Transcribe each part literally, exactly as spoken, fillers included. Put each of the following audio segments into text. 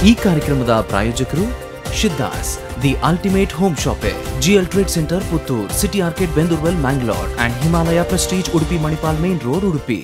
ಈ ಕಾರ್ಯಕ್ರಮದ ಪ್ರಾಯೋಜಕರು Siddhas the ultimate home shoppe, GL trade centre Puttur, city ಆರ್ಕೆಟ್ Bendurwell Mangalore and Himalaya prestige Udupi Manipal main road Udupi.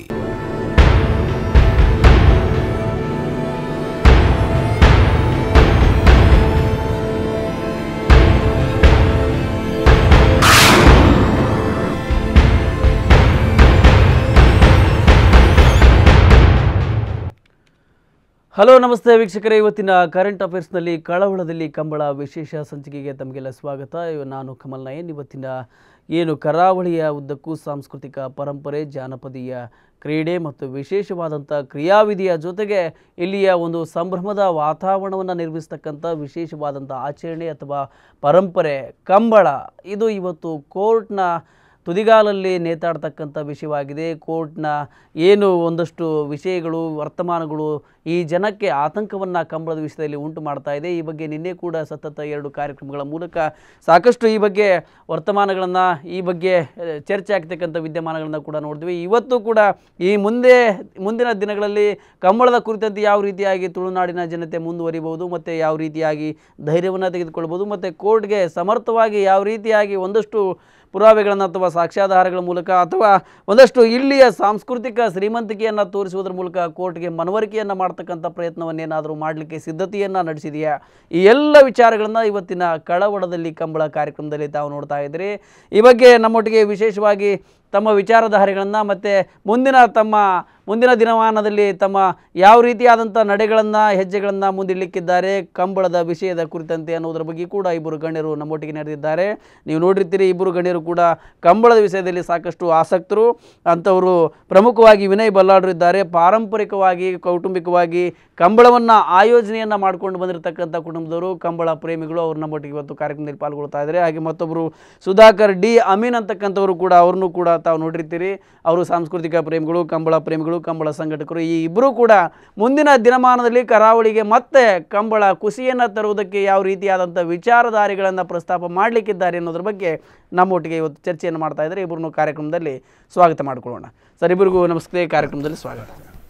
Hello ನಮಸ್ತೆ ವೀಕ್ಷಕರೇ, ಇವತ್ತಿನ ಕರೆಂಟ್ ಅಫೇರ್ಸ್ನಲ್ಲಿ ಕಳವಳದಲ್ಲಿ ಕಂಬಳ ವಿಶೇಷ ಸಂಚಿಕೆಗೆ ತಮಗೆಲ್ಲ ಸ್ವಾಗತ. ನಾನು ಕಮಲ್ ನಯನ್. ಇವತ್ತಿನ ಏನು ಕರಾವಳಿಯ ಉದ್ದಕ್ಕೂ ಸಾಂಸ್ಕೃತಿಕ ಪರಂಪರೆ, ಜಾನಪದೀಯ ಕ್ರೀಡೆ ಮತ್ತು ವಿಶೇಷವಾದಂಥ ಕ್ರಿಯಾವಿಧಿಯ ಜೊತೆಗೆ ಇಲ್ಲಿಯ ಒಂದು ಸಂಭ್ರಮದ ವಾತಾವರಣವನ್ನು ನಿರ್ಮಿಸ್ತಕ್ಕಂಥ ವಿಶೇಷವಾದಂಥ ಆಚರಣೆ ಅಥವಾ ಪರಂಪರೆ ಕಂಬಳ, ಇದು ಇವತ್ತು ಕೋರ್ಟ್ನ ತುದಿಗಾಲಲ್ಲಿ ನೇತಾಡ್ತಕ್ಕಂಥ ವಿಷಯವಾಗಿದೆ. ಕೋರ್ಟ್ನ ಏನು ಒಂದಷ್ಟು ವಿಷಯಗಳು, ವರ್ತಮಾನಗಳು ಈ ಜನಕ್ಕೆ ಆತಂಕವನ್ನು ಕಂಬಳದ ವಿಷಯದಲ್ಲಿ ಉಂಟು ಮಾಡ್ತಾ ಇದೆ. ಈ ಬಗ್ಗೆ ನಿನ್ನೆ ಕೂಡ ಸತತ ಎರಡು ಕಾರ್ಯಕ್ರಮಗಳ ಮೂಲಕ ಸಾಕಷ್ಟು ಈ ಬಗ್ಗೆ ವರ್ತಮಾನಗಳನ್ನು, ಈ ಬಗ್ಗೆ ಚರ್ಚೆ ಆಗ್ತಕ್ಕಂಥ ವಿದ್ಯಮಾನಗಳನ್ನು ಕೂಡ ನೋಡಿದ್ವಿ. ಇವತ್ತು ಕೂಡ ಈ ಮುಂದೆ ಮುಂದಿನ ದಿನಗಳಲ್ಲಿ ಕಂಬಳದ ಕುರಿತಂತೆ ಯಾವ ರೀತಿಯಾಗಿ ತುಳುನಾಡಿನ ಜನತೆ ಮುಂದುವರಿಬಹುದು ಮತ್ತು ಯಾವ ರೀತಿಯಾಗಿ ಧೈರ್ಯವನ್ನು ತೆಗೆದುಕೊಳ್ಬೋದು ಮತ್ತು ಕೋರ್ಟ್ಗೆ ಸಮರ್ಥವಾಗಿ ಯಾವ ರೀತಿಯಾಗಿ ಒಂದಷ್ಟು ಪುರಾವೆಗಳನ್ನು ಅಥವಾ ಸಾಕ್ಷ್ಯಾಧಾರಗಳ ಮೂಲಕ ಅಥವಾ ಒಂದಷ್ಟು ಇಲ್ಲಿಯ ಸಾಂಸ್ಕೃತಿಕ ಶ್ರೀಮಂತಿಕೆಯನ್ನು ತೋರಿಸುವುದರ ಮೂಲಕ ಕೋರ್ಟ್ಗೆ ಮನವರಿಕೆಯನ್ನು ಮಾಡ್ತಕ್ಕಂಥ ಪ್ರಯತ್ನವನ್ನೇನಾದರೂ ಮಾಡಲಿಕ್ಕೆ ಸಿದ್ಧತೆಯನ್ನು ನಡೆಸಿದೆಯಾ, ಈ ಎಲ್ಲ ವಿಚಾರಗಳನ್ನು ಇವತ್ತಿನ ಕಳವಳದಲ್ಲಿ ಕಂಬಳ ಕಾರ್ಯಕ್ರಮದಲ್ಲಿ ತಾವು ನೋಡ್ತಾ ಇದ್ದೀರಿ. ಈ ಬಗ್ಗೆ ನಮ್ಮೊಟ್ಟಿಗೆ ವಿಶೇಷವಾಗಿ ತಮ್ಮ ವಿಚಾರಧಾರೆಗಳನ್ನು ಮತ್ತು ಮುಂದಿನ ತಮ್ಮ ಮುಂದಿನ ದಿನಮಾನದಲ್ಲಿ ತಮ್ಮ ಯಾವ ರೀತಿಯಾದಂಥ ನಡೆಗಳನ್ನು, ಹೆಜ್ಜೆಗಳನ್ನು ಮುಂದಿಡಲಿಕ್ಕಿದ್ದಾರೆ ಕಂಬಳದ ವಿಷಯದ ಕುರಿತಂತೆ ಅನ್ನೋದ್ರ ಬಗ್ಗೆ ಕೂಡ ಇಬ್ಬರು ಗಣ್ಯರು ನಮ್ಮೊಟ್ಟಿಗೆ ನಡೆದಿದ್ದಾರೆ. ನೀವು ನೋಡಿರ್ತೀರಿ, ಇಬ್ಬರು ಗಣ್ಯರು ಕೂಡ ಕಂಬಳದ ವಿಷಯದಲ್ಲಿ ಸಾಕಷ್ಟು ಆಸಕ್ತರು. ಅಂಥವರು ಪ್ರಮುಖವಾಗಿ ವಿನಯ್ ಬಲ್ಲಾಡ್ರು ಇದ್ದಾರೆ. ಪಾರಂಪರಿಕವಾಗಿ ಕೌಟುಂಬಿಕವಾಗಿ ಕಂಬಳವನ್ನು ಆಯೋಜನೆಯನ್ನು ಮಾಡ್ಕೊಂಡು ಬಂದಿರತಕ್ಕಂಥ ಕುಟುಂಬದವರು, ಕಂಬಳ ಪ್ರೇಮಿಗಳು, ಅವರು ನಮ್ಮೊಟ್ಟಿಗೆ ಇವತ್ತು ಕಾರ್ಯಕ್ರಮದಲ್ಲಿ ಪಾಲ್ಗೊಳ್ತಾ ಇದ್ದಾರೆ. ಹಾಗೆ ಮತ್ತೊಬ್ಬರು ಸುಧಾಕರ್ ಡಿ ಅಮೀನ್ ಅಂತಕ್ಕಂಥವರು ಕೂಡ, ಅವ್ರನ್ನೂ ಕೂಡ ತಾವು ನೋಡಿರ್ತೀರಿ. ಅವರು ಸಾಂಸ್ಕೃತಿಕ ಪ್ರೇಮಿಗಳು, ಕಂಬಳ ಪ್ರೇಮಿಗಳು, ಕಂಬಳ ಸಂಘಟಕರು. ಈ ಇಬ್ಬರು ಕೂಡ ಮುಂದಿನ ದಿನಮಾನದಲ್ಲಿ ಕರಾವಳಿಗೆ ಮತ್ತೆ ಕಂಬಳ ಖುಷಿಯನ್ನು ತರುವುದಕ್ಕೆ ಯಾವ ರೀತಿಯಾದಂಥ ವಿಚಾರಧಾರೆಗಳನ್ನು ಪ್ರಸ್ತಾಪ ಮಾಡಲಿಕ್ಕಿದ್ದಾರೆ ಅನ್ನೋದ್ರ ಬಗ್ಗೆ ನಮ್ಮೊಟ್ಟಿಗೆ ಇವತ್ತು ಚರ್ಚೆಯನ್ನು ಮಾಡ್ತಾ ಇದ್ದಾರೆ. ಇಬ್ಬರನ್ನು ಕಾರ್ಯಕ್ರಮದಲ್ಲಿ ಸ್ವಾಗತ ಮಾಡಿಕೊಳ್ಳೋಣ. ಸರ್, ಇಬ್ಬರಿಗೂ ನಮಸ್ತೆ, ಕಾರ್ಯಕ್ರಮದಲ್ಲಿ ಸ್ವಾಗತ.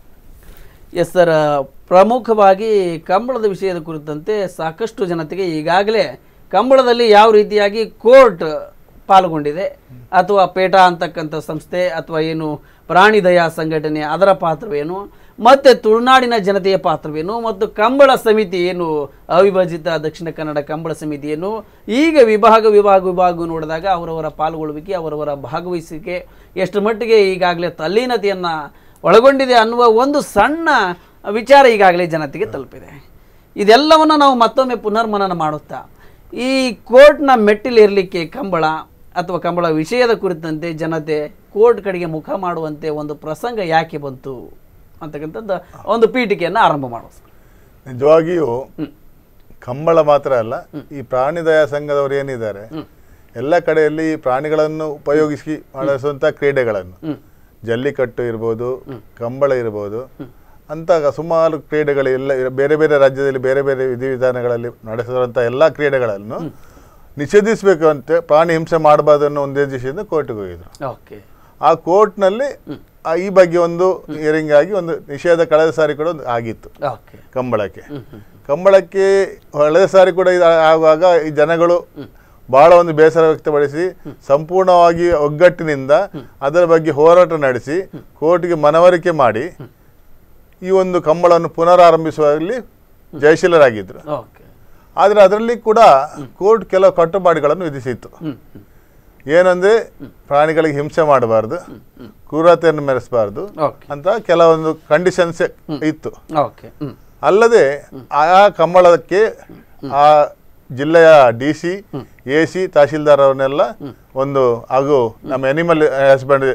ಎಸ್ ಸರ್, ಪ್ರಮುಖವಾಗಿ ಕಂಬಳದ ವಿಷಯದ ಕುರಿತಂತೆ ಸಾಕಷ್ಟು ಜನತೆಗೆ ಈಗಾಗಲೇ ಕಂಬಳದಲ್ಲಿ ಯಾವ ರೀತಿಯಾಗಿ ಕೋರ್ಟ್ ಪಾಲ್ಗೊಂಡಿದೆ ಅಥವಾ ಪೇಟಾ ಅಂತಕ್ಕಂಥ ಸಂಸ್ಥೆ ಅಥವಾ ಏನು ಪ್ರಾಣಿ ದಯಾ ಸಂಘಟನೆ, ಅದರ ಪಾತ್ರವೇನು, ಮತ್ತು ತುಳುನಾಡಿನ ಜನತೆಯ ಪಾತ್ರವೇನು, ಮತ್ತು ಕಂಬಳ ಸಮಿತಿ ಏನು ಅವಿಭಜಿತ ದಕ್ಷಿಣ ಕನ್ನಡ ಕಂಬಳ ಸಮಿತಿ ಏನು, ಈಗ ವಿಭಾಗ ವಿಭಾಗ ವಿಭಾಗ ನೋಡಿದಾಗ ಅವರವರ ಪಾಲ್ಗೊಳ್ಳುವಿಕೆ, ಅವರವರ ಭಾಗವಹಿಸುವಿಕೆ ಎಷ್ಟು ಮಟ್ಟಿಗೆ ಈಗಾಗಲೇ ತಲ್ಲೀನತೆಯನ್ನು ಒಳಗೊಂಡಿದೆ ಅನ್ನುವ ಒಂದು ಸಣ್ಣ ವಿಚಾರ ಈಗಾಗಲೇ ಜನತೆಗೆ ತಲುಪಿದೆ. ಇದೆಲ್ಲವನ್ನು ನಾವು ಮತ್ತೊಮ್ಮೆ ಪುನರ್ಮನನ ಮಾಡುತ್ತಾ ಈ ಕೋರ್ಟ್ನ ಮೆಟ್ಟಿಲೇರಲಿಕ್ಕೆ ಕಂಬಳ ಅಥವಾ ಕಂಬಳ ವಿಷಯದ ಕುರಿತಂತೆ ಜನತೆ ಕೋರ್ಟ್ ಕಡೆಗೆ ಮುಖ ಮಾಡುವಂತೆ ಒಂದು ಪ್ರಸಂಗ ಯಾಕೆ ಬಂತು ಅಂತಕ್ಕಂಥದ್ದು ಒಂದು ಪೀಠಿಕೆಯನ್ನು ಆರಂಭ ಮಾಡೋದು. ನಿಜವಾಗಿಯೂ ಕಂಬಳ ಮಾತ್ರ ಅಲ್ಲ, ಈ ಪ್ರಾಣಿ ದಯಾ ಸಂಘದವರು ಏನಿದ್ದಾರೆ ಎಲ್ಲ ಕಡೆಯಲ್ಲಿ ಪ್ರಾಣಿಗಳನ್ನು ಉಪಯೋಗಿಸಿ ಮಾಡಿಸುವಂಥ ಕ್ರೀಡೆಗಳನ್ನು, ಜಲ್ಲಿಕಟ್ಟು ಇರ್ಬೋದು, ಕಂಬಳ ಇರ್ಬೋದು ಅಂತ ಸುಮಾರು ಕ್ರೀಡೆಗಳೆಲ್ಲ ಬೇರೆ ಬೇರೆ ರಾಜ್ಯದಲ್ಲಿ ಬೇರೆ ಬೇರೆ ವಿಧಿವಿಧಾನಗಳಲ್ಲಿ ನಡೆಸುವಂಥ ಎಲ್ಲ ಕ್ರೀಡೆಗಳನ್ನು ನಿಷೇಧಿಸಬೇಕು ಅಂತ, ಪ್ರಾಣಿ ಹಿಂಸೆ ಮಾಡಬಾರ್ದು ಅನ್ನೋ ಒಂದು ಉದ್ದೇಶದಿಂದ ಕೋರ್ಟ್ಗೆ ಹೋಗಿದ್ರು. ಆ ಕೋರ್ಟ್ನಲ್ಲಿ ಈ ಬಗ್ಗೆ ಒಂದು ಹಿಯರಿಂಗ್ ಆಗಿ ಒಂದು ನಿಷೇಧ ಕಳೆದ ಸಾರಿ ಕೂಡ ಒಂದು ಆಗಿತ್ತು ಕಂಬಳಕ್ಕೆ. ಕಂಬಳಕ್ಕೆ ಕಳೆದ ಸಾರಿ ಕೂಡ ಆಗುವಾಗ ಈ ಜನಗಳು ಬಹಳ ಒಂದು ಬೇಸರ ವ್ಯಕ್ತಪಡಿಸಿ ಸಂಪೂರ್ಣವಾಗಿ ಒಗ್ಗಟ್ಟಿನಿಂದ ಅದರ ಬಗ್ಗೆ ಹೋರಾಟ ನಡೆಸಿ ಕೋರ್ಟ್ಗೆ ಮನವರಿಕೆ ಮಾಡಿ ಈ ಒಂದು ಕಂಬಳವನ್ನು ಪುನರಾರಂಭಿಸುವಲ್ಲಿ ಜಯಶೀಲರಾಗಿದ್ರು. ಆದರೆ ಅದರಲ್ಲಿ ಕೂಡ ಕೋರ್ಟ್ ಕೆಲವು ಕಟ್ಟುಪಾಡುಗಳನ್ನು ವಿಧಿಸಿತ್ತು. ಏನಂದ್ರೆ ಪ್ರಾಣಿಗಳಿಗೆ ಹಿಂಸೆ ಮಾಡಬಾರ್ದು, ಕ್ರೂರತೆಯನ್ನು ಮೆರೆಸಬಾರ್ದು ಅಂತ ಕೆಲವೊಂದು ಕಂಡೀಷನ್ಸ್ ಇತ್ತು. ಅಲ್ಲದೆ ಆ ಕಂಬಳಕ್ಕೆ ಆ ಜಿಲ್ಲೆಯ D C, A C, tahsildar ಅವನ್ನೆಲ್ಲ ಒಂದು ಹಾಗೂ ನಮ್ಮ ಅನಿಮಲ್ ಹಸ್ಬೆಂಡ್ರಿ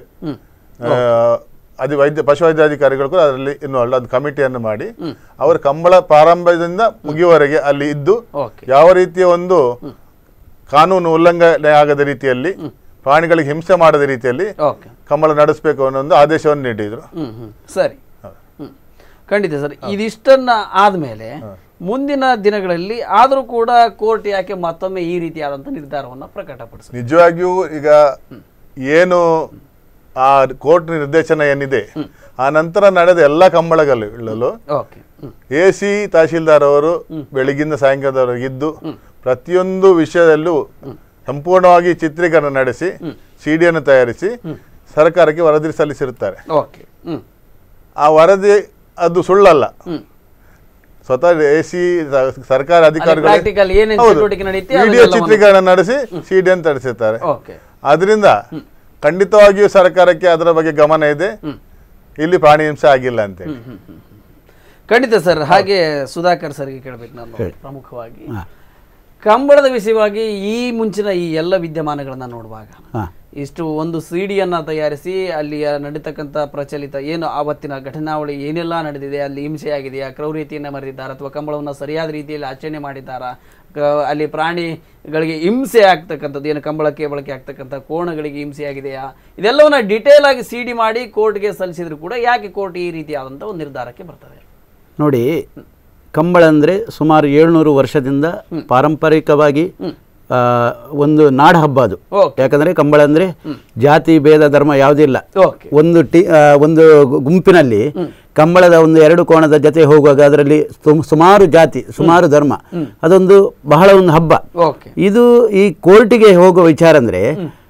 ಅದು ವೈದ್ಯ ಪಶುವೈದ್ಯಾಧಿಕಾರಿಗಳು ಕೂಡ ಅದರಲ್ಲಿ ಇನ್ವಾಲ್ವ್, ಅದು ಕಮಿಟಿಯನ್ನು ಮಾಡಿ ಅವರು ಕಂಬಳ ಪ್ರಾರಂಭದಿಂದ ಮುಗಿಯುವವರೆಗೆ ಅಲ್ಲಿ ಇದ್ದು ಯಾವ ರೀತಿಯ ಒಂದು ಕಾನೂನು ಉಲ್ಲಂಘನೆ ಆಗದ ರೀತಿಯಲ್ಲಿ, ಪ್ರಾಣಿಗಳಿಗೆ ಹಿಂಸೆ ಮಾಡದ ರೀತಿಯಲ್ಲಿ ಕಂಬಳ ನಡೆಸಬೇಕು ಅನ್ನೋ ಒಂದು ಆದೇಶವನ್ನು ನೀಡಿದ್ರು. ಸರಿ, ಖಂಡಿತ ಸರ್. ಇದಿಷ್ಟನ್ನ ಆದ್ಮೇಲೆ ಮುಂದಿನ ದಿನಗಳಲ್ಲಿ ಆದರೂ ಕೂಡ ಕೋರ್ಟ್ ಯಾಕೆ ಮತ್ತೊಮ್ಮೆ ಈ ರೀತಿಯಾದಂಥ ನಿರ್ಧಾರವನ್ನು ಪ್ರಕಟಪಡಿಸಿದೆ? ನಿಜವಾಗಿಯೂ ಈಗ ಏನು ಆ ಕೋರ್ಟ್ ನಿರ್ದೇಶನ ಏನಿದೆ ಆ ನಂತರ ನಡೆದ ಎಲ್ಲ ಕಂಬಳಗಳಲ್ಲೂ ಎ ಸಿ ತಹಶೀಲ್ದಾರ್ ಅವರು ಬೆಳಗಿಂದ ಸಾಯಂಕಾಲದವರೆಗೆ ಇದ್ದು ಪ್ರತಿಯೊಂದು ವಿಷಯದಲ್ಲೂ ಸಂಪೂರ್ಣವಾಗಿ ಚಿತ್ರೀಕರಣ ನಡೆಸಿ ಸಿಡಿಯನ್ನು ತಯಾರಿಸಿ ಸರ್ಕಾರಕ್ಕೆ ವರದಿ ಸಲ್ಲಿಸಿರುತ್ತಾರೆ. ಆ ವರದಿ ಅದು ಸುಳ್ಳಲ್ಲ. ಸ್ವತಃ ಎ ಸಿ ಸರ್ಕಾರ ಅಧಿಕಾರಿಗಳು ವಿಡಿಯೋ ಚಿತ್ರೀಕರಣ ನಡೆಸಿ ಸಿಡಿಯನ್ನು ತರಿಸಿರ್ತಾರೆ. ಅದರಿಂದ ಖಂಡಿತವಾಗಿಯೂ ಸರ್ಕಾರಕ್ಕೆ ಅದರ ಬಗ್ಗೆ ಗಮನ ಇದೆ, ಇಲ್ಲಿ ಪ್ರಾಣಿ ಹಿಂಸೆ ಆಗಿಲ್ಲ ಅಂತೇಳಿ. ಖಂಡಿತ ಸರ್. ಹಾಗೆ ಸುಧಾಕರ್ ಸರ್ಗೆ ಕೇಳಬೇಕು ನಾನು ಪ್ರಮುಖವಾಗಿ ಕಂಬಳದ ವಿಷಯವಾಗಿ ಈ ಮುಂಚಿನ ಈ ಎಲ್ಲ ವಿದ್ಯಮಾನಗಳನ್ನ ನೋಡುವಾಗ ಇಷ್ಟು ಒಂದು ಸಿಡಿಯನ್ನ ತಯಾರಿಸಿ ಅಲ್ಲಿ ನಡೀತಕ್ಕಂಥ ಪ್ರಚಲಿತ ಏನು ಆವತ್ತಿನ ಘಟನಾವಳಿ ಏನೆಲ್ಲ ನಡೆದಿದೆ, ಅಲ್ಲಿ ಹಿಂಸೆ ಆಗಿದೆಯಾ, ಕ್ರೌರ್ಯತೆಯನ್ನು ಮರೆದಿದ್ದಾರೆ ಅಥವಾ ಕಂಬಳವನ್ನು ಸರಿಯಾದ ರೀತಿಯಲ್ಲಿ ಆಚರಣೆ ಮಾಡಿದ್ದಾರಾ, ಅಲ್ಲಿ ಪ್ರಾಣಿಗಳಿಗೆ ಹಿಂಸೆ ಆಗ್ತಕ್ಕಂಥದ್ದು ಏನು ಕಂಬಳಕ್ಕೆ ಬಳಕೆ ಆಗ್ತಕ್ಕಂಥ ಕೋಣಗಳಿಗೆ ಹಿಂಸೆ ಆಗಿದೆಯಾ, ಇದೆಲ್ಲವನ್ನ ಡಿಟೇಲ್ ಆಗಿ ಸಿಡಿ ಮಾಡಿ ಕೋರ್ಟ್ಗೆ ಸಲ್ಲಿಸಿದ್ರು ಕೂಡ ಯಾಕೆ ಕೋರ್ಟ್ ಈ ರೀತಿಯಾದಂಥ ಒಂದು ನಿರ್ಧಾರಕ್ಕೆ ಬರ್ತದೆ? ನೋಡಿ, ಕಂಬಳ ಅಂದರೆ ಸುಮಾರು ಏಳ್ನೂರು ವರ್ಷದಿಂದ ಪಾರಂಪರಿಕವಾಗಿ ಒಂದು ನಾಡ ಹಬ್ಬ ಅದು. ಯಾಕಂದರೆ ಕಂಬಳ ಅಂದರೆ ಜಾತಿ ಭೇದ ಧರ್ಮ ಯಾವುದಿಲ್ಲ. ಒಂದು ಟಿ ಒಂದು ಗುಂಪಿನಲ್ಲಿ ಕಂಬಳದ ಒಂದು ಎರಡು ಕೋಣದ ಜೊತೆ ಹೋಗುವಾಗ ಅದರಲ್ಲಿ ಸುಮಾರು ಜಾತಿ ಸುಮಾರು ಧರ್ಮ, ಅದೊಂದು ಬಹಳ ಒಂದು ಹಬ್ಬ. ಇದು ಈ ಕೋರ್ಟಿಗೆ ಹೋಗುವ ವಿಚಾರ ಅಂದರೆ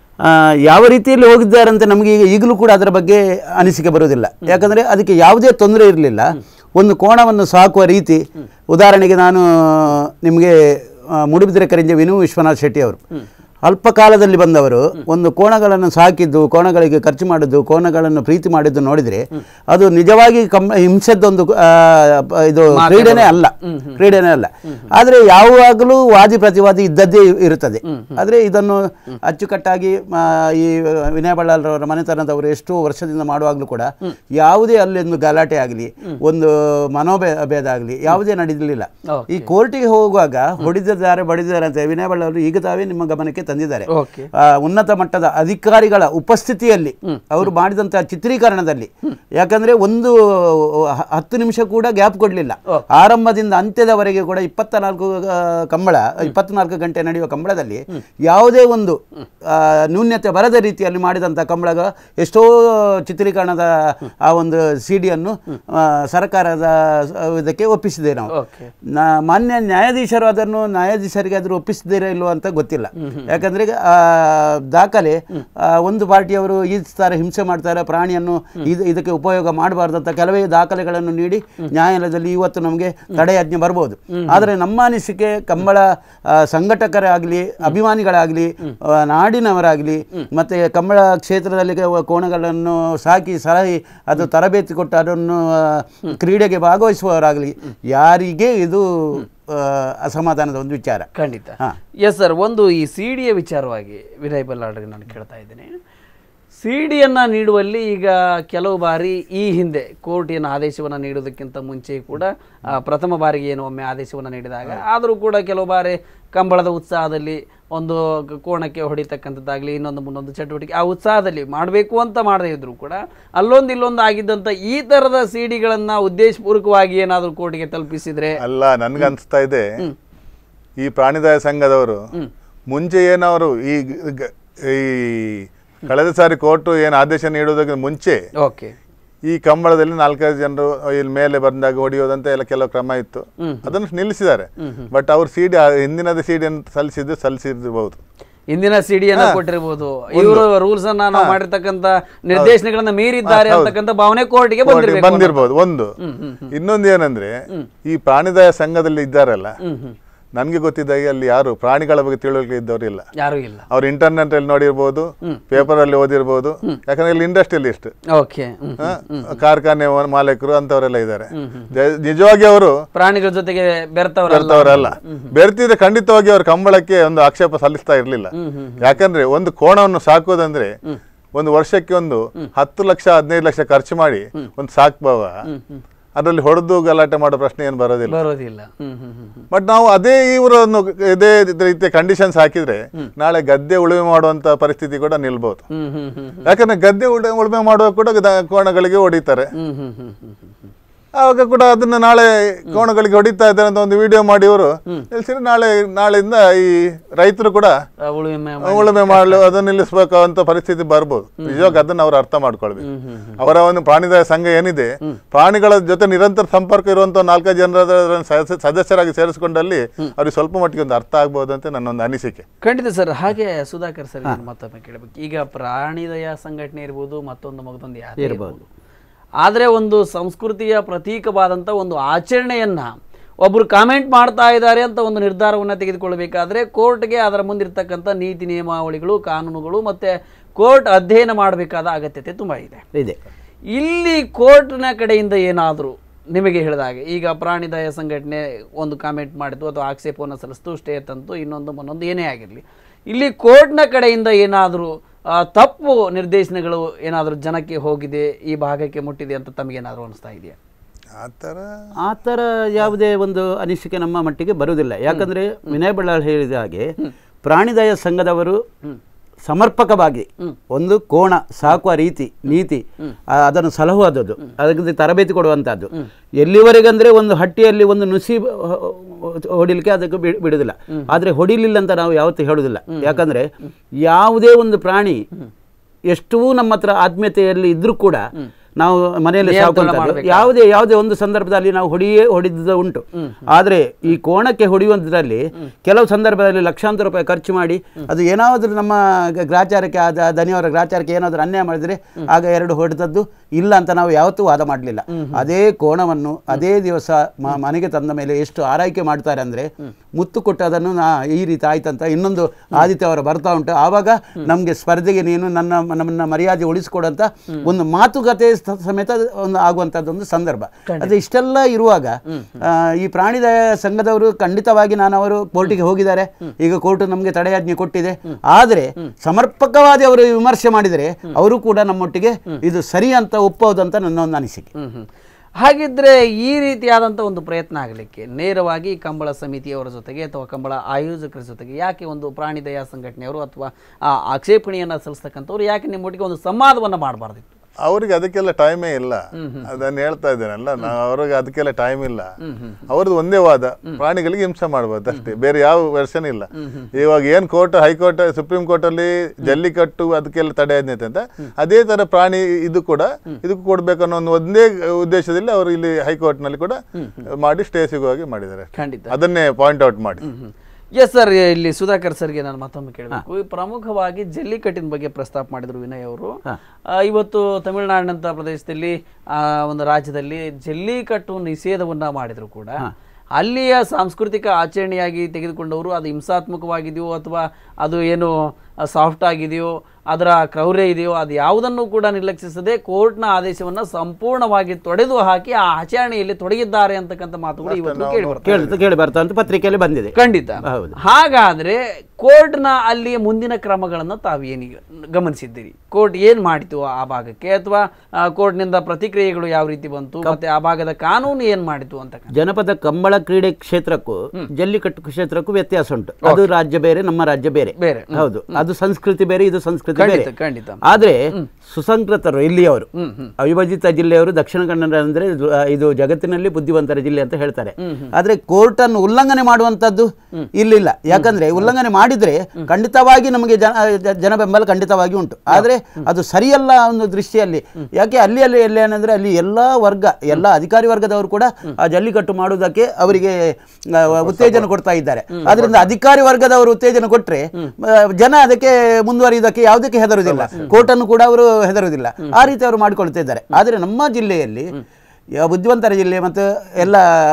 ಯಾವ ರೀತಿಯಲ್ಲಿ ಹೋಗಿದ್ದಾರೆ ಅಂತ ನಮಗೆ ಈಗ ಈಗಲೂ ಕೂಡ ಅದರ ಬಗ್ಗೆ ಅನಿಸಿಕೆ ಬರುವುದಿಲ್ಲ. ಯಾಕಂದರೆ ಅದಕ್ಕೆ ಯಾವುದೇ ತೊಂದರೆ ಇರಲಿಲ್ಲ. ಒಂದು ಕೋಣವನ್ನು ಸಾಕುವ ರೀತಿ, ಉದಾಹರಣೆಗೆ ನಾನು ನಿಮಗೆ ಮೂಡುಬಿದಿರೆ ಕರಿಂಜೆ ವಿನು ವಿಶ್ವನಾಥ್ ಶೆಟ್ಟಿ ಅವರು ಅಲ್ಪ ಕಾಲದಲ್ಲಿ ಬಂದವರು ಒಂದು ಕೋಣಗಳನ್ನು ಸಾಕಿದ್ದು, ಕೋಣಗಳಿಗೆ ಖರ್ಚು ಮಾಡಿದ್ದು, ಕೋಣಗಳನ್ನು ಪ್ರೀತಿ ಮಾಡಿದ್ದು ನೋಡಿದರೆ ಅದು ನಿಜವಾಗಿ ಕಂ ಹಿಂಸೆದ್ದೊಂದು ಇದು ಕ್ರೀಡೆನೇ ಅಲ್ಲ ಕ್ರೀಡೆನೇ ಅಲ್ಲ ಆದರೆ ಯಾವಾಗಲೂ ವಾದಿ ಪ್ರತಿವಾದಿ ಇದ್ದದ್ದೇ ಇರುತ್ತದೆ. ಆದರೆ ಇದನ್ನು ಅಚ್ಚುಕಟ್ಟಾಗಿ ಈ ವಿನಯ ಬಳ್ಳಾಲ್ರವರ ಮನೆತನದವರು ಎಷ್ಟೋ ವರ್ಷದಿಂದ ಮಾಡುವಾಗಲೂ ಕೂಡ ಯಾವುದೇ ಅಲ್ಲಿ ಒಂದು ಗಲಾಟೆ ಆಗಲಿ, ಒಂದು ಮನೋಭೇದ ಆಗಲಿ ಯಾವುದೇ ನಡೆಯಲಿಲ್ಲ. ಈ ಕೋರ್ಟಿಗೆ ಹೋಗುವಾಗ ಹೊಡೆದಿದ್ದಾರೆ ಬಡಿದಿದ್ದಾರೆ ಅಂತ ವಿನಯ ಬಳ್ಳಾಲ್ ಈಗ ತಾವೇ ನಿಮ್ಮ ಗಮನಕ್ಕೆ ತಂದಿದ್ದಾರೆ. ಉನ್ನತ ಮಟ್ಟದ ಅಧಿಕಾರಿಗಳ ಉಪಸ್ಥಿತಿಯಲ್ಲಿ ಅವರು ಮಾಡಿದಂತಹ ಚಿತ್ರೀಕರಣದಲ್ಲಿ, ಯಾಕಂದ್ರೆ ಒಂದು ಹತ್ತು ನಿಮಿಷ ಕೂಡ ಗ್ಯಾಪ್ ಕೊಡ್ಲಿಲ್ಲ. ಆರಂಭದಿಂದ ಅಂತ್ಯದವರೆಗೆ ಕೂಡ ಇಪ್ಪತ್ತ ನಾಲ್ಕು ಕಂಬಳ ಇಪ್ಪತ್ನಾಲ್ಕು ಗಂಟೆ ನಡೆಯುವ ಕಂಬಳದಲ್ಲಿ ಯಾವುದೇ ಒಂದು ನ್ಯೂನ್ಯತೆ ಬರದ ರೀತಿಯಲ್ಲಿ ಮಾಡಿದಂತಹ ಕಂಬಳ ಎಷ್ಟೋ ಚಿತ್ರೀಕರಣದ ಆ ಒಂದು ಸಿಡಿಯನ್ನು ಸರ್ಕಾರದ ಇದಕ್ಕೆ ಒಪ್ಪಿಸಿದೆ. ನಾವು ಮಾನ್ಯ ನ್ಯಾಯಾಧೀಶರು ಅದನ್ನು ನ್ಯಾಯಾಧೀಶರಿಗೆ ಆದರೂ ಒಪ್ಪಿಸಿದ್ದೀರಾ ಇಲ್ವೋ ಅಂತ ಗೊತ್ತಿಲ್ಲ. ಯಾಕಂದ್ರೆ ದಾಖಲೆ ಒಂದು ಪಾರ್ಟಿಯವರು ಈ ಥರ ಹಿಂಸೆ ಮಾಡ್ತಾರೆ, ಪ್ರಾಣಿಯನ್ನು ಇದು ಇದಕ್ಕೆ ಉಪಯೋಗ ಮಾಡಬಾರ್ದು ಅಂತ ಕೆಲವೇ ದಾಖಲೆಗಳನ್ನು ನೀಡಿ ನ್ಯಾಯಾಲಯದಲ್ಲಿ ಇವತ್ತು ನಮಗೆ ತಡೆಯಾಜ್ಞೆ ಬರ್ಬೋದು. ಆದರೆ ನಮ್ಮ ಅನಿಸಿಕೆ ಕಂಬಳ ಸಂಘಟಕರಾಗಲಿ, ಅಭಿಮಾನಿಗಳಾಗಲಿ, ನಾಡಿನವರಾಗಲಿ, ಮತ್ತೆ ಕಂಬಳ ಕ್ಷೇತ್ರದಲ್ಲಿ ಕೋಣಗಳನ್ನು ಸಾಕಿ ಸಲಹಿ ಅದು ತರಬೇತಿ ಕೊಟ್ಟು ಅದನ್ನು ಕ್ರೀಡೆಗೆ ಭಾಗವಹಿಸುವವರಾಗಲಿ, ಯಾರಿಗೆ ಇದು ಅಸಮಾಧಾನದ ಒಂದು ವಿಚಾರ. ಖಂಡಿತ. ಎಸ್ ಸರ್, ಒಂದು ಈ ಸಿಡಿಯ ವಿಚಾರವಾಗಿ ವಿನಯ್ ಬಲ್ಲಾಳ್ರಿಗೆ ನಾನು ಕೇಳ್ತಾ ಇದ್ದೇನೆ. ಸಿಡಿಯನ್ನು ನೀಡುವಲ್ಲಿ ಈಗ ಕೆಲವು ಬಾರಿ ಈ ಹಿಂದೆ ಕೋರ್ಟ್ ಏನು ಆದೇಶವನ್ನು ನೀಡೋದಕ್ಕಿಂತ ಮುಂಚೆ ಕೂಡ ಪ್ರಥಮ ಬಾರಿಗೆ ಏನು ಒಮ್ಮೆ ಆದೇಶವನ್ನು ನೀಡಿದಾಗ ಆದರೂ ಕೂಡ ಕೆಲವು ಬಾರಿ ಕಂಬಳದ ಉತ್ಸಾಹದಲ್ಲಿ ಒಂದು ಕೋಣಕ್ಕೆ ಹೊಡಿತಕ್ಕಂಥದ್ದಾಗಲಿ, ಇನ್ನೊಂದು ಮುನ್ನೊಂದು ಚಟುವಟಿಕೆ ಆ ಉತ್ಸಾಹದಲ್ಲಿ ಮಾಡಬೇಕು ಅಂತ ಮಾಡದೇ ಇದ್ರು ಕೂಡ ಅಲ್ಲೊಂದು ಇಲ್ಲೊಂದು ಆಗಿದ್ದಂಥ ಈ ಥರದ ಸಿಡಿಗಳನ್ನು ಉದ್ದೇಶಪೂರ್ವಕವಾಗಿ ಏನಾದರೂ ಕೋರ್ಟಿಗೆ ತಲುಪಿಸಿದ್ರೆ ಅಲ್ಲ, ನನ್ಗನ್ಸ್ತಾ ಇದೆ ಈ ಪ್ರಾಣಿದಯ ಸಂಘದವರು ಮುಂಚೆ ಏನವರು ಈ ಈ ಕಳೆದ ಸಾರಿ ಕೋರ್ಟ್ ಏನು ಆದೇಶ ನೀಡುವುದಕ್ಕೆ ಮುಂಚೆ ಈ ಕಂಬಳದಲ್ಲಿ ನಾಲ್ಕೈದು ಜನರು ಇಲ್ಲಿ ಮೇಲೆ ಬಂದಾಗ ಹೊಡೆಯೋದಂತ ಎಲ್ಲ ಕೆಲವು ಕ್ರಮ ಇತ್ತು, ಅದನ್ನು ನಿಲ್ಲಿಸಿದ್ದಾರೆ. ಬಟ್ ಅವ್ರು ಸಿಡಿ ಹಿಂದಿನದ ಸಿಡಿಯನ್ನು ಸಲ್ಲಿಸಿದ್ದು ಸಲ್ಲಿಸಿರ್ಬಹುದು, ಹಿಂದಿನ ಸಿಡಿಯನ್ನ ಕೊಟ್ಟಿರಬಹುದು. ಇವರು ರೂಲ್ಸ್ ಅನ್ನ ನಾವು ಮಾಡಿರ್ತಕ್ಕಂಥ ನಿರ್ದೇಶನಗಳನ್ನ ಮೀರಿದ್ದಾರೆ ಅಂತಕ್ಕಂಥ ಭಾವನೆ ಕೋರ್ಟ್ಗೆ ಬಂದಿರಬಹುದು. ಒಂದು ಇನ್ನೊಂದು ಏನಂದ್ರೆ ಈ ಪ್ರಾಣಿದಯ ಸಂಘದಲ್ಲಿ ಇದ್ದಾರಲ್ಲ, ನನ್ಗೆ ಗೊತ್ತಿದ್ದಾಗೆ ಅಲ್ಲಿ ಯಾರು ಪ್ರಾಣಿಗಳ ಬಗ್ಗೆ ತಿಳುವಳಿಕೆ ಇದ್ದವರು ಇಲ್ಲ, ಯಾರು ಇಲ್ಲ. ಅವ್ರು ಇಂಟರ್ನೆಟ್ ಅಲ್ಲಿ ನೋಡಿರ್ಬೋದು, ಪೇಪರ್ ಅಲ್ಲಿ ಓದಿರ್ಬೋದು. ಯಾಕಂದ್ರೆ ಇಲ್ಲಿ ಇಂಡಸ್ಟ್ರಿಯಲಿಸ್ಟ್, ಕಾರ್ಖಾನೆ ಮಾಲೀಕರು ಅಂತವರೆಲ್ಲ ಇದ್ದಾರೆ. ನಿಜವಾಗಿ ಅವರು ಪ್ರಾಣಿಗಳ ಜೊತೆಗೆ ಬೆರ್ತವರಲ್ಲ. ಬೆರ್ತಿದ್ರೆ ಖಂಡಿತವಾಗಿ ಅವ್ರ ಕಂಬಳಕ್ಕೆ ಒಂದು ಆಕ್ಷೇಪ ಸಲ್ಲಿಸ್ತಾ ಇರ್ಲಿಲ್ಲ. ಯಾಕಂದ್ರೆ ಒಂದು ಕೋಣವನ್ನು ಸಾಕೋದಂದ್ರೆ ಒಂದು ವರ್ಷಕ್ಕೆ ಒಂದು ಹತ್ತು ಲಕ್ಷ ಹದಿನೈದು ಲಕ್ಷ ಖರ್ಚು ಮಾಡಿ ಒಂದು ಸಾಕ್ಬವ, ಅದರಲ್ಲಿ ಹೊಡೆದು ಗಲಾಟೆ ಮಾಡೋ ಪ್ರಶ್ನೆ ಏನು ಬರೋದಿಲ್ಲ ಬರೋದಿಲ್ಲ ಬಟ್ ನಾವು ಅದೇ ಇವರನ್ನು ಇದೇ ರೀತಿಯ ಕಂಡೀಷನ್ಸ್ ಹಾಕಿದ್ರೆ ನಾಳೆ ಗದ್ದೆ ಉಳುಮೆ ಮಾಡುವಂತ ಪರಿಸ್ಥಿತಿ ಕೂಡ ನಿಲ್ಬಹುದು. ಯಾಕಂದ್ರೆ ಗದ್ದೆ ಉಳುಮೆ ಮಾಡುವಾಗ ಕೂಡ ಕೋಣಗಳಿಗೆ ಹೊಡಿತಾರೆ. ಆವಾಗ ಕೂಡ ಅದನ್ನ ನಾಳೆ ಕೋಣಗಳಿಗೆ ಹೊಡಿತಾ ಇದ್ದಾರೆ ಅಂತ ಒಂದು ವಿಡಿಯೋ ಮಾಡಿ ಇವರು ನಿಲ್ಸಿದ್ರೆ ನಾಳೆ ನಾಳೆಯಿಂದ ಈ ರೈತರು ಕೂಡ ಉಳುಮೆ ಮಾಡಲು ಅದನ್ನ ನಿಲ್ಲಿಸಬೇಕು ಅಂತ ಪರಿಸ್ಥಿತಿ ಬರ್ಬೋದು. ನಿಜವಾಗಿ ಅದನ್ನ ಅವ್ರು ಅರ್ಥ ಮಾಡ್ಕೊಳ್ಬೇಕು. ಅವರ ಒಂದು ಪ್ರಾಣಿದಯ ಸಂಘ ಏನಿದೆ, ಪ್ರಾಣಿಗಳ ಜೊತೆ ನಿರಂತರ ಸಂಪರ್ಕ ಇರುವಂತ ನಾಲ್ಕೈದು ಜನರ ಸದಸ್ಯರಾಗಿ ಸೇರಿಸಿಕೊಂಡಲ್ಲಿ ಅವ್ರಿಗೆ ಸ್ವಲ್ಪ ಮಟ್ಟಿಗೆ ಒಂದು ಅರ್ಥ ಆಗ್ಬಹುದು ಅಂತ ನನ್ನ ಒಂದು ಅನಿಸಿಕೆ. ಖಂಡಿತ ಸರ್. ಹಾಗೆ ಸುಧಾಕರ್ ಸರ್ ಮತ್ತೊಮ್ಮೆ ಕೇಳಬೇಕು, ಈಗ ಪ್ರಾಣಿದಯ ಸಂಘಟನೆ ಇರ್ಬೋದು, ಮತ್ತೊಂದು ಮಗದೊಂದು ಯಾರು ಇರ್ಬೋದು, ಆದರೆ ಒಂದು ಸಂಸ್ಕೃತಿಯ ಪ್ರತೀಕವಾದಂಥ ಒಂದು ಆಚರಣೆಯನ್ನ ಒಬ್ಬರು ಕಾಮೆಂಟ್ ಮಾಡ್ತಾ ಇದ್ದಾರೆ ಅಂತ ಒಂದು ನಿರ್ಧಾರವನ್ನು ತೆಗೆದುಕೊಳ್ಬೇಕಾದ್ರೆ ಕೋರ್ಟ್ಗೆ ಅದರ ಮುಂದಿರ್ತಕ್ಕಂಥ ನೀತಿ ನಿಯಮಾವಳಿಗಳು, ಕಾನೂನುಗಳು ಮತ್ತೆ ಕೋರ್ಟ್ ಅಧ್ಯಯನ ಮಾಡಬೇಕಾದ ಅಗತ್ಯತೆ ತುಂಬ ಇದೆ ಇದೆ ಇಲ್ಲಿ ಕೋರ್ಟ್ನ ಕಡೆಯಿಂದ ಏನಾದರೂ ನಿಮಗೆ ಹೇಳಿದಾಗೆ, ಈಗ ಪ್ರಾಣಿದಯ ಸಂಘಟನೆ ಒಂದು ಕಾಮೆಂಟ್ ಮಾಡಿತು ಅಥವಾ ಆಕ್ಷೇಪವನ್ನು ಸಲ್ಲಿಸ್ತು, ಸ್ಟೇ ತಂತು, ಇನ್ನೊಂದು ಮನ್ನೊಂದು ಏನೇ ಆಗಿರಲಿ, ಇಲ್ಲಿ ಕೋರ್ಟ್ನ ಕಡೆಯಿಂದ ಏನಾದರೂ ತಪ್ಪು ನಿರ್ದೇಶನಗಳು ಏನಾದರೂ ಜನಕ್ಕೆ ಹೋಗಿದೆ, ಈ ಭಾಗಕ್ಕೆ ಮುಟ್ಟಿದೆ ಅಂತ ತಮಗೇನಾದರೂ ಅನಿಸ್ತಾ ಇದೆಯಾ? ಆ ಥರ ಆ ಥರ ಯಾವುದೇ ಒಂದು ಅನಿಸಿಕೆ ನಮ್ಮ ಮಟ್ಟಿಗೆ ಬರುವುದಿಲ್ಲ. ಯಾಕಂದರೆ ವಿನಯ್ ಬಳ್ಳಾಳ್ ಹೇಳಿದ ಹಾಗೆ ಪ್ರಾಣಿದಯ ಸಂಘದವರು ಸಮರ್ಪಕವಾಗಿ ಒಂದು ಕೋಣ ಸಾಕುವ ರೀತಿ ನೀತಿ ಅದನ್ನು ಸಲಹುವುದು, ಅದಕ್ಕೆ ತರಬೇತಿ ಕೊಡುವಂಥದ್ದು. ಎಲ್ಲಿವರೆಗಂದ್ರೆ ಒಂದು ಹಟ್ಟಿಯಲ್ಲಿ ಒಂದು ನುಸಿ ಹೊಡಿಲಿಕ್ಕೆ ಅದಕ್ಕೆ ಬಿಡುವುದಿಲ್ಲ, ಆದರೆ ಹೊಡಿಲಿಲ್ಲ ಅಂತ ನಾವು ಯಾವತ್ತೂ ಹೇಳುವುದಿಲ್ಲ. ಯಾಕಂದ್ರೆ ಯಾವುದೇ ಒಂದು ಪ್ರಾಣಿ ಎಷ್ಟೂ ನಮ್ಮ ಹತ್ರ ಆತ್ಮೀಯತೆಯಲ್ಲಿ ಇದ್ರೂ ಕೂಡ ನಾವು ಮನೆಯಲ್ಲಿ ಸಾಕುವಂಥದ್ದು ಯಾವುದೇ ಯಾವುದೇ ಒಂದು ಸಂದರ್ಭದಲ್ಲಿ ನಾವು ಹೊಡಿಯೇ ಹೊಡಿದ ಉಂಟು. ಆದರೆ ಈ ಕೋಣಕ್ಕೆ ಹೊಡೆಯುವಂಥದ್ರಲ್ಲಿ ಕೆಲವು ಸಂದರ್ಭದಲ್ಲಿ ಲಕ್ಷಾಂತರ ರೂಪಾಯಿ ಖರ್ಚು ಮಾಡಿ ಅದು ಏನಾದರೂ ನಮ್ಮ ಗ್ರಾಚಾರಕ್ಕೆ ಆದ ದನಿಯವರ ಗ್ರಾಚಾರಕ್ಕೆ ಏನಾದರೂ ಅನ್ಯಾಯ ಮಾಡಿದರೆ ಆಗ ಎರಡು ಹೊಡೆದದ್ದು ಇಲ್ಲ ಅಂತ ನಾವು ಯಾವತ್ತೂ ವಾದ ಮಾಡಲಿಲ್ಲ. ಅದೇ ಕೋಣವನ್ನು ಅದೇ ದಿವಸ ಮನೆಗೆ ತಂದ ಮೇಲೆ ಎಷ್ಟು ಆರೈಕೆ ಮಾಡ್ತಾರೆ ಅಂದರೆ, ಮುತ್ತು ಕೊಟ್ಟು ಅದನ್ನು ನಾ ಈ ರೀತಿ ಆಯ್ತಂತ ಇನ್ನೊಂದು ಆದಿತ್ಯ ಅವರ ಬರ್ತಾ ಉಂಟು, ಆವಾಗ ನಮಗೆ ಸ್ಪರ್ಧೆಗೆ ನೀನು ನನ್ನ ನಮ್ಮನ್ನ ಮರ್ಯಾದೆ ಉಳಿಸ್ಕೊಡಂತ ಒಂದು ಮಾತುಕತೆ ಸಮೇತ ಒಂದು ಆಗುವಂಥದ್ದು ಒಂದು ಸಂದರ್ಭ. ಅದು ಇಷ್ಟೆಲ್ಲ ಇರುವಾಗ ಈ ಪ್ರಾಣಿದಯ ಸಂಘದವರು ಖಂಡಿತವಾಗಿ ನಾನು ಅವರು ಕೋರ್ಟಿಗೆ ಹೋಗಿದ್ದಾರೆ, ಈಗ ಕೋರ್ಟ್ ನಮಗೆ ತಡೆಯಾಜ್ಞೆ ಕೊಟ್ಟಿದೆ. ಆದರೆ ಸಮರ್ಪಕವಾಗಿ ಅವರು ವಿಮರ್ಶೆ ಮಾಡಿದರೆ ಅವರು ಕೂಡ ನಮ್ಮೊಟ್ಟಿಗೆ ಇದು ಸರಿ ಅಂತ ಒಪ್ಪೋದಂತ ನನ್ನ ಒಂದು ಅನಿಸಿಕೆ. ಹಾಗಿದ್ರೆ ಈ ರೀತಿಯಾದಂಥ ಒಂದು ಪ್ರಯತ್ನ ಆಗಲಿಕ್ಕೆ ನೇರವಾಗಿ ಕಂಬಳ ಸಮಿತಿಯವರ ಜೊತೆಗೆ ಅಥವಾ ಕಂಬಳ ಆಯೋಜಕರ ಜೊತೆಗೆ ಯಾಕೆ ಒಂದು ಪ್ರಾಣಿದಯ ಸಂಘಟನೆಯವರು ಅಥವಾ ಆ ಆಕ್ಷೇಪಣೆಯನ್ನು ಸಲ್ಲಿಸ್ತಕ್ಕಂಥವ್ರು ಯಾಕೆ ನಿಮ್ಮೊಟ್ಟಿಗೆ ಒಂದು ಸಂವಾದವನ್ನು ಮಾಡಬಾರ್ದಿತ್ತು? ಅವ್ರಿಗೆ ಅದಕ್ಕೆಲ್ಲ ಟೈಮೇ ಇಲ್ಲ, ಅದನ್ನ ಹೇಳ್ತಾ ಇದ್ದೇನಲ್ಲ ನಾವು, ಅವ್ರಿಗೆ ಅದಕ್ಕೆಲ್ಲ ಟೈಮ್ ಇಲ್ಲ. ಅವ್ರದ್ದು ಒಂದೇ ವಾದ, ಪ್ರಾಣಿಗಳಿಗೆ ಹಿಂಸೆ ಮಾಡ್ಬೋದು ಅಷ್ಟೇ, ಬೇರೆ ಯಾವ ವರ್ಷನ್ ಇಲ್ಲ. ಇವಾಗ ಏನ್ ಕೋರ್ಟ್ ಹೈಕೋರ್ಟ್ ಸುಪ್ರೀಂ ಕೋರ್ಟ್ ಅಲ್ಲಿ ಜಲ್ಲಿಕಟ್ಟು ಅದಕ್ಕೆಲ್ಲ ತಡೆಯಾಜ್ಞೆ ಅಂತ, ಅದೇ ತರ ಪ್ರಾಣಿ ಇದು ಕೂಡ ಇದಕ್ಕೂ ಕೊಡ್ಬೇಕನ್ನೋ ಒಂದು ಒಂದೇ ಉದ್ದೇಶದಲ್ಲಿ ಅವರು ಇಲ್ಲಿ ಹೈಕೋರ್ಟ್ ನಲ್ಲಿ ಕೂಡ ಮಾಡಿ ಸ್ಟೇ ಸಿಗುವಾಗಿ ಮಾಡಿದ್ದಾರೆ. ಅದನ್ನೇ ಪಾಯಿಂಟ್ ಔಟ್ ಮಾಡಿ. ಎಸ್ ಸರ್, ಇಲ್ಲಿ ಸುಧಾಕರ್ ಸರ್ಗೆ ನಾನು ಮತ್ತೊಮ್ಮೆ ಕೇಳಬೇಕು, ಪ್ರಮುಖವಾಗಿ ಜಲ್ಲಿಕಟ್ಟಿನ ಬಗ್ಗೆ ಪ್ರಸ್ತಾಪ ಮಾಡಿದ್ರು ವಿನಯ್ ಅವರು. ಇವತ್ತು ತಮಿಳುನಾಡಿನಂಥ ಪ್ರದೇಶದಲ್ಲಿ ಒಂದು ರಾಜ್ಯದಲ್ಲಿ ಜಲ್ಲಿಕಟ್ಟು ನಿಷೇಧವನ್ನ ಮಾಡಿದ್ರು ಕೂಡ ಅಲ್ಲಿಯ ಸಾಂಸ್ಕೃತಿಕ ಆಚರಣೆಯಾಗಿ ತೆಗೆದುಕೊಂಡವರು ಅದು ಹಿಂಸಾತ್ಮಕವಾಗಿದೆಯೋ ಅಥವಾ ಅದು ಏನು ಸಾಫ್ಟ್ ಆಗಿದೆಯೋ ಅದರ ಕ್ರೌರ್ಯ ಇದೆಯೋ ಅದು ಯಾವುದನ್ನು ಕೂಡ ನಿರ್ಲಕ್ಷಿಸದೆ ಕೋರ್ಟ್ನ ಆದೇಶವನ್ನು ಸಂಪೂರ್ಣವಾಗಿ ತೊಡೆದು ಹಾಕಿ ಆ ಆಚರಣೆಯಲ್ಲಿ ತೊಡಗಿದ್ದಾರೆ ಅಂತಕ್ಕಂಥ ಮಾತುಗಳು ಇವತ್ತು ಕೇಳಿ ಬರ್ತಾ ಅಂತ ಪತ್ರಿಕೆಯಲ್ಲಿ ಬಂದಿದೆ. ಖಂಡಿತ. ಹಾಗಾದ್ರೆ ಕೋರ್ಟ್ನ ಅಲ್ಲಿ ಮುಂದಿನ ಕ್ರಮಗಳನ್ನು ತಾವೇನು ಗಮನಿಸಿದ್ದೀರಿ? ಕೋರ್ಟ್ ಏನ್ ಮಾಡಿತು ಆ ಭಾಗಕ್ಕೆ, ಅಥವಾ ಕೋರ್ಟ್ನಿಂದ ಪ್ರತಿಕ್ರಿಯೆಗಳು ಯಾವ ರೀತಿ ಬಂತು, ಮತ್ತೆ ಆ ಭಾಗದ ಕಾನೂನು ಏನ್ ಮಾಡಿತು ಅಂತ? ಜನಪದ ಕಂಬಳ ಕ್ರೀಡೆ ಕ್ಷೇತ್ರಕ್ಕೂ ಜಲ್ಲಿಕಟ್ಟು ಕ್ಷೇತ್ರಕ್ಕೂ ವ್ಯತ್ಯಾಸ ಉಂಟು. ಅದು ರಾಜ್ಯ ಬೇರೆ, ನಮ್ಮ ರಾಜ್ಯ ಬೇರೆ ಬೇರೆ. ಹೌದು, ಅದು ಸಂಸ್ಕೃತಿ ಬೇರೆ, ಇದು ಸಂಸ್ಕೃತಿ ಬೇರೆ. ಆದ್ರೆ ಸುಸಂಸ್ಕೃತರು ಇಲ್ಲಿಯವರು, ಅವಿಭಜಿತ ಜಿಲ್ಲೆಯವರು, ದಕ್ಷಿಣ ಕನ್ನಡ ಅಂದ್ರೆ ಇದು ಜಗತ್ತಿನಲ್ಲಿ ಬುದ್ಧಿವಂತರ ಜಿಲ್ಲೆ ಅಂತ ಹೇಳ್ತಾರೆ. ಆದ್ರೆ ಕೋರ್ಟ್ ಅನ್ನು ಉಲ್ಲಂಘನೆ ಮಾಡುವಂತದ್ದು ಇಲ್ಲಿಲ್ಲ. ಯಾಕಂದ್ರೆ ಉಲ್ಲಂಘನೆ ಮಾಡಿದ್ರೆ ಖಂಡಿತವಾಗಿ ನಮಗೆ ಜನ ಜನ ಬೆಂಬಲ ಖಂಡಿತವಾಗಿ ಉಂಟು. ಆದ್ರೆ ಅದು ಸರಿಯಲ್ಲ ಒಂದು ದೃಷ್ಟಿಯಲ್ಲಿ. ಯಾಕೆ ಅಲ್ಲಿ ಅಲ್ಲಿ ಎಲ್ಲಿ ಏನಂದ್ರೆ ಅಲ್ಲಿ ಎಲ್ಲಾ ವರ್ಗ, ಎಲ್ಲಾ ಅಧಿಕಾರಿ ವರ್ಗದವರು ಕೂಡ ಆ ಜಲ್ಲಿಕಟ್ಟು ಮಾಡುವುದಕ್ಕೆ ಅವರಿಗೆ ಉತ್ತೇಜನ ಕೊಡ್ತಾ ಇದ್ದಾರೆ. ಆದ್ರಿಂದ ಅಧಿಕಾರಿ ವರ್ಗದವರು ಉತ್ತೇಜನ ಕೊಟ್ರೆ ಜನ ಅದಕ್ಕೆ ಮುಂದುವರಿಯುವುದಕ್ಕೆ ಯಾವುದಕ್ಕೆ ಹೆದರುವುದಿಲ್ಲ, ಕೋರ್ಟ್ ಅನ್ನು ಕೂಡ ಅವರು ಹೆದರುವುದಿಲ್ಲ. ಆ ರೀತಿ ಅವರು ಮಾಡಿಕೊಳ್ತಾ ಇದ್ದಾರೆ. ಆದ್ರೆ ನಮ್ಮ ಜಿಲ್ಲೆಯಲ್ಲಿ ಬುದ್ಧಿವಂತರ ಜಿಲ್ಲೆ ಮತ್ತು ಎಲ್ಲ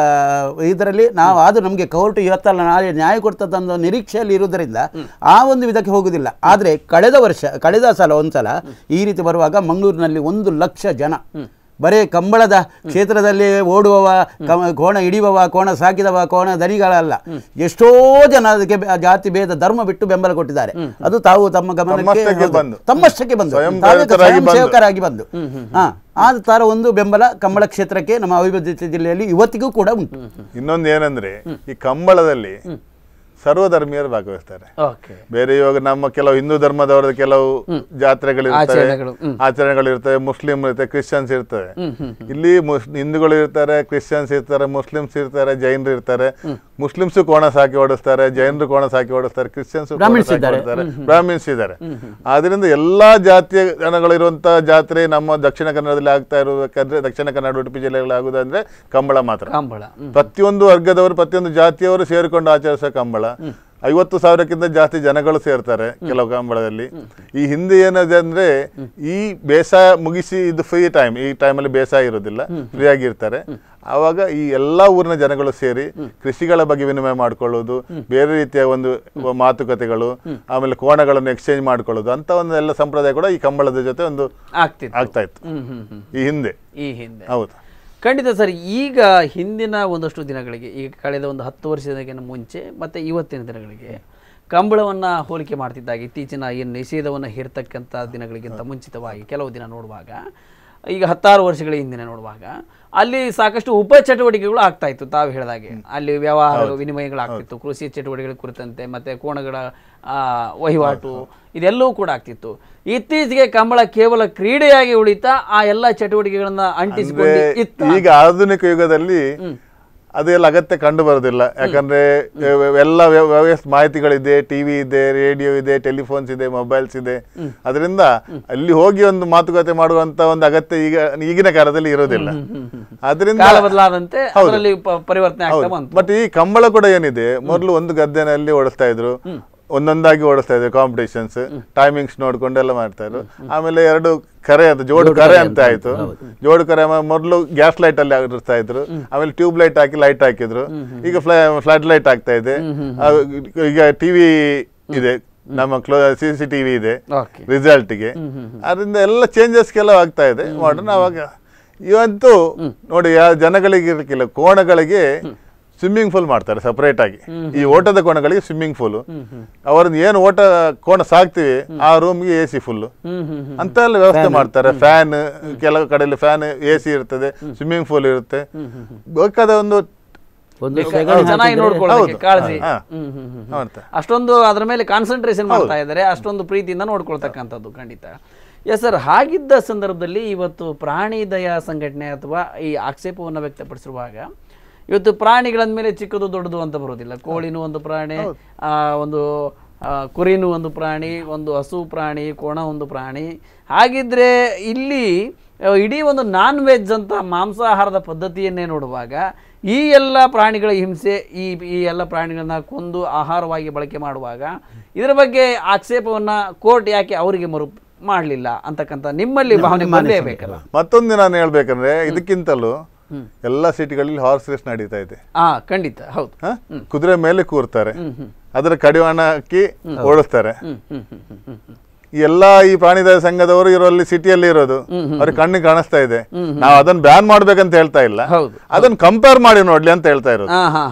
ಇದರಲ್ಲಿ ನಾವು ಆದರೂ ನಮಗೆ ಕೋರ್ಟ್ ಇವತ್ತಲ್ಲ ನಾಳೆ ನ್ಯಾಯ ಕೊಡ್ತದಂತ ನಿರೀಕ್ಷೆಯಲ್ಲಿ ಇರುವುದರಿಂದ ಆ ಒಂದು ವಿಧಕ್ಕೆ ಹೋಗುವುದಿಲ್ಲ. ಆದರೆ ಕಳೆದ ವರ್ಷ ಕಳೆದ ಸಲ ಒಂದ್ಸಲ ಈ ರೀತಿ ಬರುವಾಗ ಮಂಗಳೂರಿನಲ್ಲಿ ಒಂದು ಲಕ್ಷ ಜನ ಬರೇ ಕಂಬಳದ ಕ್ಷೇತ್ರದಲ್ಲಿ ಓಡುವವ, ಕೋಣ ಹಿಡಿಯುವವ, ಕೋಣ ಸಾಕಿದವ, ಕೋಣ ದನಿಗಳಲ್ಲ, ಎಷ್ಟೋ ಜನ ಅದಕ್ಕೆ ಜಾತಿ ಭೇದ ಧರ್ಮ ಬಿಟ್ಟು ಬೆಂಬಲ ಕೊಟ್ಟಿದ್ದಾರೆ. ಅದು ತಾವು ತಮ್ಮ ಗಮನಕ್ಕೆ ತಮ್ಮಷ್ಟಕ್ಕೆ ಬಂದು ಸ್ವಯಂ ಸೇವಕರಾಗಿ ಬಂದು ಹಾ ಆ ತರ ಒಂದು ಬೆಂಬಲ ಕಂಬಳ ಕ್ಷೇತ್ರಕ್ಕೆ ನಮ್ಮ ಅವಿಭಜಿತ ಜಿಲ್ಲೆಯಲ್ಲಿ ಇವತ್ತಿಗೂ ಕೂಡ ಉಂಟು. ಇನ್ನೊಂದು ಏನಂದ್ರೆ ಈ ಕಂಬಳದಲ್ಲಿ ಸರ್ವಧರ್ಮೀಯರು ಭಾಗವಹಿಸ್ತಾರೆ. ಓಕೆ. ಬೇರೆ ಇವಾಗ ನಮ್ಮ ಕೆಲವು ಹಿಂದೂ ಧರ್ಮದವರ ಕೆಲವು ಜಾತ್ರೆಗಳಿರ್ತವೆ, ಆಚರಣೆಗಳಿರ್ತವೆ, ಮುಸ್ಲಿಂ ಇರ್ತವೆ, ಕ್ರಿಶ್ಚಿಯನ್ಸ್ ಇರ್ತವೆ. ಇಲ್ಲಿ ಹಿಂದೂಗಳು ಇರ್ತಾರೆ, ಕ್ರಿಶ್ಚಿಯನ್ಸ್ ಇರ್ತಾರೆ, ಮುಸ್ಲಿಮ್ಸ್ ಇರ್ತಾರೆ, ಜೈನರು ಇರ್ತಾರೆ. ಮುಸ್ಲಿಮ್ಸ್ ಕೋಣ ಸಾಕಿ ಓಡಿಸ್ತಾರೆ, ಜೈನರು ಕೋಣ ಸಾಕಿ ಓಡಿಸ್ತಾರೆ, ಕ್ರಿಶ್ಚಿಯನ್ಸ್ ಬ್ರಾಹ್ಮಿನ್ಸ್ ಇದ್ದಾರೆ. ಆದ್ರಿಂದ ಎಲ್ಲಾ ಜಾತಿಯ ಜನಗಳಿರುವಂತಹ ಜಾತ್ರೆ ನಮ್ಮ ದಕ್ಷಿಣ ಕನ್ನಡದಲ್ಲಿ ಆಗ್ತಾ ಇರಬೇಕಾದ್ರೆ, ದಕ್ಷಿಣ ಕನ್ನಡ ಉಡುಪಿ ಜಿಲ್ಲೆಗಳಲ್ಲಿ ಆಗುದಂದ್ರೆ ಕಂಬಳ ಮಾತ್ರ. ಕಂಬಳ ಪ್ರತಿಯೊಂದು ವರ್ಗದವರು ಪ್ರತಿಯೊಂದು ಜಾತಿಯವರು ಸೇರಿಕೊಂಡು ಆಚರಿಸುವ ಕಂಬಳ. ಐವತ್ತು ಸಾವಿರಕ್ಕಿಂತ ಜಾಸ್ತಿ ಜನಗಳು ಸೇರ್ತಾರೆ ಕೆಲವು ಕಂಬಳದಲ್ಲಿ. ಈ ಹಿಂದೆ ಏನಿದೆ ಅಂದ್ರೆ ಈ ಬೇಸಾಯ ಮುಗಿಸಿ ಇದು ಫ್ರೀ ಟೈಮ್, ಈ ಟೈಮಲ್ಲಿ ಬೇಸಾಯ ಇರೋದಿಲ್ಲ, ಫ್ರೀ ಆಗಿರ್ತಾರೆ. ಆವಾಗ ಈ ಎಲ್ಲಾ ಊರಿನ ಜನಗಳು ಸೇರಿ ಕೃಷಿಗಳ ಬಗ್ಗೆ ವಿನಿಮಯ ಮಾಡ್ಕೊಳ್ಳೋದು, ಬೇರೆ ರೀತಿಯ ಒಂದು ಮಾತುಕತೆಗಳು, ಆಮೇಲೆ ಕೋಣಗಳನ್ನು ಎಕ್ಸ್ಚೇಂಜ್ ಮಾಡ್ಕೊಳ್ಳೋದು ಅಂತ ಒಂದು ಎಲ್ಲ ಸಂಪ್ರದಾಯ ಕೂಡ ಈ ಕಂಬಳದ ಜೊತೆ ಒಂದು ಆಗ್ತಾ ಇತ್ತು ಈ ಹಿಂದೆ. ಈ ಹಿಂದೆ ಹೌದು, ಖಂಡಿತ ಸರ್. ಈಗ ಹಿಂದಿನ ಒಂದಷ್ಟು ದಿನಗಳಿಗೆ, ಈಗ ಕಳೆದ ಒಂದು ಹತ್ತು ವರ್ಷದ ಮುಂಚೆ ಮತ್ತು ಇವತ್ತಿನ ದಿನಗಳಿಗೆ ಕಂಬಳವನ್ನು ಹೋಲಿಕೆ ಮಾಡ್ತಿದ್ದಾಗ, ಇತ್ತೀಚಿನ ಏನು ನಿಷೇಧವನ್ನು ಹೇರ್ತಕ್ಕಂಥ ದಿನಗಳಿಗಿಂತ ಮುಂಚಿತವಾಗಿ ಕೆಲವು ದಿನ ನೋಡುವಾಗ, ಈಗ ಹತ್ತಾರು ವರ್ಷಗಳ ಹಿಂದಿನ ನೋಡುವಾಗ ಅಲ್ಲಿ ಸಾಕಷ್ಟು ಉಪ ಚಟುವಟಿಕೆಗಳು ಆಗ್ತಾ ಇತ್ತು. ತಾವು ಹೇಳಿದಾಗೆ ಅಲ್ಲಿ ವ್ಯವಹಾರ ವಿನಿಮಯಗಳಾಗ್ತಿತ್ತು, ಕೃಷಿ ಚಟುವಟಿಕೆಗಳ ಕುರಿತಂತೆ ಮತ್ತು ಕೋಣಗಳ ವಹಿವಾಟು ಇದೆಲ್ಲವೂ ಕೂಡ ಆಗ್ತಿತ್ತು. ಇತ್ತೀಚೆಗೆ ಕಂಬಳ ಕೇವಲ ಕ್ರೀಡೆಯಾಗಿ ಉಳಿತಾ ಆ ಎಲ್ಲ ಚಟುವಟಿಕೆಗಳನ್ನ ಅಂಟಿಸಿಕೊಂಡು ಇತ್ತು. ಈಗ ಆಧುನಿಕ ಯುಗದಲ್ಲಿ ಅದೆಲ್ಲ ಅಗತ್ಯ ಕಂಡು ಬರೋದಿಲ್ಲ. ಯಾಕಂದ್ರೆ ಎಲ್ಲ ವ್ಯವಸ್ಥೆ ಮಾಹಿತಿಗಳಿದೆ, ಟಿವಿ ಇದೆ, ರೇಡಿಯೋ ಇದೆ, ಟೆಲಿಫೋನ್ಸ್ ಇದೆ, ಮೊಬೈಲ್ಸ್ ಇದೆ. ಅದರಿಂದ ಅಲ್ಲಿ ಹೋಗಿ ಒಂದು ಮಾತುಕತೆ ಮಾಡುವಂತ ಒಂದು ಅಗತ್ಯ ಈಗ ಈಗಿನ ಕಾಲದಲ್ಲಿ ಇರೋದಿಲ್ಲ. ಅದರಿಂದ ಬದಲಾದಂತೆ ಪರಿವರ್ತನೆ ಆಗ್ತಾ ಬಂತು. ಬಟ್ ಈ ಕಂಬಳ ಕೂಡ ಏನಿದೆ, ಮೊದಲು ಒಂದು ಗದ್ದೆನಲ್ಲಿ ಓಡಿಸ್ತಾ ಇದ್ರು, ಒಂದೊಂದಾಗಿ ಓಡಿಸ್ತಾ ಇದ್ರು, ಕಾಂಪಿಟೇಷನ್ಸ್ ಟೈಮಿಂಗ್ಸ್ ನೋಡ್ಕೊಂಡು ಎಲ್ಲ ಮಾಡ್ತಾ ಇದ್ರು. ಆಮೇಲೆ ಎರಡು ಕರೆ ಅಂತ ಜೋಡು ಕರೆ ಅಂತ ಆಯ್ತು. ಜೋಡು ಕರೆ ಮೊದಲು ಗ್ಯಾಸ್ ಲೈಟ್ ಅಲ್ಲಿ ಆಗಿರ್ತಾ ಇದ್ರು, ಆಮೇಲೆ ಟ್ಯೂಬ್ ಲೈಟ್ ಹಾಕಿ ಲೈಟ್ ಹಾಕಿದ್ರು. ಈಗ ಫ್ಲೈ ಫ್ಲಡ್ ಲೈಟ್ ಆಗ್ತಾ ಇದೆ. ಈಗ ಟಿವಿ ಇದೆ, ನಮ್ಮ ಕ್ಲೋ ಸಿ ಸಿ ಟಿವಿ ಇದೆ ರಿಸಲ್ಟ್ಗೆ. ಅದರಿಂದ ಎಲ್ಲ ಚೇಂಜಸ್ ಕೆಲವು ಆಗ್ತಾ ಇದೆ ಮಾಡರ್ನ್. ಅವಾಗ ಇವತ್ತು ನೋಡಿ, ಯಾವ ಜನಗಳಿಗೆ ಇರಕ್ಕಿಲ್ಲ, ಕೋಣಗಳಿಗೆ ಸ್ವಿಮ್ಮಿಂಗ್ ಪೂಲ್ ಮಾಡ್ತಾರೆ ಸಪರೇಟ್ ಆಗಿ. ಈ ಓಟದ ಕೋಣಗಳಿಗೆ ಸ್ವಿಮ್ಮಿಂಗ್ ಪೂಲ್, ಅವ್ರನ್ನ ಏನು ಓಟ ಕೋಣ ಸಾಕ್ತಿವಿ ಆ ರೂಮ್ಗೆ ಎ ಸಿ ಫುಲ್ ಅಂತ ಎಲ್ಲ ವ್ಯವಸ್ಥೆ ಮಾಡ್ತಾರೆ. ಫ್ಯಾನ್, ಕೆಲವು ಕಡೆಯಲ್ಲಿ ಫ್ಯಾನ್, ಎ ಸಿ ಇರ್ತದೆ, ಸ್ವಿಮ್ಮಿಂಗ್ ಪೂಲ್ ಇರುತ್ತೆ. ಬೇಕಾದ ಒಂದು ಚೆನ್ನಾಗಿ ನೋಡ್ಕೊಳ್ಳೋಕೆ ಕಾಳಜಿ, ಅಷ್ಟೊಂದು ಅದ್ರ ಮೇಲೆ ಕಾನ್ಸಂಟ್ರೇಷನ್ ಮಾಡ್ತಾ ಇದ್ದಾರೆ, ಅಷ್ಟೊಂದು ಪ್ರೀತಿಯಿಂದ ನೋಡ್ಕೊಳ್ತಕ್ಕಂಥದ್ದು. ಖಂಡಿತ ಎಸ್ ಸರ್. ಹಾಗಿದ್ದ ಸಂದರ್ಭದಲ್ಲಿ ಇವತ್ತು ಪ್ರಾಣಿ ದಯಾ ಸಂಘಟನೆ ಅಥವಾ ಈ ಆಕ್ಷೇಪವನ್ನು ವ್ಯಕ್ತಪಡಿಸಿರುವಾಗ, ಇವತ್ತು ಪ್ರಾಣಿಗಳಂದ ಮೇಲೆ ಚಿಕ್ಕದು ದೊಡ್ಡದು ಅಂತ ಬರೋದಿಲ್ಲ. ಕೋಳಿನೂ ಒಂದು ಪ್ರಾಣಿ, ಒಂದು ಕುರಿನೂ ಒಂದು ಪ್ರಾಣಿ, ಒಂದು ಹಸು ಪ್ರಾಣಿ, ಕೋಣ ಒಂದು ಪ್ರಾಣಿ. ಹಾಗಿದ್ರೆ ಇಲ್ಲಿ ಇಡೀ ಒಂದು ನಾನ್ ವೆಜ್ ಅಂತ ಮಾಂಸಾಹಾರದ ಪದ್ಧತಿಯನ್ನೇ ನೋಡುವಾಗ ಈ ಎಲ್ಲ ಪ್ರಾಣಿಗಳ ಹಿಂಸೆ, ಈ ಈ ಎಲ್ಲ ಪ್ರಾಣಿಗಳನ್ನ ಕೊಂದು ಆಹಾರವಾಗಿ ಬಳಕೆ ಮಾಡುವಾಗ ಇದರ ಬಗ್ಗೆ ಆಕ್ಷೇಪವನ್ನು ಕೋರ್ಟ್ ಯಾಕೆ ಅವರಿಗೆ ಮರು ಮಾಡಲಿಲ್ಲ ಅಂತಕ್ಕಂಥ ನಿಮ್ಮಲ್ಲಿ ಭಾವನೆ ಬಂದೇ ಬೇಕಲ್ಲ. ಮತ್ತೊಂದು ನಾನು ಹೇಳ್ಬೇಕಂದ್ರೆ, ಇದಕ್ಕಿಂತಲೂ ಎಲ್ಲ ಸಿಟಿಗಳಲ್ಲಿ ಹಾರ್ಸ್ ರೇಸ್ ನಡೀತಾ ಇದೆ. ಹಾ ಖಂಡಿತ ಹೌದು. ಕುದುರೆ ಮೇಲೆ ಕೂರ್ತಾರೆ, ಅದರ ಕಡಿವಾಣ ಹಾಕಿ ಓಡಿಸ್ತಾರೆ. ಎಲ್ಲಾ ಈ ಪ್ರಾಣಿದಯ ಸಂಘದವರು ಇರೋಲ್ಲಿ ಸಿಟಿಯಲ್ಲಿ ಇರೋದು, ಅವ್ರಿಗೆ ಕಣ್ಣಿಗೆ ಕಾಣಿಸ್ತಾ ಇದೆ. ನಾವು ಅದನ್ನ ಬ್ಯಾನ್ ಮಾಡ್ಬೇಕಂತ ಹೇಳ್ತಾ ಇಲ್ಲ, ಅದನ್ನ ಕಂಪೇರ್ ಮಾಡಿ ನೋಡ್ಲಿ ಅಂತ ಹೇಳ್ತಾ ಇರೋದು.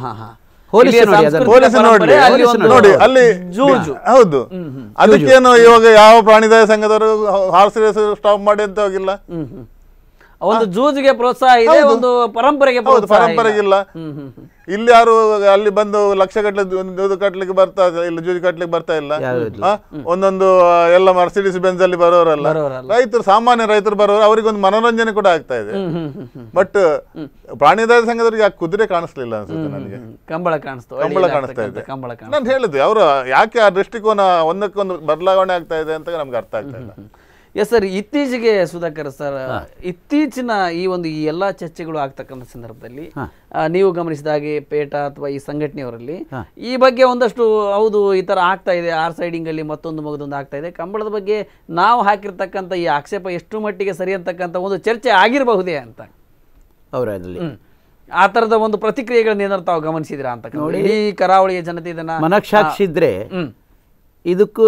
ಪೊಲೀಸ್ ನೋಡ್ಲಿ ನೋಡಿ ಅಲ್ಲಿ. ಹೌದು, ಅದಕ್ಕೇನು ಇವಾಗ ಯಾವ ಪ್ರಾಣಿದಯ ಸಂಘದವರು ಹಾರ್ಸ್ ರೇಸ್ ಸ್ಟಾಪ್ ಮಾಡಿ ಅಂತ ಹೋಗಿಲ್ಲ. ಒಂದು ಜೂಜಿಗೆ ಪ್ರೋತ್ಸಾಹ ಇದೆ, ಒಂದು ಪರಂಪರೆಗೆ ಪರಂಪರೆಗಿಲ್ಲ. ಇಲ್ಲಿ ಯಾರು ಅಲ್ಲಿ ಬಂದು ಲಕ್ಷ ಗಟ್ಟಲೆ ಜೂಜು ಕಟ್ಲಿಕ್ಕೆ ಬರ್ತಾ ಇಲ್ಲ, ಜೂಜು ಕಟ್ಲಿಕ್ಕೆ ಬರ್ತಾ ಇಲ್ಲ. ಒಂದೊಂದು ಎಲ್ಲ ಮರ್ಸಿಡಿಸ್ ಬೆಂಜ್ ಅಲ್ಲಿ ಬರೋರಲ್ಲ, ರೈತರು, ಸಾಮಾನ್ಯ ರೈತರು ಬರೋರು, ಅವ್ರಿಗೊಂದು ಮನೋರಂಜನೆ ಕೂಡ ಆಗ್ತಾ ಇದೆ. ಬಟ್ ಪ್ರಾಣಿದಯ ಸಂಘದವ್ರಿಗೆ ಯಾಕೆ ಕುದುರೆ ಕಾಣಿಸ್ಲಿಲ್ಲ ಅನ್ಸುತ್ತೆ ನನಗೆ. ಕಂಬಳ ಕಾಣಿಸ್ತು, ಕಂಬಳ ಕಾಣಿಸ್ತಾ ಇದೆ. ನಾನು ಹೇಳಿದ್ದು ಅವರು ಯಾಕೆ ಆ ದೃಷ್ಟಿಕೋನ ಒಂದಕ್ಕೊಂದು ಬದಲಾವಣೆ ಆಗ್ತಾ ಇದೆ ಅಂತ ನಮ್ಗೆ ಅರ್ಥ ಆಗ್ತಾ ಇಲ್ಲ. Yes sir. ಇತ್ತೀಚೆಗೆ ಸುಧಾಕರ್ ಸರ್, ಇತ್ತೀಚಿನ ಈ ಒಂದು ಈ ಎಲ್ಲ ಚರ್ಚೆಗಳು ಆಗ್ತಕ್ಕಂಥ ಸಂದರ್ಭದಲ್ಲಿ ನೀವು ಗಮನಿಸಿದಾಗೆ ಪೇಟ ಅಥವಾ ಈ ಸಂಘಟನೆಯವರಲ್ಲಿ ಈ ಬಗ್ಗೆ ಒಂದಷ್ಟು ಹೌದು ಈ ತರ ಆಗ್ತಾ ಇದೆ, ಆರ್ ಸೈಡಿಂಗ್ ಅಲ್ಲಿ ಮತ್ತೊಂದು ಮಗದೊಂದು ಆಗ್ತಾ ಇದೆ, ಕಂಬಳದ ಬಗ್ಗೆ ನಾವು ಹಾಕಿರ್ತಕ್ಕಂಥ ಈ ಆಕ್ಷೇಪ ಎಷ್ಟು ಮಟ್ಟಿಗೆ ಸರಿ ಅಂತಕ್ಕಂಥ ಒಂದು ಚರ್ಚೆ ಆಗಿರಬಹುದೇ ಅಂತ ಅವರಲ್ಲಿ ಆ ತರದ ಒಂದು ಪ್ರತಿಕ್ರಿಯೆಗಳನ್ನ ಏನಾದ್ರು ತಾವು ಗಮನಿಸಿದಿರಾ ಅಂತ? ಈ ಕರಾವಳಿಯ ಜನತೆ ಇದನ್ನ ಮನಕ್ಷಾಕ್ಷಿ ಇದ್ರೆ ಇದಕ್ಕೂ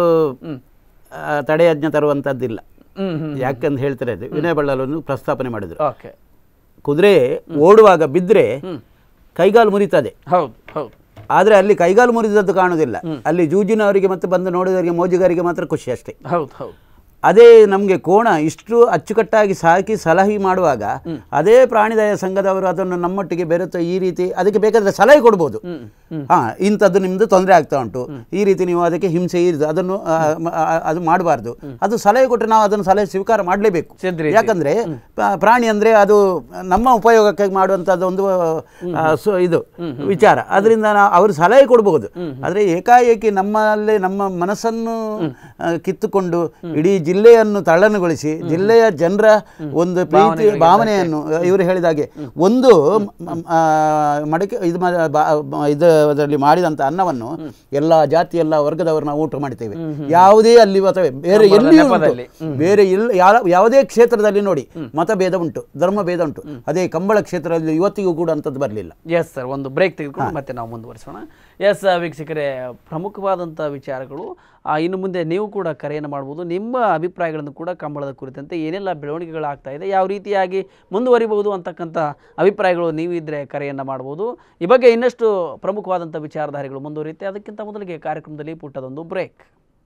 ತಡೆಯಾಜ್ಞೆ ತರುವಂತದ್ದಿಲ್ಲ. ಯಾಕಂತ ಹೇಳ್ತಾರೆ, ವಿನಯ ಬಳ್ಳಾಲನ್ನು ಪ್ರಸ್ತಾಪನೆ ಮಾಡಿದ್ರು. ಕುದುರೆ ಓಡುವಾಗ ಬಿದ್ರೆ ಕೈಗಾಲು ಮುರಿತದೆ, ಆದ್ರೆ ಅಲ್ಲಿ ಕೈಗಾಲು ಮುರಿದದ್ದು ಕಾಣುದಿಲ್ಲ. ಅಲ್ಲಿ ಜೂಜಿನವರಿಗೆ ಮತ್ತೆ ಬಂದು ನೋಡಿದವರಿಗೆ, ಮೋಜಿಗಾರಿಗೆ ಮಾತ್ರ ಖುಷಿ ಅಷ್ಟೇ. ಅದೇ ನಮಗೆ ಕೋಣ ಇಷ್ಟು ಅಚ್ಚುಕಟ್ಟಾಗಿ ಸಾಕಿ ಸಲಹೆ ಮಾಡುವಾಗ ಅದೇ ಪ್ರಾಣಿದಯ ಸಂಘದವರು ಅದನ್ನು ನಮ್ಮೊಟ್ಟಿಗೆ ಬೆರೆತು ಈ ರೀತಿ ಅದಕ್ಕೆ ಬೇಕಾದ್ರೆ ಸಲಹೆ ಕೊಡ್ಬೋದು. ಹಾಂ ಇಂಥದ್ದು ನಿಮ್ಮದು ತೊಂದರೆ ಆಗ್ತಾ ಉಂಟು, ಈ ರೀತಿ ನೀವು ಅದಕ್ಕೆ ಹಿಂಸೆ ಇದ್ದು ಅದನ್ನು ಆ, ಮ- ಆ, ಅದು ಮಾಡಬಾರ್ದು. ಅದು ಸಲಹೆ ಕೊಟ್ಟರೆ ನಾವು ಅದನ್ನು ಸಲಹೆ ಸ್ವೀಕಾರ ಮಾಡಲೇಬೇಕು. ಯಾಕಂದರೆ ಪ್ರಾಣಿ ಅಂದರೆ ಅದು ನಮ್ಮ ಉಪಯೋಗಕ್ಕೆ ಮಾಡುವಂಥದ್ದು ಒಂದು ಆ, ಸೊ ಇದು ವಿಚಾರ. ಅದರಿಂದ ನಾವು ಅವರು ಸಲಹೆ ಕೊಡ್ಬೋದು. ಆದರೆ ಏಕಾಏಕಿ ನಮ್ಮಲ್ಲೇ ನಮ್ಮ ಮನಸ್ಸನ್ನು ಆ, ಕಿತ್ತುಕೊಂಡು ಇಡೀ ಜಿಲ್ಲೆಯನ್ನು ತಳ್ಳನುಗೊಳಿಸಿ ಜಿಲ್ಲೆಯ ಜನರ ಒಂದು ಪ್ರೀತಿ ಭಾವನೆಯನ್ನು ಇವರು ಹೇಳಿದಾಗೆ ಒಂದು ಮ- ಆ, ಮಡಕೆ ಇದು ಮ- ಬಾ- ಬ- ಇದರಲ್ಲಿ ಮಾಡಿದಂಥ ಅನ್ನವನ್ನು ಎಲ್ಲ ಜಾತಿ ಎಲ್ಲ ವರ್ಗದವರು ನಾವು ಊಟ ಮಾಡ್ತೇವೆ. ಯಾವುದೇ ಅಲ್ಲಿ ಅಥವಾ ಬೇರೆ ಎಲ್ಲಿಯೂ ಉಂಟು, ಬೇರೆ ಎಲ್ಲ ಯಾವ- ಯಾವುದೇ ಕ್ಷೇತ್ರದಲ್ಲಿ ನೋಡಿ ಮತಭೇದ ಉಂಟು, ಧರ್ಮ ಭೇದ ಉಂಟು. ಅದೇ ಕಂಬಳ ಕ್ಷೇತ್ರದಲ್ಲಿ ಇವತ್ತಿಗೂ ಕೂಡ ಅಂಥದ್ದು ಬರಲಿಲ್ಲ. ಎಸ್ ಸರ್, ಒಂದು ಬ್ರೇಕ್ ತೆಗೆದುಕೊಂಡು ಮತ್ತೆ ನಾವು ಮುಂದುವರಿಸೋಣ. ಎಸ್ ವೀಕ್ಷಕರೇ, ಪ್ರಮುಖವಾದಂಥ ವಿಚಾರಗಳು. ಆ, ಇನ್ನು ಮುಂದೆ ನೀವು ಕೂಡ ಕರೆಯನ್ನು ಮಾಡ್ಬೋದು. ನಿಮ್ಮ ಅಭಿಪ್ರಾಯಗಳನ್ನು ಕೂಡ ಕಂಬಳದ ಕುರಿತಂತೆ ಏನೆಲ್ಲ ಬೆಳವಣಿಗೆಗಳಾಗ್ತಾ ಇದೆ, ಯಾವ ರೀತಿಯಾಗಿ ಮುಂದುವರಿಬಹುದು ಅಂತಕ್ಕಂಥ ಅಭಿಪ್ರಾಯಗಳು ನೀವು ಇದ್ದರೆ ಕರೆಯನ್ನು ಮಾಡ್ಬೋದು. ಈ ಬಗ್ಗೆ ಇನ್ನಷ್ಟು ಪ್ರಮುಖವಾದಂಥ ವಿಚಾರಧಾರೆಗಳು ಮುಂದುವರಿಯುತ್ತೆ. ಅದಕ್ಕಿಂತ ಮೊದಲಿಗೆ ಕಾರ್ಯಕ್ರಮದಲ್ಲಿ ಪುಟ್ಟದೊಂದು ಬ್ರೇಕ್.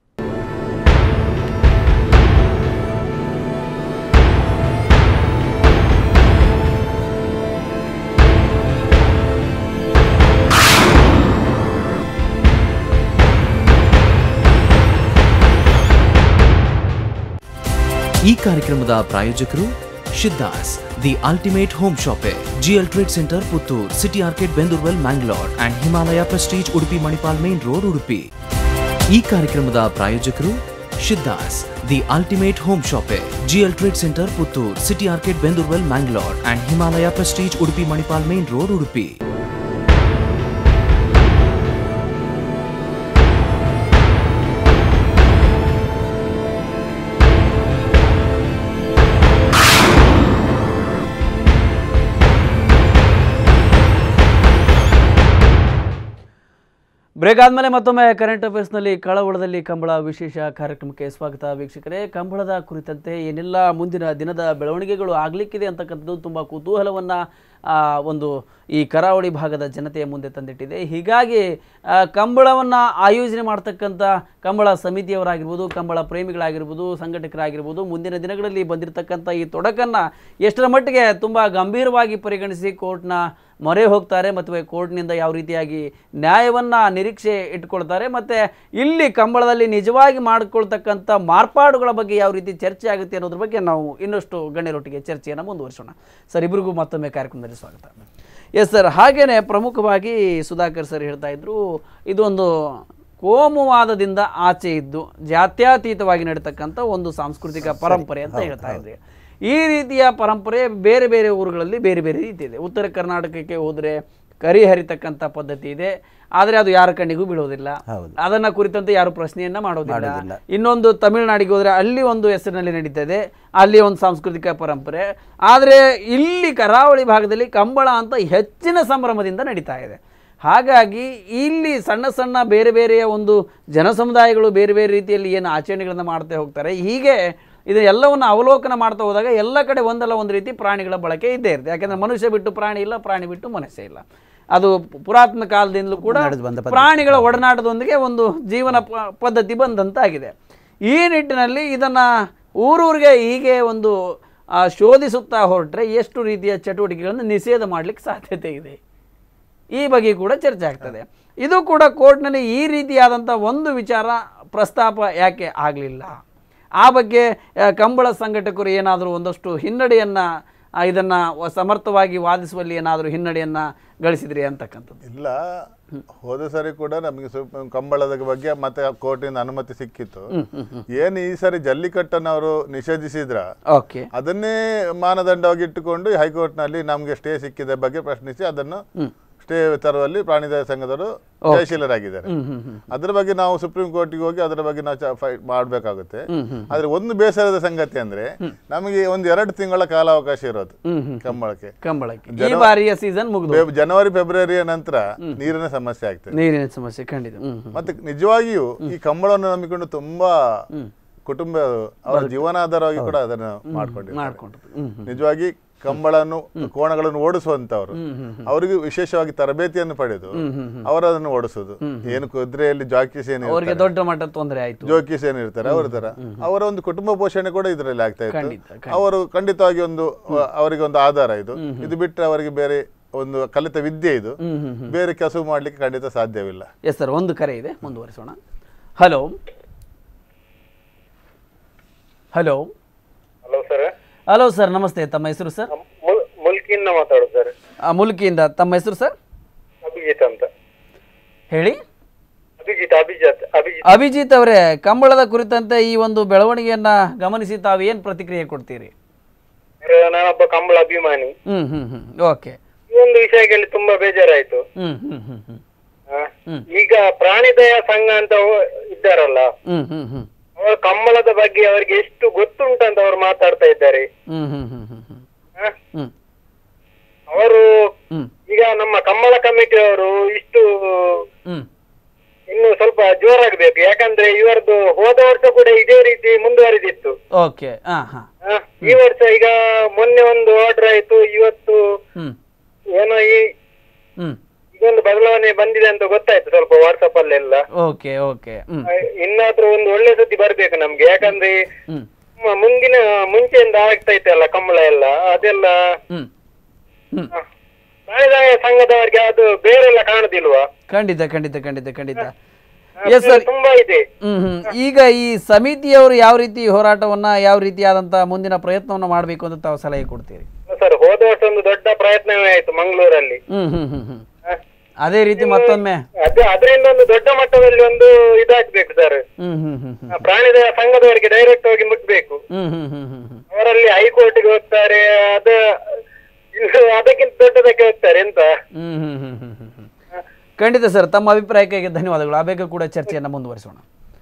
ಈ ಕಾರ್ಯಕ್ರಮದ ಪ್ರಾಯೋಜಕರು Siddhas the ultimate home shoppe, GL trade centre Puttur, city ಆರ್ಕೆಟ್ Bendurwell Mangalore and Himalaya prestige Udupi Manipal main road Udupi. ಈ ಕಾರ್ಯಕ್ರಮದ ಪ್ರಾಯೋಜಕರು Siddhas the ultimate home shoppe, GL trade centre Puttur, city ಆರ್ಕೆಟ್ Bendurwell Mangalore and Himalaya prestige Udupi Manipal main road Udupi. Break ಆದಮೇಲೆ ಮತ್ತೊಮ್ಮೆ ಕರೆಂಟ್ ಅಫೇರ್ಸ್ನಲ್ಲಿ ಕಳವಳದಲ್ಲಿ ಕಂಬಳ ವಿಶೇಷ ಕಾರ್ಯಕ್ರಮಕ್ಕೆ ಸ್ವಾಗತ ವೀಕ್ಷಕರೇ. ಕಂಬಳದ ಕುರಿತಂತೆ ಏನೆಲ್ಲ ಮುಂದಿನ ದಿನದ ಬೆಳವಣಿಗೆಗಳು ಆಗಲಿಕ್ಕಿದೆ ಅಂತಕ್ಕಂಥದ್ದು ತುಂಬ ಕುತೂಹಲವನ್ನು ಒಂದು ಈ ಕರಾವಳಿ ಭಾಗದ ಜನತೆಯ ಮುಂದೆ ತಂದಿಟ್ಟಿದೆ. ಹೀಗಾಗಿ ಕಂಬಳವನ್ನು ಆಯೋಜನೆ ಮಾಡ್ತಕ್ಕಂಥ ಕಂಬಳ ಸಮಿತಿಯವರಾಗಿರ್ಬೋದು, ಕಂಬಳ ಪ್ರೇಮಿಗಳಾಗಿರ್ಬೋದು, ಸಂಘಟಕರಾಗಿರ್ಬೋದು, ಮುಂದಿನ ದಿನಗಳಲ್ಲಿ ಬಂದಿರತಕ್ಕಂಥ ಈ ತೊಡಕನ್ನು ಎಷ್ಟರ ಮಟ್ಟಿಗೆ ತುಂಬ ಗಂಭೀರವಾಗಿ ಪರಿಗಣಿಸಿ ಕೋರ್ಟ್ನ ಮೊರೆ ಹೋಗ್ತಾರೆ ಮತ್ತು ಕೋರ್ಟ್ನಿಂದ ಯಾವ ರೀತಿಯಾಗಿ ನ್ಯಾಯವನ್ನು ನಿರೀಕ್ಷೆ ಇಟ್ಕೊಳ್ತಾರೆ, ಮತ್ತು ಇಲ್ಲಿ ಕಂಬಳದಲ್ಲಿ ನಿಜವಾಗಿ ಮಾಡಿಕೊಳ್ತಕ್ಕಂಥ ಮಾರ್ಪಾಡುಗಳ ಬಗ್ಗೆ ಯಾವ ರೀತಿ ಚರ್ಚೆ ಆಗುತ್ತೆ ಅನ್ನೋದ್ರ ಬಗ್ಗೆ ನಾವು ಇನ್ನಷ್ಟು ಗಣ್ಯರೊಟ್ಟಿಗೆ ಚರ್ಚೆಯನ್ನು ಮುಂದುವರಿಸೋಣ. ಸರ್, ಇಬ್ಬರಿಗೂ ಮತ್ತೊಮ್ಮೆ ಕಾರ್ಯಕ್ರಮದಲ್ಲಿ ಸ್ವಾಗತ. ಎಸ್ ಸರ್, ಹಾಗೇನೆ ಪ್ರಮುಖವಾಗಿ ಸುಧಾಕರ್ ಸರ್ ಹೇಳ್ತಾ ಇದ್ರು, ಇದೊಂದು ಕೋಮುವಾದದಿಂದ ಆಚೆ ಇದ್ದು ಜಾತ್ಯತೀತವಾಗಿ ನಡೀತಕ್ಕಂಥ ಒಂದು ಸಾಂಸ್ಕೃತಿಕ ಪರಂಪರೆ ಅಂತ ಹೇಳ್ತಾ ಇದ್ರಿ. ಈ ರೀತಿಯ ಪರಂಪರೆ ಬೇರೆ ಬೇರೆ ಊರುಗಳಲ್ಲಿ ಬೇರೆ ಬೇರೆ ರೀತಿ ಇದೆ. ಉತ್ತರ ಕರ್ನಾಟಕಕ್ಕೆ ಹೋದರೆ ಕರಿ ಹರಿತಕ್ಕಂಥ ಪದ್ಧತಿ ಇದೆ, ಆದರೆ ಅದು ಯಾರ ಕಣ್ಣಿಗೂ ಬೀಳೋದಿಲ್ಲ, ಅದನ್ನ ಕುರಿತಂತೆ ಯಾರು ಪ್ರಶ್ನೆಯನ್ನ ಮಾಡೋದಿಲ್ಲ. ಇನ್ನೊಂದು ತಮಿಳುನಾಡಿಗೆ ಹೋದರೆ ಅಲ್ಲಿ ಒಂದು ಹೆಸರಿನಲ್ಲಿ ನಡೀತದೆ, ಅಲ್ಲಿ ಒಂದು ಸಾಂಸ್ಕೃತಿಕ ಪರಂಪರೆ. ಆದರೆ ಇಲ್ಲಿ ಕರಾವಳಿ ಭಾಗದಲ್ಲಿ ಕಂಬಳ ಅಂತ ಹೆಚ್ಚಿನ ಸಂಭ್ರಮದಿಂದ ನಡೀತಾ ಇದೆ. ಹಾಗಾಗಿ ಇಲ್ಲಿ ಸಣ್ಣ ಸಣ್ಣ ಬೇರೆ ಬೇರೆಯ ಒಂದು ಜನ ಸಮುದಾಯಗಳು ಬೇರೆ ಬೇರೆ ರೀತಿಯಲ್ಲಿ ಏನು ಆಚರಣೆಗಳನ್ನು ಮಾಡ್ತಾ ಹೋಗ್ತಾರೆ. ಹೀಗೆ ಇದು ಎಲ್ಲವನ್ನು ಅವಲೋಕನ ಮಾಡ್ತಾ ಹೋದಾಗ ಎಲ್ಲ ಕಡೆ ಒಂದಲ್ಲ ಒಂದು ರೀತಿ ಪ್ರಾಣಿಗಳ ಬಳಕೆ ಇದ್ದೇ ಇರುತ್ತೆ. ಯಾಕೆಂದರೆ ಮನುಷ್ಯ ಬಿಟ್ಟು ಪ್ರಾಣಿ ಇಲ್ಲ, ಪ್ರಾಣಿ ಬಿಟ್ಟು ಮನುಷ್ಯ ಇಲ್ಲ. ಅದು ಪುರಾತನ ಕಾಲದಿಂದಲೂ ಕೂಡ ಪ್ರಾಣಿಗಳ ಒಡನಾಟದೊಂದಿಗೆ ಒಂದು ಜೀವನ ಪದ್ಧತಿ ಬಂದಂತಾಗಿದೆ. ಈ ನಿಟ್ಟಿನಲ್ಲಿ ಇದನ್ನು ಊರೂರಿಗೆ ಹೀಗೆ ಒಂದು ಶೋಧಿಸುತ್ತಾ ಹೊರಟ್ರೆ ಎಷ್ಟು ರೀತಿಯ ಚಟುವಟಿಕೆಗಳನ್ನು ನಿಷೇಧ ಮಾಡಲಿಕ್ಕೆ ಸಾಧ್ಯತೆ ಇದೆ, ಈ ಬಗ್ಗೆ ಕೂಡ ಚರ್ಚೆ ಆಗ್ತದೆ. ಇದು ಕೂಡ ಕೋರ್ಟ್ನಲ್ಲಿ ಈ ರೀತಿಯಾದಂಥ ಒಂದು ವಿಚಾರ ಪ್ರಸ್ತಾಪ ಯಾಕೆ ಆಗಲಿಲ್ಲ, ಆ ಬಗ್ಗೆ ಕಂಬಳ ಸಂಘಟಕರು ಏನಾದರೂ ಒಂದಷ್ಟು ಹಿನ್ನಡೆಯನ್ನು ಇದನ್ನು ಸಮರ್ಥವಾಗಿ ವಾದಿಸುವಲ್ಲಿ ಏನಾದರೂ ಹಿನ್ನಡೆಯನ್ನು ಗಳಿಸಿದ್ರಿ ಅಂತಕ್ಕಂಥದ್ದು? ಇಲ್ಲ, ಹೋದ ಸರಿ ಕೂಡ ನಮಗೆ ಕಂಬಳದ ಬಗ್ಗೆ ಮತ್ತೆ ಕೋರ್ಟಿಂದ ಅನುಮತಿ ಸಿಕ್ಕಿತ್ತು. ಏನು ಈ ಸರಿ ಜಲ್ಲಿಕಟ್ಟನ್ನು ಅವರು ನಿಷೇಧಿಸಿದ್ರ, ಅದನ್ನೇ ಮಾನದಂಡವಾಗಿ ಇಟ್ಟುಕೊಂಡು ಹೈಕೋರ್ಟ್ನಲ್ಲಿ ನಮಗೆ ಸ್ಟೇ ಸಿಕ್ಕಿದ ಬಗ್ಗೆ ಪ್ರಶ್ನಿಸಿ ಅದನ್ನು ಸ್ಟೇ ತರುವಲ್ಲಿ ಪ್ರಾಣಿದಯ ಸಂಘದವರು ಜಯಶೀಲರಾಗಿದ್ದಾರೆ. ಅದರ ಬಗ್ಗೆ ನಾವು ಸುಪ್ರೀಂ ಕೋರ್ಟಿಗೆ ಹೋಗಿ ಅದರ ಬಗ್ಗೆ ನಾವು ಫೈಟ್ ಮಾಡಬೇಕಾಗುತ್ತೆ. ಆದ್ರೆ ಒಂದು ಬೇಸರದ ಸಂಗತಿ ಅಂದ್ರೆ ನಮಗೆ ಒಂದು ಎರಡು ತಿಂಗಳ ಕಾಲಾವಕಾಶ ಇರೋದು ಕಂಬಳಕ್ಕೆ. ಕಂಬಳಕ್ಕೆ ಈ ಬಾರಿಯ ಸೀಸನ್ ಮುಗಿದು ಜನವರಿ ಫೆಬ್ರವರಿಯ ನಂತರ ನೀರಿನ ಸಮಸ್ಯೆ ಆಗ್ತದೆ, ನೀರಿನ ಸಮಸ್ಯೆ ಖಂಡಿತ. ಮತ್ತೆ ನಿಜವಾಗಿಯೂ ಈ ಕಂಬಳವನ್ನು ನಂಬಿಕೊಂಡು ತುಂಬಾ ಕುಟುಂಬ ಅವರ ಜೀವನಾಧಾರವಾಗಿ ಕೂಡ ಅದನ್ನು ಮಾಡ್ಕೊಂಡಿದ್ದಾರೆ. ನಿಜವಾಗಿ ಕಂಬಳನ್ನು ಕೋಣಗಳನ್ನು ಓಡಿಸುವಂತವ್ರು ಅವರಿಗೆ ವಿಶೇಷವಾಗಿ ತರಬೇತಿಯನ್ನು ಪಡೆದು ಅವರದನ್ನು ಓಡಿಸುದು. ಏನು ಕುದುರೆಯಲ್ಲಿ ಜಾಕೀಸ್ ಏನು ದೊಡ್ಡ ಮಟ್ಟದ ತೊಂದರೆ ಆಯ್ತು, ಜೋಕೀಸ್ ಏನು ಇರ್ತಾರೆ ಅವರ ತರ ಅವರ ಒಂದು ಕುಟುಂಬ ಪೋಷಣೆ ಕೂಡ ಇದರಲ್ಲಿ ಆಗ್ತಾ ಇತ್ತು. ಅವರು ಖಂಡಿತವಾಗಿ ಒಂದು ಅವರಿಗೆ ಒಂದು ಆಧಾರ ಇದು. ಇದು ಬಿಟ್ಟರೆ ಅವರಿಗೆ ಬೇರೆ ಒಂದು ಕಲಿತ ವಿದ್ಯೆ ಇದು. ಬೇರೆ ಕಸುಬು ಮಾಡ್ಲಿಕ್ಕೆ ಖಂಡಿತ ಸಾಧ್ಯವಿಲ್ಲ. ಎಸ್ ಸರ್, ಒಂದು ಕರೆ ಇದೆ, ಮುಂದುವರಿಸೋಣ. Hello hello hello sir. Hello sir, ನಮಸ್ತೆ. ತಮ್ಮ ಹೆಸರು ಸರ್? ಮುಲ್ಕಿಯಿಂದ ಮಾತಾಡೋದು ಸರ್. ಮುಲ್ಕಿಯಿಂದ. ತಮ್ಮ ಹೆಸರು ಸರ್? ಅಭಿಜಿತ್ ಅಂತ ಹೇಳಿ. ಅಭಿಜಿತ್ ಅಭಿಜಿತ್ ಅಭಿಜಿತ್ ಅಭಿಜಿತ್ ಅವರೇ, ಕಂಬಳದ ಕುರಿತಂತೆ ಈ ಒಂದು ಬೆಳವಣಿಗೆಯನ್ನ ಗಮನಿಸಿ ತಾವು ಏನ್ ಪ್ರತಿಕ್ರಿಯೆ ಕೊಡ್ತೀರಿ? ನಾನೊಬ್ಬ ಕಂಬಳ ಅಭಿಮಾನಿ. Hmm hmm hmm okay. ಈ ಒಂದು ವಿಷಯ ಕೇಳಿ ತುಂಬಾ ಬೇಜಾರಾಯ್ತು. ಹ್ಮ್ ಹ್ಮ್ ಹ್ಮ್ ಹ್ಮ್ ಆ, ಈಗ ಪ್ರಾಣಿದಯ ಸಂಘ ಅಂತ ಅವ- ಇದ್ದಾರಲ್ಲ, ಹ್ಮ್ ಹ್ಮ್ ಹ್ಮ್ ಅವರ ಕಂಬಳದ ಬಗ್ಗೆ ಅವರಿಗೆ ಎಷ್ಟು ಗೊತ್ತುಂಟಂತ ಅವರು ಮಾತಾಡ್ತಾ ಇದ್ದಾರೆ. ಹ್ಮ್ ಹ್ಮ್ ಹ್ಮ್ ಹ್ಮ್ ಹ್ಮ್ ಆ, ಹ್ಮ್ ಅವರು ಹ್ಮ್ ಈಗ ನಮ್ಮ ಕಂಬಳ ಕಮಿಟಿ ಅವರು ಇಷ್ಟು ಹ್ಮ್ ಇನ್ನು ಸ್ವಲ್ಪ ಜೋರಾಗಬೇಕು. ಯಾಕಂದ್ರೆ ಇವರದ್ದು ಹೋದ ವರ್ಷ ಕೂಡ ಇದೇ ರೀತಿ ಮುಂದುವರಿದಿತ್ತು. ಓಕೆ. ಹಾ ಹಾ ಆ, ಈ ವರ್ಷ ಈಗ ಮೊನ್ನೆ ಒಂದು ಆರ್ಡರ್ ಆಯ್ತು, ಇವತ್ತು ಹ್ಮ್ ಏನೋ ಈ ಹ್ಮ್ ಇದೊಂದು ಬದಲಾವಣೆ ಬಂದಿದೆ ಅಂತ ಗೊತ್ತಾಯ್ತು ಸ್ವಲ್ಪ ವಾಟ್ಸಪ್ ಅಲ್ಲೆಲ್ಲ. Okay okay. ಹ್ಮ್ ಆ, ಇನ್ನಾದ್ರೂ ಒಂದು ಒಳ್ಳೆ ಸುದ್ದಿ ಬರ್ಬೇಕು ನಮ್ಗೆ. ಯಾಕಂದ್ರೆ ಹ್ಮ್ ಮ- ಮುಂದಿನ ಮುಂಚೆಯಿಂದ ಆಗ್ತಾ ಇತ್ತಲ್ಲ ಕಂಬಳ ಎಲ್ಲ, ಅದೆಲ್ಲ ಹ್ಮ್ ಹ್ಮ್ ಆ, ಪ್ರಾಣಿದಯ ಸಂಘದವರಿಗೆ ಅದು ಬೇರೆಲ್ಲ ಕಾಣುದಿಲ್ವಾ? ಖಂಡಿತ ಖಂಡಿತ ಖಂಡಿತ ಖಂಡಿತ. ಆ, ಎಸ್ ಸರ್. ತುಂಬಾ ಇದೆ. ಹ್ಮ್ ಹ್ಮ್ ಈಗ ಈ ಸಮಿತಿಯವರು ಯಾವ ರೀತಿ ಹೋರಾಟವನ್ನ, ಯಾವ ರೀತಿಯಾದಂತ ಮುಂದಿನ ಪ್ರಯತ್ನವನ್ನ ಮಾಡಬೇಕು ಅಂತ ತಾವು ಸಲಹೆ ಕೊಡ್ತೀರಿ? ಸರ್, ಹೋದ ವರ್ಷ ಒಂದು ದೊಡ್ಡ ಪ್ರಯತ್ನವೇ ಆಯ್ತು ಮಂಗಳೂರಲ್ಲಿ. ಹ್ಮ್ ಹ್ಮ್ ಹ್ಮ್ ಹ್ಮ್ ಆ, ಅದೇ ರೀತಿ ಮತ್ತೊಮ್ಮೆ. ಅದು ಅದರಿಂದ ಒಂದು ದೊಡ್ಡ ಮಟ್ಟದಲ್ಲಿ ಒಂದು ಇದಾಗ್ಬೇಕು ಸರ್. ಹ್ಮ್ ಹ್ಮ್ ಹ್ಮ್ ಹ್ಮ್ ಆ, ಪ್ರಾಣಿದಯ ಸಂಘದವರಿಗೆ ಡೈರೆಕ್ಟ್ ಹೋಗಿ ಮುಟ್ಬೇಕು. ಹ್ಮ್ ಹ್ಮ್ ಹ್ಮ್ ಹ್ಮ್ ಹ್ಮ್ ಅವರಲ್ಲಿ ಹೈಕೋರ್ಟ್ಗೆ ಹೋಗ್ತಾರೆ, ಅದ ಇನ್ನು ಅದಕ್ಕಿಂತ ದೊಡ್ಡದಕ್ಕೆ ಹೋಗ್ತಾರೆ ಎಂತ. ಹ್ಮ್ ಹ್ಮ್ ಹ್ಮ್ ಹ್ಮ್ ಹ್ಮ್ ಹ್ಮ್ ಖಂಡಿತ ಸರ್, ತಮ್ಮ ಅಭಿಪ್ರಾಯಕ್ಕಾಗಿ ಧನ್ಯವಾದಗಳು. ಆ ಬೇಗ ಕೂಡ ಚರ್ಚೆಯನ್ನು ಮುಂದುವರಿಸೋಣ.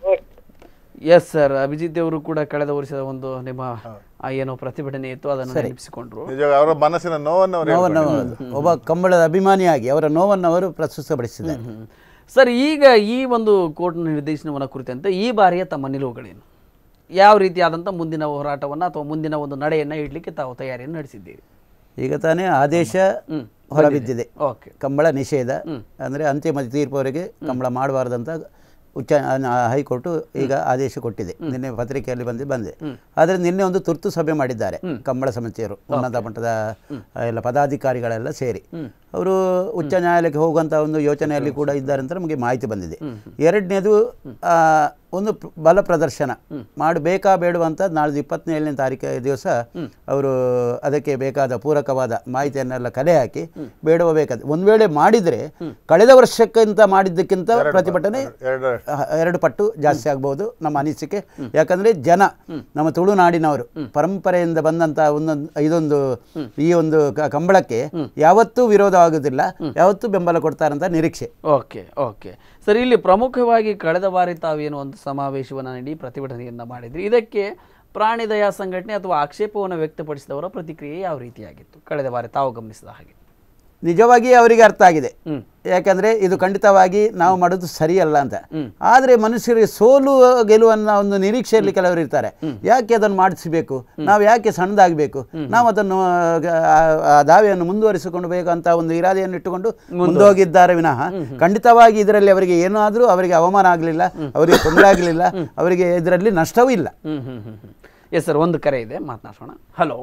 ಎಸ್ ಸರ್, ಅಭಿಜಿತ್ ಅವರು ಕೂಡ ಕಳೆದ ವರ್ಷದ ಒಂದು ನಿಮ್ಮ ಆ ಏನೋ ಪ್ರತಿಭಟನೆ ಇತ್ತು ಅದನ್ನು ನೆನಪಿಸಿಕೊಂಡ್ರು. ನಿಜವಾಗ ಅವರ ಮನಸ್ಸಿನ ನೋವನ್ನು ಅವರು ನೋವನ್ನು ಅವರು ಒಬ್ಬ ಕಂಬಳದ ಅಭಿಮಾನಿಯಾಗಿ ಅವರ ನೋವನ್ನು ಅವರು ಪ್ರಸ್ತುತಪಡಿಸಿದ್ದಾರೆ. ಸರ್, ಈಗ ಈ ಒಂದು ಕೋರ್ಟ್ನ ನಿರ್ದೇಶನವನ್ನು ಕುರಿತಂತೆ ಈ ಬಾರಿಯ ತಮ್ಮ ನಿಲುವುಗಳೇನು? ಯಾವ ರೀತಿಯಾದಂಥ ಮುಂದಿನ ಹೋರಾಟವನ್ನು ಅಥವಾ ಮುಂದಿನ ಒಂದು ನಡೆಯನ್ನು ಇಡಲಿಕ್ಕೆ ತಾವು ತಯಾರಿಯನ್ನು ನಡೆಸಿದ್ದೀರಿ? ಈಗ ತಾನೇ ಆದೇಶ ಹೊರಬಿದ್ದಿದೆ. ಓಕೆ. ಕಂಬಳ ನಿಷೇಧ ಅಂದರೆ ಅಂತಿಮ ತೀರ್ಪುವರೆಗೆ ಕಂಬಳ ಮಾಡಬಾರ್ದಂತ ಉಚ್ಚ ಹೈಕೋರ್ಟು ಈಗ ಆದೇಶ ಕೊಟ್ಟಿದೆ. ನಿನ್ನೆ ಪತ್ರಿಕೆಯಲ್ಲಿ ಬಂದು ಬಂದೆ. ಆದರೆ ನಿನ್ನೆ ಒಂದು ತುರ್ತು ಸಭೆ ಮಾಡಿದ್ದಾರೆ ಕಂಬಳ ಸಮಿತಿಯವರು, ಉನ್ನತ ಮಟ್ಟದ ಎಲ್ಲ ಪದಾಧಿಕಾರಿಗಳೆಲ್ಲ ಸೇರಿ. ಅವರು ಉಚ್ಚ ನ್ಯಾಯಾಲಯಕ್ಕೆ ಹೋಗುವಂಥ ಒಂದು ಯೋಚನೆಯಲ್ಲಿ ಕೂಡ ಇದ್ದಾರೆ ಅಂತ ನಮಗೆ ಮಾಹಿತಿ ಬಂದಿದೆ. ಎರಡನೇದು ಒಂದು ಬಲ ಪ್ರದರ್ಶನ ಮಾಡಬೇಕಾ ಬೇಡುವಂತ ನಾಳೆ ಇಪ್ಪತ್ತೇಳನೇ ತಾರೀಕು ದಿವಸ ಅವರು ಅದಕ್ಕೆ ಬೇಕಾದ ಪೂರಕವಾದ ಮಾಹಿತಿಯನ್ನೆಲ್ಲ ಕಲೆ ಹಾಕಿ ಬೇಡುವ ಬೇಕಾದ ಒಂದು ವೇಳೆ ಮಾಡಿದರೆ ಕಳೆದ ವರ್ಷಕ್ಕಿಂತ ಮಾಡಿದ್ದಕ್ಕಿಂತ ಪ್ರತಿಭಟನೆ ಎರಡು ಪಟ್ಟು ಜಾಸ್ತಿ ಆಗ್ಬಹುದು ನಮ್ಮ ಅನಿಸಿಕೆ. ಯಾಕಂದ್ರೆ ಜನ ನಮ್ಮ ತುಳುನಾಡಿನವರು ಪರಂಪರೆಯಿಂದ ಬಂದಂತ ಒಂದೊಂದು ಇದೊಂದು ಈ ಒಂದು ಕಂಬಳಕ್ಕೆ ಯಾವತ್ತೂ ವಿರೋಧ ಆಗುವುದಿಲ್ಲ, ಯಾವತ್ತೂ ಬೆಂಬಲ ಕೊಡ್ತಾರಂತ ನಿರೀಕ್ಷೆ. ಓಕೆ ಓಕೆ ಸರ್, ಇಲ್ಲಿ ಪ್ರಮುಖವಾಗಿ ಕಳೆದ ಬಾರಿ ತಾವೇನು ಒಂದು ಸಮಾವೇಶವನ್ನು ನೀಡಿ ಪ್ರತಿಭಟನೆಯನ್ನು ಮಾಡಿದ್ರಿ, ಇದಕ್ಕೆ ಪ್ರಾಣಿದಯಾ ಸಂಘಟನೆ ಅಥವಾ ಆಕ್ಷೇಪವನ್ನು ವ್ಯಕ್ತಪಡಿಸಿದವರ ಪ್ರತಿಕ್ರಿಯೆ ಯಾವ ರೀತಿಯಾಗಿತ್ತು ಕಳೆದ ಬಾರಿ ತಾವು ಗಮನಿಸಿದ ಹಾಗೆ? ನಿಜವಾಗಿ ಅವರಿಗೆ ಅರ್ಥ ಆಗಿದೆ. ಯಾಕಂದರೆ ಇದು ಖಂಡಿತವಾಗಿ ನಾವು ಮಾಡೋದು ಸರಿಯಲ್ಲ ಅಂತ. ಆದರೆ ಮನುಷ್ಯರಿಗೆ ಸೋಲು ಗೆಲುವನ್ನ ಒಂದು ನಿರೀಕ್ಷೆಯಲ್ಲಿ ಕೆಲವರು ಇರ್ತಾರೆ. ಯಾಕೆ ಅದನ್ನು ಮಾಡಿಸಬೇಕು, ನಾವು ಯಾಕೆ ಸಣ್ಣದಾಗಬೇಕು, ನಾವು ಅದನ್ನು ಆ ದಾವೆಯನ್ನು ಮುಂದುವರಿಸಿಕೊಂಡು ಬೇಕಂತ ಒಂದು ಇರಾದೆಯನ್ನು ಇಟ್ಟುಕೊಂಡು ಮುಂದೋಗಿದ್ದಾರೆ ವಿನಃ ಖಂಡಿತವಾಗಿ ಇದರಲ್ಲಿ ಅವರಿಗೆ ಏನಾದರೂ ಅವರಿಗೆ ಅವಮಾನ ಆಗಲಿಲ್ಲ, ಅವರಿಗೆ ತೊಂದರೆ ಆಗಲಿಲ್ಲ, ಅವರಿಗೆ ಇದರಲ್ಲಿ ನಷ್ಟವೂ ಇಲ್ಲ. ಹ್ಮ್ ಹ್ಮ್ ಹ್ಮ್ ಹ್ಮ್ ಎಸ್ ಸರ್, ಒಂದು ಕರೆ ಇದೆ, ಮಾತನಾಡೋಣ. ಹಲೋ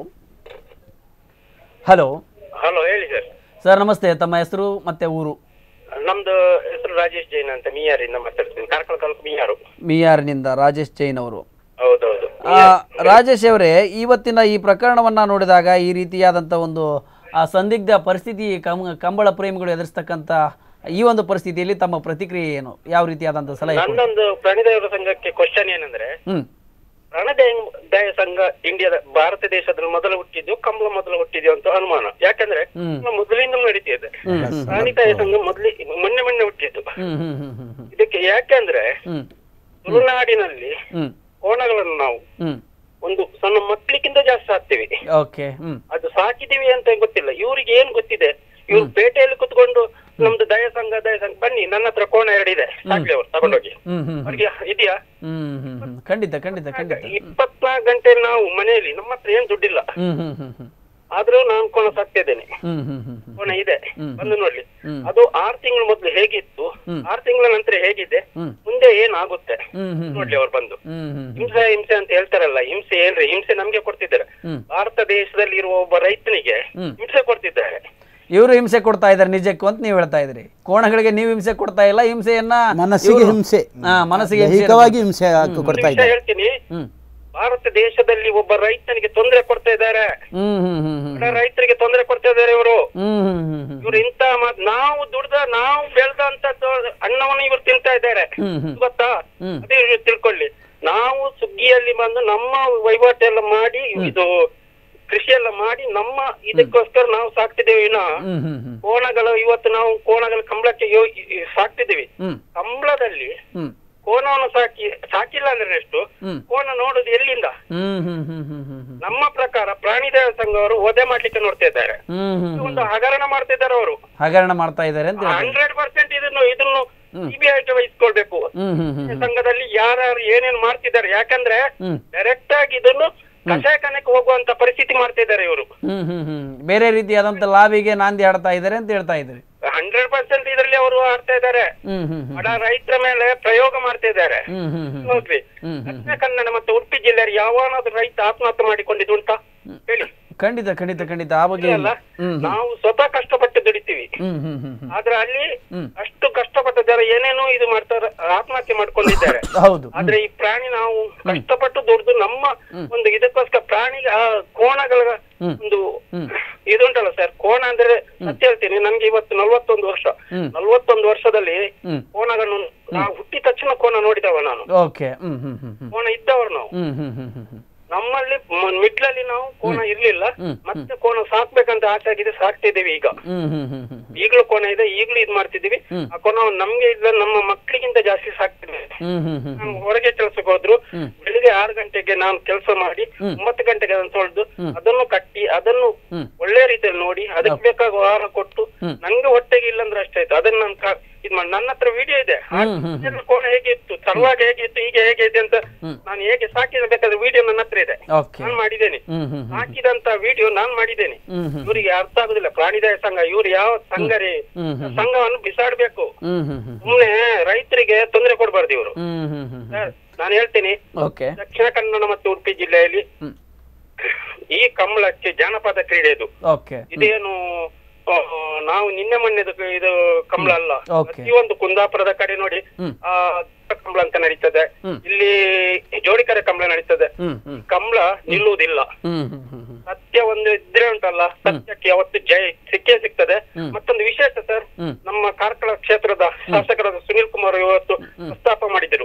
ಹಲೋ ಹಲೋ, ಹೇಳಿ ಸರ್. ಸರ್ ನಮಸ್ತೆ, ತಮ್ಮ ಹೆಸರು ಮತ್ತೆ ಊರು? ನಮ್ದು ಹೆಸರು ರಾಜೇಶ್ ಜೈನ್ ಅಂತ, ಮಿಯಾರಿಂದ ಮಾತಾಡ್ತೀನಿ. ಕಾರ್ಕಳ ತಾಲೂಕು ಮಿಯಾರು. ಮಿಯಾರ್ನಿಂದ ರಾಜೇಶ್ ಜೈನ್ ಅವರು. ಹೌದೌದು. ರಾಜೇಶ್ ಅವರೇ, ಇವತ್ತಿನ ಈ ಪ್ರಕರಣವನ್ನ ನೋಡಿದಾಗ ಈ ರೀತಿಯಾದಂಥ ಒಂದು ಆ ಸಂದಿಗ್ಧ ಪರಿಸ್ಥಿತಿ ಕಂಬಳ ಪ್ರೇಮಿಗಳು ಎದುರಿಸ್ತಕ್ಕಂಥ ಈ ಒಂದು ಪರಿಸ್ಥಿತಿಯಲ್ಲಿ ತಮ್ಮ ಪ್ರತಿಕ್ರಿಯೆ ಏನು, ಯಾವ ರೀತಿಯಾದಂಥ ಸಲಹೆ? ನನ್ನೊಂದು ಪ್ರಾಣಿದಯ ಸಂಘಕ್ಕೆ ಕ್ವಶನ್ ಏನಂದ್ರೆ, ಹ್ಮ್ ಪ್ರಾಣಿದಯ ಸಂಘ ಇಂಡಿಯಾದ ಭಾರತ ದೇಶದಲ್ಲಿ ಮೊದಲು ಹುಟ್ಟಿದ್ದು, ಕಂಬಳ ಮೊದಲು ಹುಟ್ಟಿದ್ಯೋ ಅಂತ ಅನುಮಾನ. ಯಾಕಂದ್ರೆ ಮೊದಲಿಂದ ನಡೀತಿದೆ ಪ್ರಾಣಿದಯ ಸಂಘ, ಮೊದ್ಲಿ ಮೊನ್ನೆ ಮೊನ್ನೆ ಹುಟ್ಟಿದ್ದು. ಇದಕ್ಕೆ ಯಾಕೆಂದ್ರೆ ತುಳುನಾಡಿನಲ್ಲಿ ಕೋಣಗಳನ್ನು ನಾವು ಒಂದು ಸಣ್ಣ ಮಕ್ಳಿಗಿಂತ ಜಾಸ್ತಿ ಸಾಕ್ತಿವಿ. ಅದು ಸಾಕಿದೀವಿ ಅಂತ ಗೊತ್ತಿಲ್ಲ ಇವ್ರಿಗೆ. ಏನ್ ಗೊತ್ತಿದೆ, ಇವ್ರು ಪೇಟೆಯಲ್ಲಿ ಕುತ್ಕೊಂಡು ನಮ್ದು ದಯ ಸಂಘ ದಯ ಸಂಘ ಬನ್ನಿ ನನ್ನ ಹತ್ರ ಕೋಣ ಎರಡಿದೆ ಸಾಕ್ಲಿ ಅವ್ರು ತಗೊಂಡೋಗಿ ಅವ್ರಿಗೆ ಇದೆಯಾ? ಖಂಡಿತ ಖಂಡಿತ ಖಂಡಿತ. ಇಪ್ಪತ್ನಾಲ್ಕು ಗಂಟೆ ನಾವು ಮನೆಯಲ್ಲಿ, ನಮ್ಮ ಹತ್ರ ಏನ್ ದುಡ್ಡಿಲ್ಲ, ಆದ್ರೂ ನಾನು ಕೋಣ ಸಾಕ್ತಿದ್ದೇನೆ, ಕೋಣ ಇದೆ ಬಂದು ನೋಡ್ಲಿ. ಅದು ಆರು ತಿಂಗಳು ಮೊದ್ಲು ಹೇಗಿತ್ತು, ಆರು ತಿಂಗಳ ನಂತರ ಹೇಗಿದೆ, ಮುಂದೆ ಏನಾಗುತ್ತೆ ನೋಡ್ಲಿ ಅವ್ರು ಬಂದು. ಹಿಂಸೆ ಹಿಂಸೆ ಅಂತ ಹೇಳ್ತಾರಲ್ಲ, ಹಿಂಸೆ ಏನ್ರಿ? ಹಿಂಸೆ ನಮ್ಗೆ ಕೊಡ್ತಿದ್ದಾರೆ. ಭಾರತ ದೇಶದಲ್ಲಿ ಇರುವ ಒಬ್ಬ ರೈತನಿಗೆ ಹಿಂಸೆ ಕೊಡ್ತಿದ್ದಾರೆ. ಇವರು ಹಿಂಸೆ ಕೊಡ್ತಾ ಇದ್ದಾರೆ ನಿಜಕ್ಕೂ ಅಂತ ನೀವು ಹೇಳ್ತಾ ಇದ್ರಿ. ಕೋಣಗಳಿಗೆ ನೀವು ಹಿಂಸೆ ಕೊಡ್ತಾ ಇಲ್ಲ, ಹಿಂಸೆಯನ್ನ ಮನಸ್ಸಿಗೆ ಹಿಂಸೆ, ಮನಸ್ಸಿಗೆ ದೈಹಿಕವಾಗಿ ಹಿಂಸೆ ಕೊಡ್ತಾ ಇದ್ದಾರೆ. ಹೇಳ್ತೀನಿ, ಭಾರತ ದೇಶದಲ್ಲಿ ಒಬ್ಬ ರೈತನಿಗೆ ತೊಂದರೆ ಕೊಡ್ತಾ ಇದ್ದಾರೆ, ರೈತರಿಗೆ ತೊಂದರೆ ಕೊಡ್ತಾ ಇದ್ದಾರೆ ಇವರು. ಇವರು ಇಂತ ನಾವು ದುಡ್ದ ನಾವು ಬೆಳೆದಂತದ್ದು ಅನ್ನವನ್ನು ಇವರು ತಿಂತಾ ಇದ್ದಾರೆ ಗೊತ್ತಾ? ಅದೇ ತಿಳ್ಕೊಳ್ಳಿ. ನಾವು ಸುಗ್ಗಿಯಲ್ಲಿ ಬಂದು ನಮ್ಮ ವಹಿವಾಟು ಎಲ್ಲ ಮಾಡಿ ಇದು ಕೃಷಿ ಎಲ್ಲ ಮಾಡಿ ನಮ್ಮ ಇದಕ್ಕೋಸ್ಕರ ನಾವು ಸಾಕ್ತಿದ್ದೇವೆ. ಇನ್ನ ಕೋಣಗಳು ಇವತ್ತು ನಾವು ಕೋಣಗಳ ಕಂಬಳಕ್ಕೆ ಸಾಕ್ತಿದ್ದೀವಿ. ಕಂಬಳದಲ್ಲಿ ಕೋಣವನ್ನು ಸಾಕಿ ಸಾಕಿಲ್ಲ ಅಂದ್ರೆ ಎಷ್ಟು ಕೋಣ ನೋಡುದು ಎಲ್ಲಿಂದ? ನಮ್ಮ ಪ್ರಕಾರ ಪ್ರಾಣಿದಯ ಸಂಘ ಅವರು ವಧೆ ಮಾಡ್ಲಿಕ್ಕೆ ನೋಡ್ತಾ ಇದ್ದಾರೆ, ಒಂದು ಹಗರಣ ಮಾಡ್ತಾ ಇದ್ದಾರೆ. ಅವರು ಹಗರಣ ಮಾಡ್ತಾ ಇದ್ದಾರೆ ಅಂತ ಹಂಡ್ರೆಡ್ ಪರ್ಸೆಂಟ್ ಇದನ್ನು ಇದನ್ನು ಸಿಬಿಐ ವಹಿಸ್ಕೊಳ್ಬೇಕು. ಸಂಘದಲ್ಲಿ ಯಾರ್ಯಾರು ಏನೇನು ಮಾಡ್ತಿದ್ದಾರೆ, ಯಾಕಂದ್ರೆ ಡೈರೆಕ್ಟ್ ಆಗಿ ಇದನ್ನು ಕಷಾಯಖಾನೆಗೆ ಹೋಗುವಂತ ಪರಿಸ್ಥಿತಿ ಮಾಡ್ತಾ ಇದ್ದಾರೆ ಇವರು. ಬೇರೆ ರೀತಿಯಾದಂತ ಲಾಭಿಗೆ ನಾಂದಿ ಆಡ್ತಾ ಇದ್ದಾರೆ ಅಂತ ಹೇಳ್ತಾ ಇದ್ದಾರೆ. ಹಂಡ್ರೆಡ್ ಪರ್ಸೆಂಟ್ ಇದರಲ್ಲಿ ಅವರು ಆಡ್ತಾ ಇದ್ದಾರೆ, ಬಡ ರೈತರ ಮೇಲೆ ಪ್ರಯೋಗ ಮಾಡ್ತಾ ಇದ್ದಾರೆ. ನೋಡ್ರಿ, ದಕ್ಷಿಣ ಕನ್ನಡ ಮತ್ತು ಉಡುಪಿ ಜಿಲ್ಲೆಯಲ್ಲಿ ಯಾವನಾದ್ರೂ ರೈತ ಆತ್ಮಹತ್ಯೆ ಮಾಡಿಕೊಂಡಿದ್ದು ಉಂಟಾ ಹೇಳಿ? ಖಂಡಿತ ಖಂಡಿತ ಖಂಡಿತ ಆ ಬಗ್ಗೆ ಅಲ್ಲ. ನಾವು ಸ್ವತಃ ಕಷ್ಟಪಟ್ಟು ದುಡಿತೀವಿ, ಆದ್ರೆ ಅಲ್ಲಿ ಅಷ್ಟು ಕಷ್ಟಪಟ್ಟ ಜನ ಏನೇನೋ ಇದು ಮಾಡ್ತಾರೆ, ಆತ್ಮಹತ್ಯೆ ಮಾಡ್ಕೊಂಡಿದ್ದಾರೆ. ಹೌದು. ಆದ್ರೆ ಈ ಪ್ರಾಣಿ ನಾವು ಕಷ್ಟಪಟ್ಟು ದುಡ್ದು ನಮ್ಮ ಒಂದು ಇದಕ್ಕೋಸ್ಕರ ಪ್ರಾಣಿಗೆ ಆ ಕೋಣಗಳ ಒಂದು ಇದುಂಟಲ್ಲ ಸರ್, ಕೋಣ ಅಂದ್ರೆ ಸತ್ಯ ಹೇಳ್ತೀನಿ, ನನ್ಗೆ ಇವತ್ತು ನಲ್ವತ್ತೊಂದು ವರ್ಷ ನಲ್ವತ್ತೊಂದು ವರ್ಷದಲ್ಲಿ ಕೋಣಗಳನ್ನು ನಾವು ಹುಟ್ಟಿದ ತಕ್ಷಣ ಕೋಣ ನೋಡಿದವ ನಾನು. ಕೋಣ ಇದ್ದವರು ನಾವು. ನಮ್ಮಲ್ಲಿ ಮಿಡ್ಲಲ್ಲಿ ನಾವು ಕೋಣ ಇರ್ಲಿಲ್ಲ, ಮತ್ತೆ ಕೋಣ ಸಾಕ್ಬೇಕಂತ ಆಸೆ ಆಗಿದೆ, ಸಾಕ್ತಿದ್ದೀವಿ. ಈಗ ಈಗಲೂ ಕೋಣ ಇದೆ, ಈಗಲೂ ಇದ್ ಮಾಡ್ತಿದೀವಿ. ಆ ಕೋಣ ನಮ್ಗೆ ಇಲ್ಲ, ನಮ್ಮ ಮಕ್ಕಳಿಗಿಂತ ಜಾಸ್ತಿ ಸಾಕ್ತಿದ್ದೀವಿ. ನಾನು ಹೊರಗೆ ಕೆಲ್ಸಕ್ಕೆ ಹೋದ್ರು ಬೆಳಿಗ್ಗೆ ಆರು ಗಂಟೆಗೆ ನಾನು ಕೆಲಸ ಮಾಡಿ ಒಂಬತ್ತು ಗಂಟೆಗೆ ಅದನ್ನು ತೊಳೆದು ಅದನ್ನು ಕಟ್ಟಿ ಅದನ್ನು ಒಳ್ಳೆ ರೀತಿಯಲ್ಲಿ ನೋಡಿ ಅದಕ್ಕೆ ಬೇಕಾದ ಆಹಾರ ಕೊಟ್ಟು ನಂಗೆ ಹೊಟ್ಟೆಗೆ ಇಲ್ಲಂದ್ರೆ ಅಷ್ಟಾಯ್ತು. ಅದನ್ನ ನಾನು ಇದ್ ಮಾಡಿ, ನನ್ನ ಹತ್ರ ವಿಡಿಯೋ ಇದೆ, ಕೋಣ ಹೇಗೆ ಇತ್ತು, ತರುವಾಗ ಹೇಗೆ ಇತ್ತು, ಈಗ ಹೇಗೆ ಇದೆ ಅಂತ ನಾನು ಹೇಗೆ ಸಾಕಿದ ಬೇಕಾದ್ರೆ ವಿಡಿಯೋ ನನ್ನ ಹತ್ರ ಇದೆ, ನಾನು ಮಾಡಿದ್ದೇನೆ. ಹಾಕಿದಂತ ವಿಡಿಯೋ ನಾನ್ ಮಾಡಿದ್ದೇನೆ. ಇವರಿಗೆ ಅರ್ಥ ಆಗುದಿಲ್ಲ ಪ್ರಾಣಿದಯ ಸಂಘ, ಇವ್ರು ಯಾವ ಸಂಘ ರೀ, ಸಂಘವನ್ನು ಬಿಸಾಡ್ಬೇಕು. ಸುಮ್ನೆ ರೈತರಿಗೆ ತೊಂದರೆ ಕೊಡ್ಬಾರ್ದು ಇವರು. ನಾನು ಹೇಳ್ತೀನಿ, ದಕ್ಷಿಣ ಕನ್ನಡ ಮತ್ತು ಉಡುಪಿ ಜಿಲ್ಲೆಯಲ್ಲಿ ಈ ಕಂಬಳಕ್ಕೆ ಜಾನಪದ ಕ್ರೀಡೆ ಇದು. ಇದೇನು ನಾವು ನಿನ್ನೆ ಮೊನ್ನೆದು ಇದು ಕಂಬಳ ಅಲ್ಲ, ಪ್ರತಿಯೊಂದು ಕುಂದಾಪುರದ ಕಡೆ ನೋಡಿ ಆ ಕಂಬಳ ಅಂತ ನಡೀತದೆ, ಇಲ್ಲಿ ಜೋಡಿಕರೆ ಕಂಬಳ ನಡೀತದೆ. ಕಂಬಳ ನಿಲ್ಲುವುದಿಲ್ಲ. ಸತ್ಯ ಒಂದು ಇದ್ರೆ ಉಂಟಲ್ಲ, ಸತ್ಯಕ್ಕೆ ಯಾವತ್ತು ಜಯ ಸಿಕ್ಕೇ ಸಿಗ್ತದೆ. ಮತ್ತೊಂದು ವಿಶೇಷ ಸರ್, ನಮ್ಮ ಕಾರ್ಕಳ ಕ್ಷೇತ್ರದ ಶಾಸಕರಾದ ಸುನೀಲ್ ಕುಮಾರ್ ಇವತ್ತು ಪ್ರಸ್ತಾಪ ಮಾಡಿದ್ರು.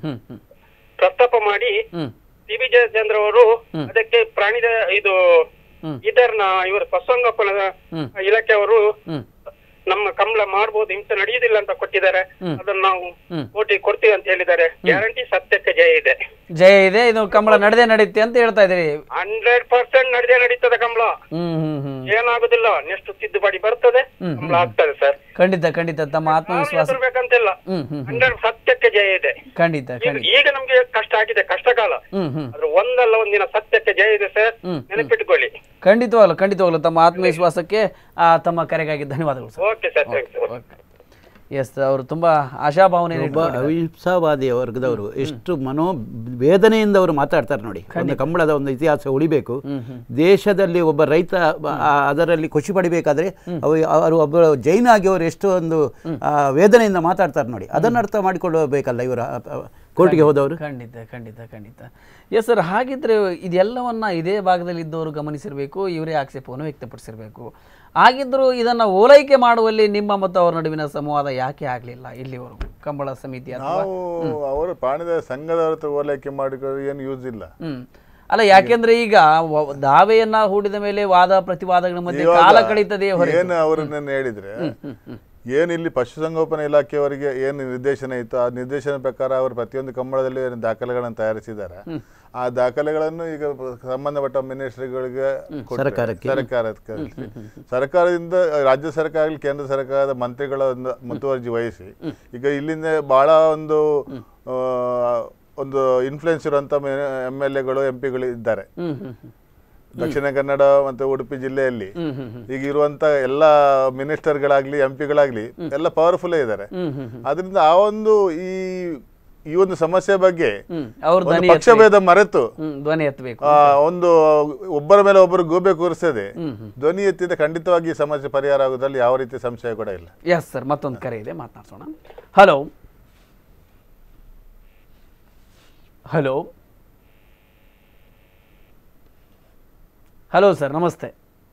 ಪ್ರಸ್ತಾಪ ಮಾಡಿ ಟಿ ಬಿ ಜಯಚಂದ್ರ ಅವರು ಅದಕ್ಕೆ ಪ್ರಾಣಿದ ಇದು ಇದರ್ನ ಇವರು ಪಶುಸಂಗೋಪನಾ ಇಲಾಖೆಯವರು ನಮ್ಮ ಕಂಬಳ ಮಾಡ್ಬೋದು, ಹಿಂಸೆ ನಡೆಯುವುದಿಲ್ಲ ಅಂತ ಕೊಟ್ಟಿದ್ದಾರೆ. ಅದನ್ನ ನಾವು ಕೋಟಿ ಕೊಡ್ತೀವಿ ಅಂತ ಹೇಳಿದ್ದಾರೆ. ಗ್ಯಾರಂಟಿ ಸತ್ಯಕ್ಕೆ ಜಯ ಇದೆ, ಜಯ ಇದೆ. ಇದು ಕಂಬಳ ನಡೆದೇ ನಡೀತೆ ಅಂತ ಹೇಳ್ತಾ ಇದೀರಿ. ಹಂಡ್ರೆಡ್ ಪರ್ಸೆಂಟ್ ನಡೆದೇ ನಡೀತದೆ ಕಂಬಳ, ಏನಾಗುದಿಲ್ಲ. ನೆಕ್ಸ್ಟ್ ತಿದ್ದುಪಡಿ ಬರ್ತದೆ, ಕಂಬಳ ಆಗ್ತದೆ ಸರ್. ಖಂಡಿತ ಖಂಡಿತ ತಮ್ಮ ಆತ್ಮವಿಶ್ವಾಸ ಬೇಕಂತಿಲ್ಲ. ಹಂಡ್ರೆಡ್ ಸತ್ಯಕ್ಕೆ ಜಯ ಇದೆ. ಖಂಡಿತ ಈಗ ನಮ್ಗೆ ಕಷ್ಟ ಆಗಿದೆ, ಕಷ್ಟಕಾಲ, ಆದ್ರೆ ಒಂದಲ್ಲ ಒಂದಿನ ಸತ್ಯಕ್ಕೆ ಜಯ ಇದೆ ಸರ್, ನೆನಪಿಟ್ಕೊಳ್ಳಿ. ಖಂಡಿತವಾಗ್ಲು ಖಂಡಿತವಾಗ್ಲು ತಮ್ಮ ಆತ್ಮವಿಶ್ವಾಸಕ್ಕೆ ತಮ್ಮ ಕರೆಗಾಗಿ ಧನ್ಯವಾದಗಳು sir. Okay sir, thanks. Yes, ಅವರು ತುಂಬಾ ಆಶಾಭಾವನೆ. ಒಬ್ಬ ಅಹಿಂಸಾವಾದಿ ವರ್ಗದವರು ಎಷ್ಟು ಮನೋ ವೇದನೆಯಿಂದ ಅವರು ಮಾತಾಡ್ತಾರೆ ನೋಡಿ. ಒಂದು ಕಂಬಳದ ಒಂದು ಇತಿಹಾಸ ಉಳಿಬೇಕು, ದೇಶದಲ್ಲಿ ಒಬ್ಬ ರೈತ ಅದರಲ್ಲಿ ಖುಷಿ ಪಡಿಬೇಕಾದ್ರೆ ಅವರು ಒಬ್ಬ ಜೈನ ಆಗಿ ಅವರು ಎಷ್ಟು ಒಂದು ವೇದನೆಯಿಂದ ಮಾತಾಡ್ತಾರೆ ನೋಡಿ. ಅದನ್ನು ಅರ್ಥ ಮಾಡಿಕೊಳ್ಳಬೇಕಲ್ಲ ಇವರು ಕೋರ್ಟ್ಗೆ ಹೋದವರು. ಖಂಡಿತ ಖಂಡಿತ ಖಂಡಿತ. ಎಸ್ ಸರ್, ಹಾಗಿದ್ರೆ ಇದೆಲ್ಲವನ್ನ ಇದೇ ಭಾಗದಲ್ಲಿ ಇದ್ದವರು ಗಮನಿಸಿರಬೇಕು, ಇವರೇ ಆಕ್ಷೇಪವನ್ನು ವ್ಯಕ್ತಪಡಿಸಿರಬೇಕು. ಹಾಗಿದ್ದರೂ ಇದನ್ನು ಓಲೈಕೆ ಮಾಡುವಲ್ಲಿ ನಿಮ್ಮ ಮತ್ತು ಅವರ ನಡುವಿನ ಸಂವಾದ ಯಾಕೆ ಆಗಲಿಲ್ಲ ಇಲ್ಲಿವರೆಗೂ? ಕಂಬಳ ಸಮಿತಿ ನಾವು ಅವರು ಪ್ರಾಣಿದಯ ಸಂಘದವರ ಓಲೈಕೆ ಮಾಡಿಕೊಂಡು ಏನು ಯೂಸ್ ಇಲ್ಲ. ಅಲ್ಲ, ಯಾಕೆಂದ್ರೆ ಈಗ ದಾವೆಯನ್ನ ಹೂಡಿದ ಮೇಲೆ ವಾದ ಪ್ರತಿವಾದಗಳ ಮಧ್ಯೆ ಕಾಲ ಕಳೀತದೆ. ಏನು ಅವರನ್ನ ಹೇಳಿದ್ರೆ ಏನು ಇಲ್ಲಿ ಪಶುಸಂಗೋಪನಾ ಇಲಾಖೆಯವರಿಗೆ ಏನು ನಿರ್ದೇಶನ ಇತ್ತು ಆ ನಿರ್ದೇಶನ ಪ್ರಕಾರ ಅವರು ಪ್ರತಿಯೊಂದು ಕಂಬಳದಲ್ಲಿ ದಾಖಲೆಗಳನ್ನು ತಯಾರಿಸಿದ್ದಾರೆ. ಆ ದಾಖಲೆಗಳನ್ನು ಈಗ ಸಂಬಂಧಪಟ್ಟ ಮಿನಿಸ್ಟ್ರಿಗಳಿಗೆ ಸರ್ಕಾರಕ್ಕೆ ಸರ್ಕಾರದಿಂದ ರಾಜ್ಯ ಸರ್ಕಾರ ಆಗಲಿ ಕೇಂದ್ರ ಸರ್ಕಾರದ ಮಂತ್ರಿಗಳ ಒಂದು ಮುತುವರ್ಜಿ ವಹಿಸಿ ಈಗ ಇಲ್ಲಿಂದ ಬಹಳ ಒಂದು ಒಂದು ಇನ್ಫ್ಲೂಯೆನ್ಸ್ ಇರುವಂತ ಎಮ್ ಎಲ್ ಎಗಳು ಎಂ ಪಿಗಳು ಇದ್ದಾರೆ ದಕ್ಷಿಣ ಕನ್ನಡ ಮತ್ತು ಉಡುಪಿ ಜಿಲ್ಲೆಯಲ್ಲಿ. ಈಗ ಇರುವಂತ ಎಲ್ಲ ಮಿನಿಸ್ಟರ್ಗಳಾಗ್ಲಿ ಎಂ ಪಿಗಳಾಗ್ಲಿ ಎಲ್ಲ ಪವರ್ಫುಲ್ ಇದ್ದಾರೆ. ಅದರಿಂದ ಆ ಒಂದು ಈ ಈ ಒಂದು ಸಮಸ್ಯೆ ಬಗ್ಗೆ ಹ್ಮ್ ಅವ್ರ ಒಂದು ಧ್ವನಿ ಪಕ್ಷಭೇದ ಮರೆತು ಹ್ಮ್ ಧ್ವನಿ ಎತ್ತಬೇಕು. ಆ, ಒಂದು ಒಬ್ಬರ ಮೇಲೆ ಒಬ್ಬರು ಗೂಬೆ ಕೂರಿಸದೆ ಧ್ವನಿ ಎತ್ತಿದ ಖಂಡಿತವಾಗಿ ಈ ಸಮಸ್ಯೆ ಪರಿಹಾರ ಆಗೋದ್ರಲ್ಲಿ ಯಾವ ರೀತಿ ಸಂಶಯ ಕೂಡ ಇಲ್ಲ. ಎಸ್ ಸರ್, ಮತ್ತೊಂದು ಕರೆ ಇದೆ, ಮಾತನಾಡ್ಸೋಣ. ಹಲೋ ಹಲೋ ಹಲೋ ಸರ್, ನಮಸ್ತೆ.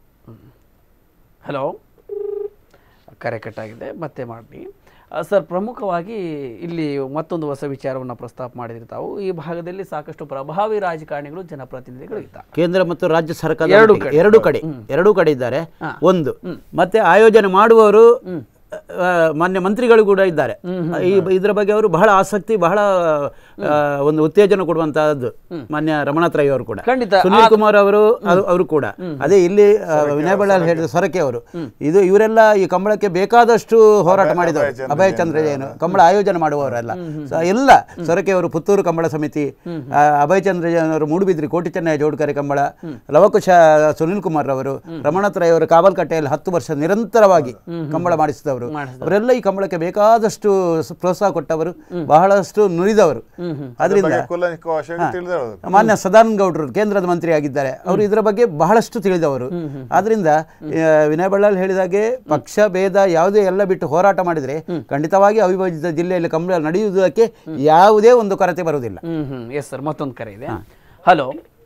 ಹಲೋ, ಕರೆ ಕಟ್ಟಾಗಿದೆ, ಮತ್ತೆ ಮಾಡಿ ಸರ್. ಪ್ರಮುಖವಾಗಿ ಇಲ್ಲಿ ಮತ್ತೊಂದು ಹೊಸ ವಿಚಾರವನ್ನು ಪ್ರಸ್ತಾಪ ಮಾಡಿದ್ರೆ ತಾವು, ಈ ಭಾಗದಲ್ಲಿ ಸಾಕಷ್ಟು ಪ್ರಭಾವಿ ರಾಜಕಾರಣಿಗಳು ಜನಪ್ರತಿನಿಧಿಗಳು ಇದ್ದಾರೆ, ಕೇಂದ್ರ ಮತ್ತು ರಾಜ್ಯ ಸರ್ಕಾರ ಎರಡು ಎರಡು ಕಡೆ ಎರಡು ಕಡೆ ಇದ್ದಾರೆ. ಒಂದು ಮತ್ತೆ ಆಯೋಜನೆ ಮಾಡುವವರು ಮಾನ್ಯ ಮಂತ್ರಿಗಳು ಕೂಡ ಇದ್ದಾರೆ. ಈ ಇದರ ಬಗ್ಗೆ ಅವರು ಬಹಳ ಆಸಕ್ತಿ, ಬಹಳ ಒಂದು ಉತ್ತೇಜನ ಕೊಡುವಂತಹದ್ದು ಮಾನ್ಯ ರಮಣಾಥ್ ರೈ ಅವರು ಕೂಡ, ಸುನೀಲ್ ಕುಮಾರ್ ಅವರು ಅವರು ಕೂಡ ಅದೇ ಇಲ್ಲಿ ವಿನಯ್ ಬಳ್ಳಾಲ್ ಹೇಳಿದ ಸೊರಕೆ ಅವರು, ಇದು ಇವರೆಲ್ಲ ಈ ಕಂಬಳಕ್ಕೆ ಬೇಕಾದಷ್ಟು ಹೋರಾಟ ಮಾಡಿದವರು. ಅಭಯ ಚಂದ್ರ ಜೈನ್ ಕಂಬಳ ಆಯೋಜನೆ ಮಾಡುವವರೆಲ್ಲ ಎಲ್ಲ ಸೊರಕೆ ಅವರು ಪುತ್ತೂರು ಕಂಬಳ ಸಮಿತಿ, ಅಭಯ ಚಂದ್ರ ಜೈನ್ ಅವರು ಮೂಡುಬಿದ್ರಿ ಕೋಟಿ ಚೆನ್ನಯ್ಯ ಜೋಡ್ಕರೆ ಕಂಬಳ, ಲವಕುಶ ಸುನೀಲ್ ಕುಮಾರ್ ಅವರು, ರಮಣಾಥ್ ರೈ ಅವರು ಕಾವಲ್ಕಟ್ಟೆಯಲ್ಲಿ ಹತ್ತು ವರ್ಷ ನಿರಂತರವಾಗಿ ಕಂಬಳ ಮಾಡಿಸಿದವರು. ಅವರೆಲ್ಲ ಈ ಕಂಬಳಕ್ಕೆ ಬೇಕಾದಷ್ಟು ಪ್ರೋತ್ಸಾಹ ಕೊಟ್ಟವರು, ಬಹಳಷ್ಟು ನುರಿದವರು. ಅದರಿಂದ ಮಾನ್ಯ ಸದಾನಂದ ಗೌಡರು ಕೇಂದ್ರದ ಮಂತ್ರಿ ಆಗಿದ್ದಾರೆ, ಅವರು ಇದರ ಬಗ್ಗೆ ಬಹಳಷ್ಟು ತಿಳಿದವರು. ಆದ್ರಿಂದ ವಿನಯ್ ಬಳ್ಳಾಲ್ ಹೇಳಿದಾಗೆ ಪಕ್ಷ ಭೇದ ಯಾವುದೇ ಎಲ್ಲ ಬಿಟ್ಟು ಹೋರಾಟ ಮಾಡಿದ್ರೆ ಖಂಡಿತವಾಗಿ ಅವಿಭಜಿತ ಜಿಲ್ಲೆಯಲ್ಲಿ ಕಂಬಳ ನಡೆಯುವುದಕ್ಕೆ ಯಾವುದೇ ಒಂದು ಕೊರತೆ ಬರುವುದಿಲ್ಲ. ಎಸ್ ಸರ್, ಮತ್ತೊಂದು ಕರೆ ಇದೆ. ಹಲೋ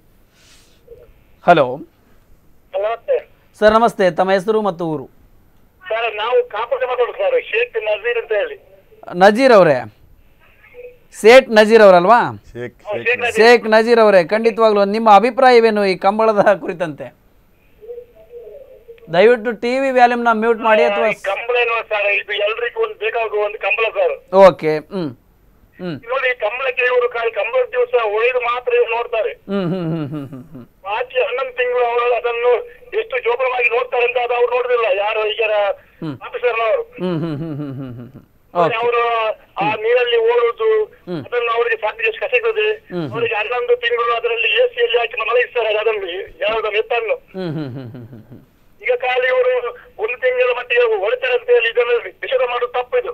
ಹಲೋ ಸರ್, ನಮಸ್ತೆ. ತಮ್ಮ ಹೆಸರು ಮತ್ತು ಊರು? ಸರ್, ನಾವು ಕಾಪುಗೆ ಮಾತಾಡೋದು ಸರ್, ಶೇಖ್ ನಜೀರ್ ಅಂತ ಹೇಳಿ. ನಜೀರ್ ಅವರೇ, ಸೇಠ್ ನಜೀರ್ ಅವರಲ್ವಾ? ಶೇಖ್ ನಜೀರ್ ಅವರೇ, ಖಂಡಿತವಾಗ್ಲೂ ನಿಮ್ಮ ಅಭಿಪ್ರಾಯವೇನು ಈ ಕಂಬಳದ ಕುರಿತಂತೆ? ದಯವಿಟ್ಟು ಟಿವಿ ವ್ಯಾಲ್ಯೂಮ್ನ ಮ್ಯೂಟ್ ಮಾಡಿ ಅಥವಾ ಕಂಬಳ ಏನೋ ಸರ್, ಇದು ಎಲ್ರಿಗೂ ಒಂದು ಬೇಕಾಗುವ ಒಂದು ಕಂಬಳ ಸರ್. ಓಕೆ. ಹ್ಮ್ ಹ್ಮ್ ನೋಡಿ, ಕಂಬಳಕ್ಕೆ ಇವರು ಕಂಬಳದ ದಿವಸ ಒಳ್ಳೆದು ಮಾತ್ರ ಇವ್ರು ನೋಡ್ತಾರೆ. ಹ್ಮ್ ಹ್ಮ್ ಹ್ಮ್ ಹ್ಮ್ ಹ್ಮ್ ಹ್ಮ್ ಬಾಕಿ ಹನ್ನೊಂದು ತಿಂಗಳು ಅವರು ಅದನ್ನು ಎಷ್ಟು ಜೋಪಾನವಾಗಿ ನೋಡ್ತಾರೆ ಅಂತ ಅದು ಅವ್ರು ನೋಡುದಿಲ್ಲ, ಯಾರು ಈಗ ಆಫೀಸರ್ನವರು. ಹ್ಮ್ ಹ್ಮ್ ಹ್ಮ್ ಹ್ಮ್ ಹ್ಮ್ ಹ್ಮ್ ಅವರು ಆ ನೀರಲ್ಲಿ ಓಡುದು, ಅದನ್ನು ಅವರಿಗೆ ಸಾಕಿಗೆ ಕಸೆಯುತ್ತದೆ. ಅವರಿಗೆ ಹನ್ನೊಂದು ತಿಂಗಳು ಅದರಲ್ಲಿ ಎ ಸಿಯಲ್ಲಿ ಹಾಕಿ ಮಲಗಿಸ್ತಾರೆ ಅದನ್ನು, ಯಾವ್ದು ಎತ್ತನ್ನು. ಈಗ ಖಾಲಿ ಇವರು ಒಂದು ತಿಂಗಳ ಮಟ್ಟಿಗೆ ಹೊಡಿತಾರೆ ಅಂತ ಹೇಳಿ ಇದನ್ನು ನಿಷೇಧ ಮಾಡೋದು ತಪ್ಪಿದು.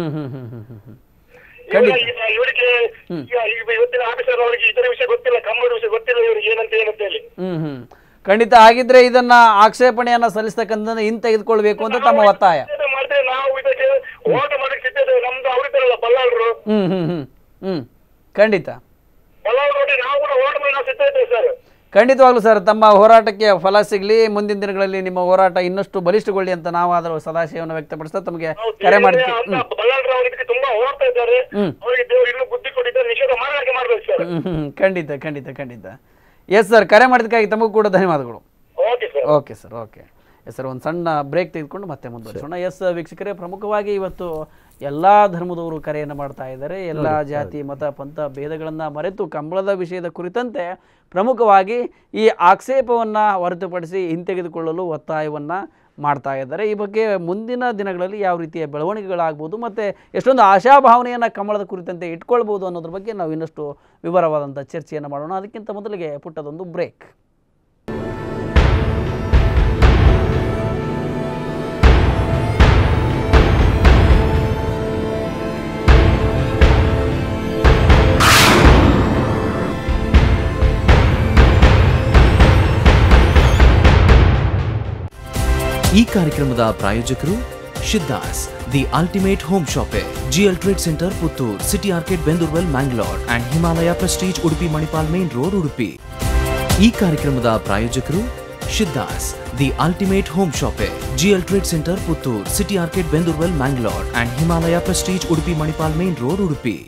ಇವರಿಗೆ ಇವತ್ತಿನ ಆಫೀಸರ್ ಅವರಿಗೆ ಇದರ ವಿಷಯ ಗೊತ್ತಿಲ್ಲ, ಕಂಬಳ ವಿಷಯ ಗೊತ್ತಿಲ್ಲ ಇವರಿಗೆ ಏನಂತ ಏನಂತ ಹೇಳಿ. ಹ್ಮ್ ಹ್ಮ್ ಖಂಡಿತ. ಆಗಿದ್ರೆ ಇದನ್ನ ಆಕ್ಷೇಪಣೆಯನ್ನ ಸಲ್ಲಿಸ್ತಕ್ಕಂಥ ಹಿಂದೆ ತೆಗೆದುಕೊಳ್ಬೇಕು ಅಂತ ತಮ್ಮ ಒತ್ತಾಯ. ಮಾಡಿದ್ರೆ ನಾವು ಇದಕ್ಕೆ ಹೋರಾಟ ಮಾಡಕ್ಕೆ ಸಿದ್ಧತೆ, ನಮ್ದು ಅವರಿದ್ದಾರಲ್ಲ ಬಲ್ಲಾಳರು. ಹ್ಮ್ ಹ್ಮ್ ಹ್ಮ್ ಹ್ಮ್ ಖಂಡಿತ ಬಲ್ಲಾಳ್ ನೋಡಿ ನಾವು ಕೂಡ ಹೋರಾಟ ಮಾಡಿ ನಾವು ಸಿದ್ಧ ಇದ್ದೇವೆ ಸರ್. ಖಂಡಿತವಾಗ್ಲೂ ಸರ್, ತಮ್ಮ ಹೋರಾಟಕ್ಕೆ ಫಲ ಸಿಗಲಿ, ಮುಂದಿನ ದಿನಗಳಲ್ಲಿ ನಿಮ್ಮ ಹೋರಾಟ ಇನ್ನಷ್ಟು ಬಲಿಷ್ಠಗೊಳ್ಳಿ ಅಂತ ನಾವು ಅದರ ಸದಾಶಯವನ್ನು ವ್ಯಕ್ತಪಡಿಸ್ತಾ ತಮಗೆ ಕರೆ ಮಾಡಿದ್ವಿ. ತುಂಬಾ ಹೋರಾಡ್ತಾ ಇದ್ದಾರೆ, ಅವರಿಗೆ ದೇವರು ಇನ್ನೂ ಬುದ್ಧಿ ಕೊಟ್ಟಿದ್ದಾರೆ, ನಿಷೇಧ ಮಾಡಲಿಕ್ಕೆ ಮಾಡ್ಬೇಕು ಸರ್. ಹ್ಮ್ ಖಂಡಿತ ಖಂಡಿತ ಖಂಡಿತ. ಎಸ್ ಸರ್, ಕರೆ ಮಾಡಿದ್ದಕ್ಕಾಗಿ ತಮಗೂ ಕೂಡ ಧನ್ಯವಾದಗಳು. Okay sir. Okay sir, okay. Yes sir, ಒಂದು ಸಣ್ಣ ಬ್ರೇಕ್ ತೆಗೆದುಕೊಂಡು ಮತ್ತೆ ಮುಂದುವರಿಸೋಣ. ಎಸ್ ವೀಕ್ಷಕರೇ, ಪ್ರಮುಖವಾಗಿ ಇವತ್ತು ಎಲ್ಲ ಧರ್ಮದವರು ಕರೆಯನ್ನು ಮಾಡ್ತಾ ಇದ್ದಾರೆ. ಎಲ್ಲ ಜಾತಿ ಮತ ಪಂಥ ಭೇದಗಳನ್ನು ಮರೆತು ಕಂಬಳದ ವಿಷಯದ ಕುರಿತಂತೆ ಪ್ರಮುಖವಾಗಿ ಈ ಆಕ್ಷೇಪವನ್ನು ಹೊರತುಪಡಿಸಿ ಹಿಂತೆಗೆದುಕೊಳ್ಳಲು ಒತ್ತಾಯವನ್ನು ಮಾಡ್ತಾ ಇದ್ದಾರೆ. ಈ ಬಗ್ಗೆ ಮುಂದಿನ ದಿನಗಳಲ್ಲಿ ಯಾವ ರೀತಿಯ ಬೆಳವಣಿಗೆಗಳಾಗ್ಬೋದು ಮತ್ತು ಎಷ್ಟೊಂದು ಆಶಾಭಾವನೆಯನ್ನು ಕಂಬಳದ ಕುರಿತಂತೆ ಇಟ್ಕೊಳ್ಬೋದು ಅನ್ನೋದ್ರ ಬಗ್ಗೆ ನಾವು ಇನ್ನಷ್ಟು ವಿವರವಾದಂಥ ಚರ್ಚೆಯನ್ನು ಮಾಡೋಣ. ಅದಕ್ಕಿಂತ ಮೊದಲಿಗೆ ಪುಟ್ಟದೊಂದು ಬ್ರೇಕ್. ಈ ಕಾರ್ಯಕ್ರಮದ ಪ್ರಾಯೋಜಕರು Siddhas the ultimate home shoppe, GL trade centre Puttur, city ಆರ್ಕೆಟ್ Bendurwell Mangalore and Himalaya prestige Udupi Manipal main road Udupi. ಈ ಕಾರ್ಯಕ್ರಮದ ಪ್ರಾಯೋಜಕರು Siddhas the ultimate home shoppe, GL trade centre Puttur, city ಆರ್ಕೆಟ್ Bendurwell Mangalore and Himalaya prestige Udupi Manipal main road Udupi.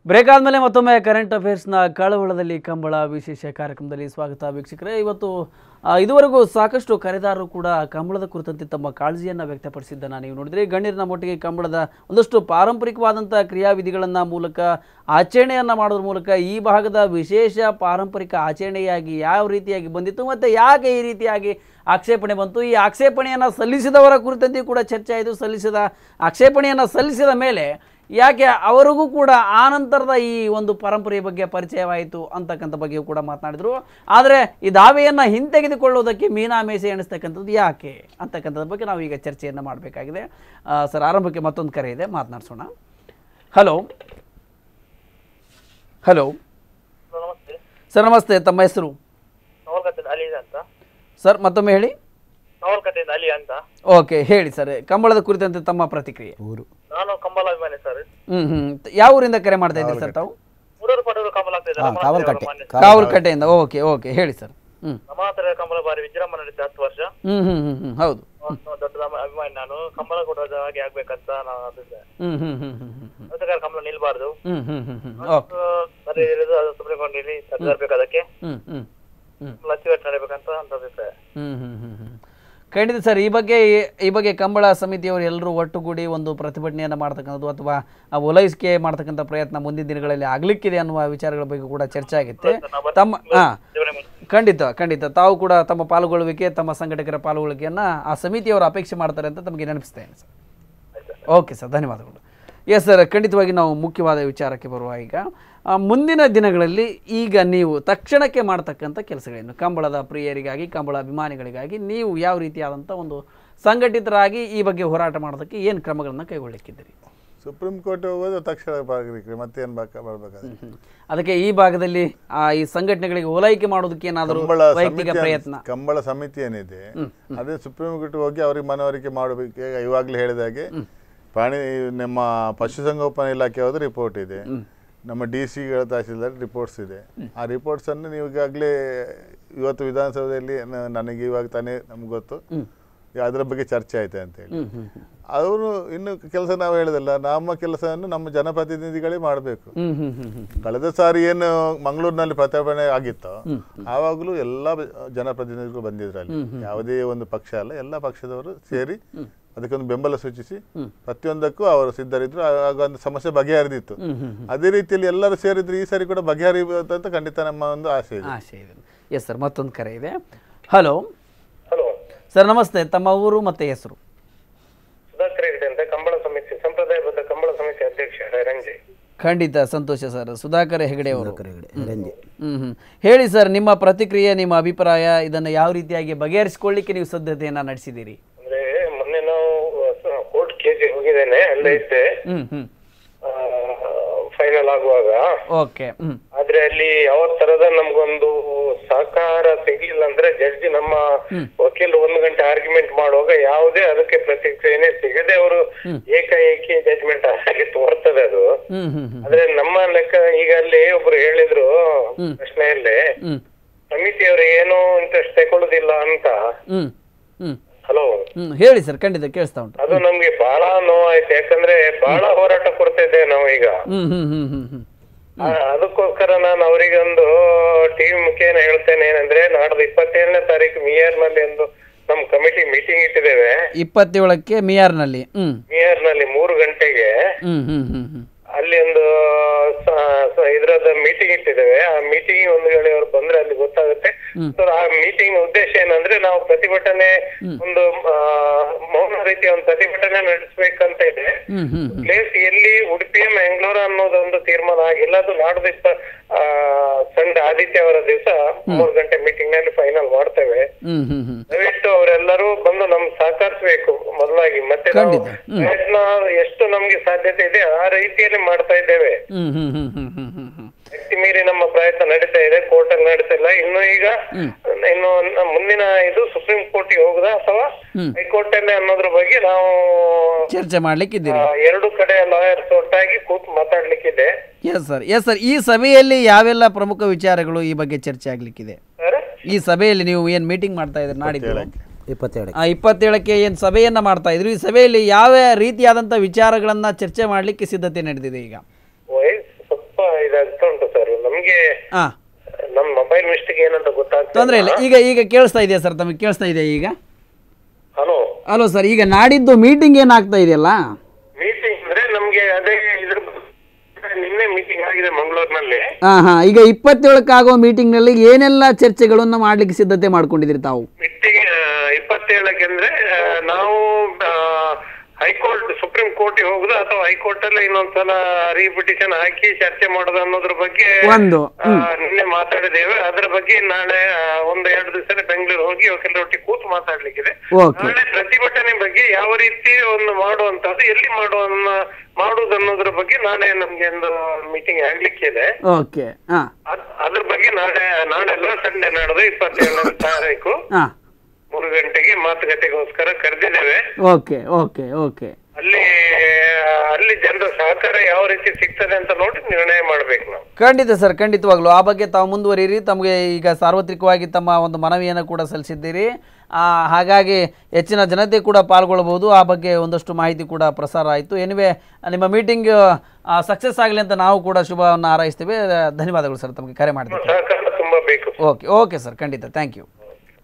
Break ಆದಮೇಲೆ ಮತ್ತೊಮ್ಮೆ ಕರೆಂಟ್ ಅಫೇರ್ಸ್ನ ಕಳವಳದಲ್ಲಿ ಕಂಬಳ ವಿಶೇಷ ಕಾರ್ಯಕ್ರಮದಲ್ಲಿ ಸ್ವಾಗತ ವೀಕ್ಷಕರೇ. ಇವತ್ತು ಇದುವರೆಗೂ ಸಾಕಷ್ಟು ಕರೆದಾರರು ಕೂಡ ಕಂಬಳದ ಕುರಿತಂತೆ ತಮ್ಮ ಕಾಳಜಿಯನ್ನು ವ್ಯಕ್ತಪಡಿಸಿದ್ದನ್ನು ನೀವು ನೋಡಿದರೆ, ಗಣ್ಯರ ಮಟ್ಟಿಗೆ ಕಂಬಳದ ಒಂದಷ್ಟು ಪಾರಂಪರಿಕವಾದಂಥ ಕ್ರಿಯಾವಿಧಿಗಳನ್ನು ಮೂಲಕ ಆಚರಣೆಯನ್ನು ಮಾಡೋದ್ರ ಮೂಲಕ ಈ ಭಾಗದ ವಿಶೇಷ ಪಾರಂಪರಿಕ ಆಚರಣೆಯಾಗಿ ಯಾವ ರೀತಿಯಾಗಿ ಬಂದಿತ್ತು ಮತ್ತು ಯಾಕೆ ಈ ರೀತಿಯಾಗಿ ಆಕ್ಷೇಪಣೆ ಬಂತು, ಈ ಆಕ್ಷೇಪಣೆಯನ್ನು ಸಲ್ಲಿಸಿದವರ ಕುರಿತಂತೆ ಕೂಡ ಚರ್ಚೆ ಆಯಿತು. ಸಲ್ಲಿಸಿದ ಆಕ್ಷೇಪಣೆಯನ್ನು ಸಲ್ಲಿಸಿದ ಮೇಲೆ ಯಾಕೆ ಅವರಿಗೂ ಕೂಡ ಆನಂತರದ ಈ ಒಂದು ಪರಂಪರೆಯ ಬಗ್ಗೆ ಪರಿಚಯವಾಯಿತು ಅಂತಕ್ಕಂಥ ಬಗ್ಗೆಯೂ ಕೂಡ ಮಾತನಾಡಿದರು. ಆದರೆ ಈ ದಾವೆಯನ್ನು ಹಿಂತೆಗೆದುಕೊಳ್ಳುವುದಕ್ಕೆ ಮೀನಾಮೇಷೆ ಎಣಿಸ್ತಕ್ಕಂಥದ್ದು ಯಾಕೆ ಅಂತಕ್ಕಂಥದ್ರ ಬಗ್ಗೆ ನಾವು ಈಗ ಚರ್ಚೆಯನ್ನು ಮಾಡಬೇಕಾಗಿದೆ. ಸರ್, ಆರಂಭಕ್ಕೆ ಮತ್ತೊಂದು ಕರೆ ಇದೆ, ಮಾತನಾಡಿಸೋಣ. ಹಲೋ ಹಲೋ ಸರ್, ನಮಸ್ತೆ. ತಮ್ಮ ಹೆಸರು ಸರ್? ಮತ್ತೊಮ್ಮೆ ಹೇಳಿ. ಓಕೆ, ಹೇಳಿ ಸರ್, ಕಂಬಳದ ಕುರಿತಂತೆ ತಮ್ಮ ಪ್ರತಿಕ್ರಿಯೆ. ನಾನು ಕಂಬಳ ಅಭಿಮಾನಿ ಸರ್. ಹ್ಮ್ ಹ್ಮ್ ಯಾವ ಊರಿಂದ ಕರೆ ಮಾಡ್ತಾ ಇದ್ದೀರಿ ಸರ್ ತಾವು? ಮೂರೂರು ಪಡೂರು ಕಂಬಳ ಆಗ್ತಾ ಇದೆ. ಕಾವಲ್ಕಟ್ಟೆಯಿಂದ. ಓಕೆ ಓಕೆ ಹೇಳಿ ಸರ್. ಹ್ಮ್ ನಮ್ಮ ಹತ್ರ ಕಂಬಳ ಬಾರಿ ವಿಜೃಂಭಣೆ ನಡೀತಾ ಹತ್ತು ವರ್ಷ. ಹ್ಮ್ ಹ್ಮ್ ಹ್ಮ್ ಹ್ಮ್ ಹೌದು. ದೊಡ್ಡ ಅಭಿಮಾನಿ ನಾನು. ಕಂಬಳ ಕೊಡೋದು ಹಾಗೆ ಆಗ್ಬೇಕಂತ ನಾನು ಅಭಿಪ್ರಾಯ. ಹ್ಮ್ ಹ್ಮ್ ಹ್ಮ್ ಹ್ಮ್ ಹ್ಮ್ ಅದಕ್ಕಾಗಿ ಕಂಬಳ ನಿಲ್ಬಾರ್ದು. ಹ್ಮ್ ಹ್ಮ್ ಹ್ಮ್ ಹ್ಮ್ ಓಕೆ. ಬರೀ ಇರೋದು ಅದು ಸುಪ್ರೀಂ ಕೋರ್ಟ್ ಇಲ್ಲಿ ತರಬೇಕು, ಅದಕ್ಕೆ ಹ್ಮ್ ಹ್ಮ್ ಹ್ಮ್ ಅಚ್ಚುಕಟ್ಟು ನಡೀಬೇಕಂತ ಅಂತ ಅಭಿಪ್ರಾಯ. ಹ್ಮ್ ಹ್ಮ್ ಹ್ಮ್ ಹ್ಮ್ ಖಂಡಿತ ಸರ್. ಈ ಬಗ್ಗೆ ಈ ಬಗ್ಗೆ ಕಂಬಳ ಸಮಿತಿಯವರು ಎಲ್ಲರೂ ಒಟ್ಟುಗೂಡಿ ಒಂದು ಪ್ರತಿಭಟನೆಯನ್ನು ಮಾಡ್ತಕ್ಕಂಥದ್ದು ಅಥವಾ ಓಲೈಸಿಕೆ ಮಾಡ್ತಕ್ಕಂಥ ಪ್ರಯತ್ನ ಮುಂದಿನ ದಿನಗಳಲ್ಲಿ ಆಗಲಿಕ್ಕಿದೆ ಅನ್ನುವ ವಿಚಾರಗಳ ಬಗ್ಗೆ ಕೂಡ ಚರ್ಚೆ ಆಗುತ್ತೆ. ತಮ್ಮ ಹಾಂ ಖಂಡಿತ ಖಂಡಿತ ತಾವು ಕೂಡ ತಮ್ಮ ಪಾಲ್ಗೊಳ್ಳುವಿಕೆ, ತಮ್ಮ ಸಂಘಟಕರ ಪಾಲ್ಗೊಳ್ಳುವಿಕೆಯನ್ನು ಆ ಸಮಿತಿಯವರು ಅಪೇಕ್ಷೆ ಮಾಡ್ತಾರೆ ಅಂತ ತಮಗೆ ನೆನಪಿಸ್ತೇನೆ ಸರ್. ಓಕೆ ಸರ್, ಧನ್ಯವಾದಗಳು. ಎಸ್ ಸರ್, ಖಂಡಿತವಾಗಿ ನಾವು ಮುಖ್ಯವಾದ ವಿಚಾರಕ್ಕೆ ಬರುವ ಈಗ ಮುಂದಿನ ದಿನಗಳಲ್ಲಿ ಈಗ ನೀವು ತಕ್ಷಣಕ್ಕೆ ಮಾಡ್ತಕ್ಕಂಥ ಕೆಲಸಗಳೇನು? ಕಂಬಳದ ಪ್ರಿಯರಿಗಾಗಿ, ಕಂಬಳ ಅಭಿಮಾನಿಗಳಿಗಾಗಿ ನೀವು ಯಾವ ರೀತಿಯಾದಂಥ ಒಂದು ಸಂಘಟಿತರಾಗಿ ಈ ಬಗ್ಗೆ ಹೋರಾಟ ಮಾಡೋದಕ್ಕೆ ಏನು ಕ್ರಮಗಳನ್ನು ಕೈಗೊಳ್ಳಲಿಕ್ಕಿದ್ದೀರಿ? ಸುಪ್ರೀಂ ಕೋರ್ಟ್ ಹೋಗೋದು ತಕ್ಷಣ ಬಾಗಿಲಿಕ್ಕೆ ಮತ್ತೇನು ಮಾಡಬೇಕಾದ್ರೆ ಅದಕ್ಕೆ ಈ ಭಾಗದಲ್ಲಿ ಈ ಸಂಘಟನೆಗಳಿಗೆ ಓಲೈಕೆ ಮಾಡೋದಕ್ಕೆ ಏನಾದರೂ ವೈಯಕ್ತಿಕ ಪ್ರಯತ್ನ? ಕಂಬಳ ಸಮಿತಿ ಏನಿದೆ ಅದೇ ಸುಪ್ರೀಂ ಕೋರ್ಟ್ ಹೋಗಿ ಅವ್ರಿಗೆ ಮನವರಿಕೆ ಮಾಡಬೇಕು. ಇವಾಗಲೇ ಹೇಳಿದಾಗೆ ಪ್ರಾಣಿ ನಮ್ಮ ಪಶುಸಂಗೋಪನಾ ಇಲಾಖೆ ಹೋದ್ರೆ ರಿಪೋರ್ಟ್ ಇದೆ, ನಮ್ಮ ಡಿ ಸಿಗಳ ತಹಸೀಲ್ದಾರ್ ರಿಪೋರ್ಟ್ಸ್ ಇದೆ. ಆ ರಿಪೋರ್ಟ್ಸನ್ನು ನೀವು ಈಗಾಗಲೇ ಇವತ್ತು ವಿಧಾನಸೌಧದಲ್ಲಿ ನನಗೆ ಇವಾಗ ತಾನೇ ನಮ್ಗೆ ಗೊತ್ತು ಅದರ ಬಗ್ಗೆ ಚರ್ಚೆ ಆಯ್ತು ಅಂತೇಳಿ. ಅವರು ಇನ್ನು ಕೆಲಸ ನಾವು ಹೇಳಿದಲ್ಲ, ನಮ್ಮ ಕೆಲಸವನ್ನು ನಮ್ಮ ಜನಪ್ರತಿನಿಧಿಗಳೇ ಮಾಡಬೇಕು. ಕಳೆದ ಸಾರಿ ಏನು ಮಂಗಳೂರಿನಲ್ಲಿ ಪ್ರತಿಭಟನೆ ಆಗಿತ್ತೋ ಆವಾಗಲೂ ಎಲ್ಲ ಜನಪ್ರತಿನಿಧಿಗಳು ಬಂದಿದ್ರು. ಅಲ್ಲಿ ಯಾವುದೇ ಒಂದು ಪಕ್ಷ ಅಲ್ಲ, ಎಲ್ಲ ಪಕ್ಷದವರು ಸೇರಿ ಅದಕ್ಕೊಂದು ಬೆಂಬಲ ಸೂಚಿಸಿ ಪ್ರತಿಯೊಂದಕ್ಕೂ ಅವರು ಸಿದ್ಧರಿದ್ರು. ಆಗ ಒಂದು ಸಮಸ್ಯೆ ಬಗೆಹರಿದಿತ್ತು. ಅದೇ ರೀತಿಯಲ್ಲಿ ಎಲ್ಲರೂ ಸೇರಿದ್ರು ಈ ಸಾರಿ ಕೂಡ ಬಗೆಹರಿಬಹುದು ಅಂತ ಖಂಡಿತ ನಮ್ಮ ಒಂದು ಆಸೆ ಇದೆ. ಆಸೆ ಇದೆ. ಎಸ್ ಸರ್, ಮತ್ತೊಂದು ಕರೆ ಇದೆ. ಹಲೋ ಹಲೋ ಸರ್, ನಮಸ್ತೆ. ತಮ್ಮ ಊರು ಮತ್ತೆ ಹೆಸರು? ಸುಧಾಕರ್ ಹೆಗಡೆ ಅಂತ, ಕಂಬಳ ಸಮಿತಿ, ಸಂಪ್ರದಾಯಬದ್ಧ ಕಂಬಳ ಸಮಿತಿ ಅಧ್ಯಕ್ಷ, ರಂಜೆ. ಖಂಡಿತ ಸಂತೋಷ ಸರ್. ಸುಧಾಕರ್ ಹೆಗಡೆ ಅವರು. ಹ್ಮ್ ಹ್ಮ್ ಹೇಳಿ ಸರ್, ನಿಮ್ಮ ಪ್ರತಿಕ್ರಿಯೆ, ನಿಮ್ಮ ಅಭಿಪ್ರಾಯ, ಇದನ್ನು ಯಾವ ರೀತಿಯಾಗಿ ಬಗೆಹರಿಸಿಕೊಳ್ಳಿಕ್ಕೆ ನೀವು ಸಿದ್ಧತೆಯನ್ನ ನಡೆಸಿದ್ದೀರಿ? ಅಂದ್ರೆ ಮೊನ್ನೆ ನಾವು ಕೋರ್ಟ್ ಕೇಸಿಗೆ ಹೋಗಿದ್ದೇನೆ, ಅಲ್ಲೇ ಇದ್ದೆ ಫೈನಲ್ ಆಗುವಾಗ. ಓಕೆ. ಆದ್ರೆ ಅಲ್ಲಿ ಯಾವ ತರದ ನಮ್ಗೊಂದು ಸಹಕಾರ ಸಿಗ್ಲಿಲ್ಲ. ಅಂದ್ರೆ ಜಡ್ಜ್ ನಮ್ಮ ವಕೀಲರು ಒಂದು ಗಂಟೆ ಆರ್ಗ್ಯುಮೆಂಟ್ ಮಾಡುವಾಗ ಯಾವುದೇ ಅದಕ್ಕೆ ಪ್ರತಿಕ್ರಿಯೆನೇ ಸಿಗದೆ ಅವರು ಏಕಾಏಕಿ ಜಡ್ಜ್ಮೆಂಟ್ ಆಗಿ ತೋರ್ತದೆ ಅದು. ಆದ್ರೆ ನಮ್ಮ ಲೆಕ್ಕ ಈಗ ಅಲ್ಲಿ ಒಬ್ರು ಹೇಳಿದ್ರು ಪ್ರಶ್ನೆಯಲ್ಲಿ ಸಮಿತಿಯವರು ಏನೋ ಇಂಟ್ರೆಸ್ಟ್ ತಗೊಳ್ಳೋದಿಲ್ಲ ಅಂತ. ಹಲೋ ಹೇಳಿ ಸರ್, ಖಂಡಿತ ಕೇಳಿಸ್ತಾ ಉಂಟು. ಅದು ನಮ್ಗೆ ಬಹಳ ನೋವಾಯ್ತು, ಯಾಕಂದ್ರೆ ಬಹಳ ಹೋರಾಟ ಕೊಡ್ತಾ ಇದ್ದೇವೆ ನಾವು ಈಗ. ಅದಕ್ಕೋಸ್ಕರ ನಾನು ಅವರಿಗೆ ಒಂದು ಟಿವಿ ಮುಖೇನ ಹೇಳ್ತೇನೆ ಏನಂದ್ರೆ, ನಾಡ್ದು ಇಪ್ಪತ್ತೇಳನೇ ತಾರೀಕು ಮಿಯಾರ್ ನಲ್ಲಿ ಒಂದು ನಮ್ ಕಮಿಟಿ ಮೀಟಿಂಗ್ ಇಟ್ಟಿದ್ದೇವೆ. ಇಪ್ಪತ್ತೇಳಕ್ಕೆ ಮಿಯಾರ್ ನಲ್ಲಿ ಮಿಯಾರ್ ನಲ್ಲಿ ಮೂರು ಗಂಟೆಗೆ ಅಲ್ಲಿ ಒಂದು ಇದ್ರದ ಮೀಟಿಂಗ್ ಇಟ್ಟಿದ್ದೇವೆ. ಆ ಮೀಟಿಂಗ್ ಒಂದು ವೇಳೆ ಅವ್ರು ಬಂದ್ರೆ ಅಲ್ಲಿ ಗೊತ್ತಾಗುತ್ತೆ. ಆ ಮೀಟಿಂಗ್ ಉದ್ದೇಶ ಏನಂದ್ರೆ, ನಾವು ಪ್ರತಿಭಟನೆ ಒಂದು ಮೌನ ರೀತಿಯ ಒಂದು ಪ್ರತಿಭಟನೆ ನಡೆಸಬೇಕಂತ ಇದೆ. ಪ್ಲೇಸ್ ಎಲ್ಲಿ ಉಡುಪಿ ಮ್ಯಾಂಗ್ಳೂರ್ ಅನ್ನೋದೊಂದು ತೀರ್ಮಾನ ಆಗಿಲ್ಲ. ಅದು ನಾಡ್ದು ಆ ಸಂಡೆ ಆದಿತ್ಯವಾರ ದಿವಸ ಮೂರು ಗಂಟೆ ಮೀಟಿಂಗ್ ನಲ್ಲಿ ಫೈನಲ್ ಮಾಡ್ತೇವೆ. ದಯವಿಟ್ಟು ಅವರೆಲ್ಲರೂ ಬಂದು ನಮ್ ಸಹಕರಿಸಬೇಕು ಮೊದಲಾಗಿ. ಮತ್ತೆ ಪ್ರಯತ್ನ ಎಷ್ಟು ನಮ್ಗೆ ಸಾಧ್ಯತೆ ಇದೆ ಆ ರೀತಿಯಲ್ಲಿ ಮಾಡ್ತಾ ಇದ್ದೇವೆ. ವ್ಯಕ್ತಿ ಮೀರಿ ನಮ್ಮ ಪ್ರಯತ್ನ ನಡೀತಾ ಇದೆ, ಕೋರ್ಟ್ ಅಲ್ಲಿ ನಡೀತಾ ಇಲ್ಲ. ಇನ್ನು ಈಗ ಇನ್ನು ಮುಂದಿನ ಇದು ಸುಪ್ರೀಂ ಕೋರ್ಟ್ ಹೋಗುದಾ ಅಥವಾ ಹೈಕೋರ್ಟ್ ಅಲ್ಲೇ ಅನ್ನೋದ್ರ ಬಗ್ಗೆ ನಾವು ಚರ್ಚೆ ಮಾಡ್ಲಿಕ್ಕಿದ್ದೀವಿ. ಎರಡು ಕಡೆ ಲಾಯರ್ಸ್ ಒಟ್ಟಾಗಿ ಕೂತ್ ಮಾತಾಡ್ಲಿಕ್ಕಿದೆ. Yes sir, yes sir. ಈ ಸಭೆಯಲ್ಲಿ ಯಾವೆಲ್ಲ ಪ್ರಮುಖ ವಿಚಾರಗಳು ಈ ಬಗ್ಗೆ ಚರ್ಚೆ ಆಗ್ಲಿಕ್ಕಿದೆ? ಈ ಸಭೆಯಲ್ಲಿ ನೀವು ಏನ್ ಮೀಟಿಂಗ್ ಮಾಡ್ತಾ ಇದ್ರಿ ನಾಡಿದ್ದು ಇಪ್ಪತ್ತೇಳಕ್ಕೆ ಏನ್ ಸಭೆಯನ್ನ ಮಾಡ್ತಾ ಇದ್ರಿ, ಈ ಸಭೆಯಲ್ಲಿ ಯಾವ ರೀತಿಯಾದಂತ ವಿಚಾರಗಳನ್ನ ಚರ್ಚೆ ಮಾಡ್ಲಿಕ್ಕೆ ಸಿದ್ಧತೆ ನಡೆದಿದೆ? ಈಗ ಸ್ವಲ್ಪ ಇದಾಗ್ತಾ ಉಂಟು ಸರ್. ನಮ್ಗೆ ಹಾ ನಮ್ ಮೊಬೈಲ್ ಮಿಸ್ಟೇಕ್ ಏನಂತ ಗೊತ್ತಾಗ್ತದೆ. ತೊಂದರೆ ಇಲ್ಲ. ಈಗ ಈಗ ಕೇಳಿಸ್ತಾ ಇದೆಯಾ ಸರ್? ತಮಗೆ ಕೇಳಿಸ್ತಾ ಇದೆಯಾ ಈಗ? ಹಲೋ ಹಲೋ ಸರ್, ಈಗ ನಾಡಿದ್ದು ಮೀಟಿಂಗ್ ಏನಾಗ್ತಾ ಇದೆಯಲ್ಲ? ಮೀಟಿಂಗ್ ಅಂದ್ರೆ ನಮ್ಗೆ ಅದೇ ಇದ್ರ ನಿನ್ನೆ ಮೀಟಿಂಗ್ ಆಗಿದೆ ಮಂಗಳೂರಿನಲ್ಲಿ. ಹಾ ಹಾ ಈಗ ಇಪ್ಪತ್ತೇಳಕ್ಕಾಗೋ ಮೀಟಿಂಗ್ ನಲ್ಲಿ ಏನೆಲ್ಲ ಚರ್ಚೆಗಳನ್ನ ಮಾಡ್ಲಿಕ್ಕೆ ಸಿದ್ಧತೆ ಮಾಡ್ಕೊಂಡಿದ್ರಿ ತಾವು? ಮೀಟಿಂಗ್ ಇಪ್ಪತ್ತೇಳಕ್ಕೆ ಅಂದ್ರೆ ನಾವು ಹೈಕೋರ್ಟ್ ಸುಪ್ರೀಂ ಕೋರ್ಟ್ ಹೋಗುದು ಅಥವಾ ಹೈಕೋರ್ಟ್ ಅಲ್ಲಿ ಇನ್ನೊಂದ್ಸಲ ರಿಪಿಟಿಷನ್ ಹಾಕಿ ಚರ್ಚೆ ಮಾಡೋದು ಅನ್ನೋದ್ರ ಬಗ್ಗೆ ಒಂದು ನಿನ್ನೆ ಮಾತಾಡಿದ್ದೇವೆ. ಅದ್ರ ಬಗ್ಗೆ ನಾಳೆ ಒಂದ್ ಎರಡು ದಿವಸ ಬೆಂಗಳೂರು ಹೋಗಿ ಕೆಲವೊಟ್ಟಿಗೆ ಕೂತು ಮಾತಾಡ್ಲಿಕ್ಕಿದೆ. ನಾಳೆ ಪ್ರತಿಭಟನೆ ಬಗ್ಗೆ ಯಾವ ರೀತಿ ಒಂದು ಮಾಡುವಂತದ್ದು, ಎಲ್ಲಿ ಮಾಡುವ ಮಾಡುವುದು ಅನ್ನೋದ್ರ ಬಗ್ಗೆ ನಾಳೆ ನಮ್ಗೆ ಒಂದು ಮೀಟಿಂಗ್ ಆಗ್ಲಿಕ್ಕಿದೆ. ಅದ್ರ ಬಗ್ಗೆ ನಾಳೆ ನಾಳೆಲ್ಲ ಸಂಡೆ ನಾಡೋದು ಇಪ್ಪತ್ತೇಳನೇ ತಾರೀಕು ಮೂರು ಗಂಟೆಗೆ ಮಾತುಕತೆಗೋಸ್ಕರ ಕರೆದಿದ್ದೇವೆ. ಓಕೆ ಓಕೆ ಓಕೆ ಅಲ್ಲಿ ಅಲ್ಲಿ ಜನರ ಸಹಕಾರ ಯಾವ ರೀತಿ ಸಿಗ್ತದೆ ಅಂತ ನೋಡಿ ನಿರ್ಣಯ ಮಾಡ್ಬೇಕು ನಾವು. ಖಂಡಿತ ಸರ್, ಖಂಡಿತವಾಗ್ಲು ಆ ಬಗ್ಗೆ ತಾವು ಮುಂದುವರಿಯಿರಿ. ತಮಗೆ ಈಗ ಸಾರ್ವತ್ರಿಕವಾಗಿ ತಮ್ಮ ಒಂದು ಮನವಿಯನ್ನು ಕೂಡ ಸಲ್ಲಿಸಿದ್ದೀರಿ, ಹಾಗಾಗಿ ಹೆಚ್ಚಿನ ಜನತೆ ಕೂಡ ಪಾಲ್ಗೊಳ್ಳಬಹುದು. ಆ ಬಗ್ಗೆ ಒಂದಷ್ಟು ಮಾಹಿತಿ ಕೂಡ ಪ್ರಸಾರ ಆಯಿತು. ಎನಿವೆ ನಿಮ್ಮ ಮೀಟಿಂಗ್ ಸಕ್ಸಸ್ ಆಗಲಿ ಅಂತ ನಾವು ಕೂಡ ಶುಭವನ್ನು ಹಾರೈಸ್ತೇವೆ. ಧನ್ಯವಾದಗಳು ಸರ್ ತಮಗೆ ಕರೆ ಮಾಡಿದ್ದಕ್ಕೆ. ಸಹಕಾರ ತುಂಬಾ ಬೇಕು. ಓಕೆ ಓಕೆ ಸರ್, ಖಂಡಿತ, ಥ್ಯಾಂಕ್ ಯು.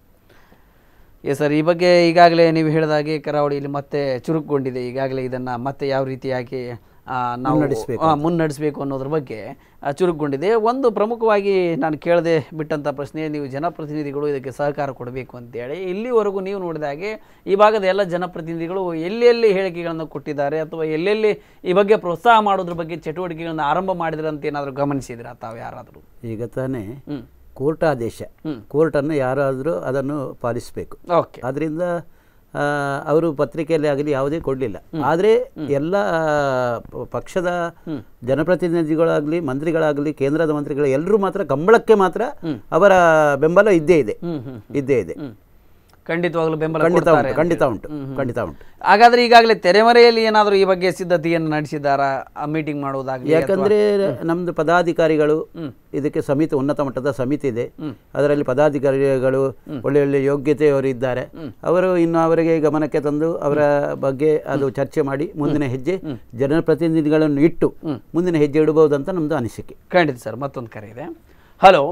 ಎಸ್ ಸರ್, ಈ ಬಗ್ಗೆ ಈಗಾಗಲೇ ನೀವು ಹೇಳಿದಾಗೆ ಕರಾವಳಿಯಲ್ಲಿ ಮತ್ತೆ ಚುರುಕುಗೊಂಡಿದೆ. ಈಗಾಗಲೇ ಇದನ್ನು ಮತ್ತೆ ಯಾವ ರೀತಿಯಾಗಿ ನಾವು ಮುನ್ನಡೆಸಬೇಕು ಅನ್ನೋದ್ರ ಬಗ್ಗೆ ಚುರುಕುಗೊಂಡಿದೆ. ಒಂದು ಪ್ರಮುಖವಾಗಿ ನಾನು ಕೇಳದೆ ಬಿಟ್ಟಂಥ ಪ್ರಶ್ನೆ, ನೀವು ಜನಪ್ರತಿನಿಧಿಗಳು ಇದಕ್ಕೆ ಸಹಕಾರ ಕೊಡಬೇಕು ಅಂತೇಳಿ. ಇಲ್ಲಿವರೆಗೂ ನೀವು ನೋಡಿದ ಹಾಗೆ ಈ ಭಾಗದ ಎಲ್ಲ ಜನಪ್ರತಿನಿಧಿಗಳು ಎಲ್ಲೆಲ್ಲಿ ಹೇಳಿಕೆಗಳನ್ನು ಕೊಟ್ಟಿದ್ದಾರೆ ಅಥವಾ ಎಲ್ಲೆಲ್ಲಿ ಈ ಬಗ್ಗೆ ಪ್ರೋತ್ಸಾಹ ಮಾಡೋದ್ರ ಬಗ್ಗೆ ಚಟುವಟಿಕೆಗಳನ್ನು ಆರಂಭ ಮಾಡಿದ್ರೆ ಅಂತ ಏನಾದರೂ ಗಮನಿಸಿದ್ರಾ ತಾವು ಯಾರಾದರೂ? ಈಗ ತಾನೇ ಕೋರ್ಟ್ ಆದೇಶ, ಕೋರ್ಟನ್ನು ಯಾರಾದರೂ ಅದನ್ನು ಪಾಲಿಸಬೇಕು. ಅದರಿಂದ ಅವರು ಪತ್ರಿಕೆಯಲ್ಲಿ ಆಗಲಿ ಯಾವುದೇ ಕೊಡಲಿಲ್ಲ. ಆದರೆ ಎಲ್ಲ ಪಕ್ಷದ ಜನಪ್ರತಿನಿಧಿಗಳಾಗಲಿ ಮಂತ್ರಿಗಳಾಗಲಿ ಕೇಂದ್ರದ ಮಂತ್ರಿಗಳು ಎಲ್ಲರೂ ಮಾತ್ರ ಕಂಬಳಕ್ಕೆ ಮಾತ್ರ ಅವರ ಬೆಂಬಲ ಇದ್ದೇ ಇದೆ ಇದ್ದೇ ಇದೆ ಖಂಡಿತವಾಗ್ಲೂ ಬೆಂಬಲ ಖಂಡಿತ ಉಂಟು ಖಂಡಿತ ಉಂಟು ಖಂಡಿತ ಉಂಟು ಹಾಗಾದ್ರೆ ಈಗಾಗಲೇ ತೆರೆಮರೆಯಲ್ಲಿ ಏನಾದರೂ ಈ ಬಗ್ಗೆ ಸಿದ್ಧತೆಯನ್ನು ನಡೆಸಿದಾರಾ ಮೀಟಿಂಗ್ ಮಾಡೋದಾಗಲಿ? ಯಾಕಂದ್ರೆ ನಮ್ದು ಪದಾಧಿಕಾರಿಗಳು ಇದಕ್ಕೆ ಸಮಿತಿ, ಉನ್ನತ ಮಟ್ಟದ ಸಮಿತಿ ಇದೆ. ಅದರಲ್ಲಿ ಪದಾಧಿಕಾರಿಗಳು ಒಳ್ಳೆ ಒಳ್ಳೆ ಯೋಗ್ಯತೆಯವರು ಇದ್ದಾರೆ. ಅವರು ಇನ್ನು ಅವರಿಗೆ ಗಮನಕ್ಕೆ ತಂದು ಅವರ ಬಗ್ಗೆ ಅದು ಚರ್ಚೆ ಮಾಡಿ ಮುಂದಿನ ಹೆಜ್ಜೆ ಜನಪ್ರತಿನಿಧಿಗಳನ್ನು ಇಟ್ಟು ಮುಂದಿನ ಹೆಜ್ಜೆ ಇಡಬಹುದು ಅಂತ ನಮ್ದು ಅನಿಸಿಕೆ. ಖಂಡಿತ ಸರ್. ಮತ್ತೊಂದು ಕರೆ ಇದೆ. ಹಲೋ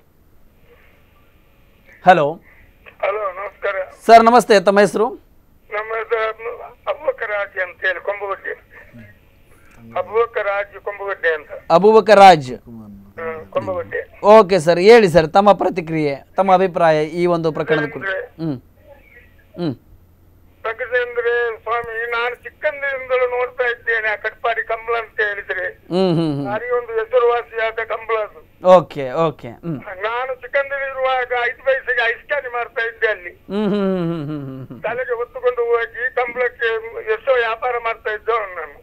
ಹಲೋ ಹಲೋ, ನಮಸ್ಕಾರ ಸರ್. ನಮಸ್ತೆ, ತಮ್ಮ ಹೆಸರು? ನಮ್ಮ ಹೆಸರು ಅಬೂಬಕರಾಜ್ ಅಂತ ಹೇಳಿ, ಕೊಂಬುಗಡ್ಡೆ. ಅಬೂಬಕರಾಜ್ ಕೊಂಬುಗಡ್ಡೆ ಅಂತ. ಅಬೂಬಕರಾಜ್ ಕೊಂಬುಗಡ್ಡೆ. ಓಕೆ ಸರ್, ಹೇಳಿ ಸರ್ ತಮ್ಮ ಪ್ರತಿಕ್ರಿಯೆ, ತಮ್ಮ ಅಭಿಪ್ರಾಯ ಈ ಒಂದು ಪ್ರಕರಣದ ಕುರಿತು. ಹ್ಮ್ ಹ್ಮ್ ಪ್ರಕೃತಿ ಅಂದ್ರೆ ಸ್ವಾಮಿ, ನಾನು ಚಿಕ್ಕಂದಿನಿಂದಲೂ ನೋಡ್ತಾ ಇದ್ದೇನೆ ಆ ಕಟ್ಪಾಡಿ ಕಂಬಳ ಅಂತ ಹೇಳಿದ್ರೆ ಹ್ಮ್ ಹ್ಮ್ ಭಾರಿ ಒಂದು ಹೆಸರುವಾಸಿಯಾದ ಕಂಬಳ ಅದು. ಓಕೆ ಓಕೆ ನಾನು ಚಿಕ್ಕಂದಿರುವಾಗ ಐದು ಪೈಸೆಗೆ ಐಸ್ಕ್ಯಾನಿ ಮಾಡ್ತಾ ಇದ್ದೆ ಅಲ್ಲಿ. ತಲೆಗೆ ಹೊತ್ತುಕೊಂಡು ಹೋಗಿ ಕಂಬಳಕ್ಕೆ ಎಷ್ಟೋ ವ್ಯಾಪಾರ ಮಾಡ್ತಾ ಇದ್ದವನು ನಾನು.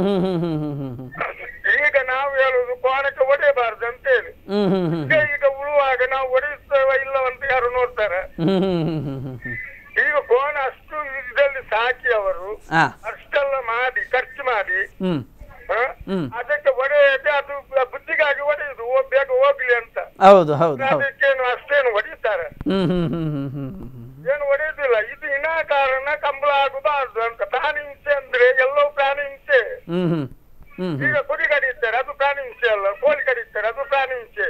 ಈಗ ನಾವು ಹೇಳುದು ಕೋಣಕ್ಕೆ ಒಡೆಯಬಾರ್ದು ಅಂತ ಹೇಳಿ. ಈಗ ಉಳುವಾಗ ನಾವು ಒಡೆಯುತ್ತೇವ ಇಲ್ಲವಂತ ಯಾರು ನೋಡ್ತಾರೆ? ಈಗ ಕೋಣ ಅಷ್ಟು ಇದರಲ್ಲಿ ಸಾಕಿ ಅವರು ಅಷ್ಟೆಲ್ಲ ಮಾಡಿ ಖರ್ಚು ಮಾಡಿ ಅದಕ್ಕೆ ಒಡೆಯದೆ, ಅದು ಬುದ್ಧಿಗಾಗಿ ಒಡೆಯುದು ಬೇಗ ಹೋಗ್ಲಿ ಅಂತ. ಹೌದು ಹೌದು ಅದಕ್ಕೇನು ಅಷ್ಟೇನು ಹೊಡೆಯುತ್ತಾರೆ, ಏನು ಹೊಡೆಯುದಿಲ್ಲ. ಇದು ವಿನಾಕಾರಣ ಕಂಬಳ ಆಗಬಾರ್ದು ಅಂತ. ಪ್ರಾಣಿ ಹಿಂಸೆ ಅಂದ್ರೆ ಎಲ್ಲವೂ ಪ್ರಾಣಿ ಹಿಂಸೆ. ಈಗ ಕುರಿ ಕಡಿಯುತ್ತಾರೆ, ಅದು ಪ್ರಾಣಿ ಹಿಂಸೆ ಅಲ್ಲ. ಕೋಳಿ ಕಡಿಯುತ್ತಾರೆ, ಅದು ಪ್ರಾಣಿ ಹಿಂಸೆ.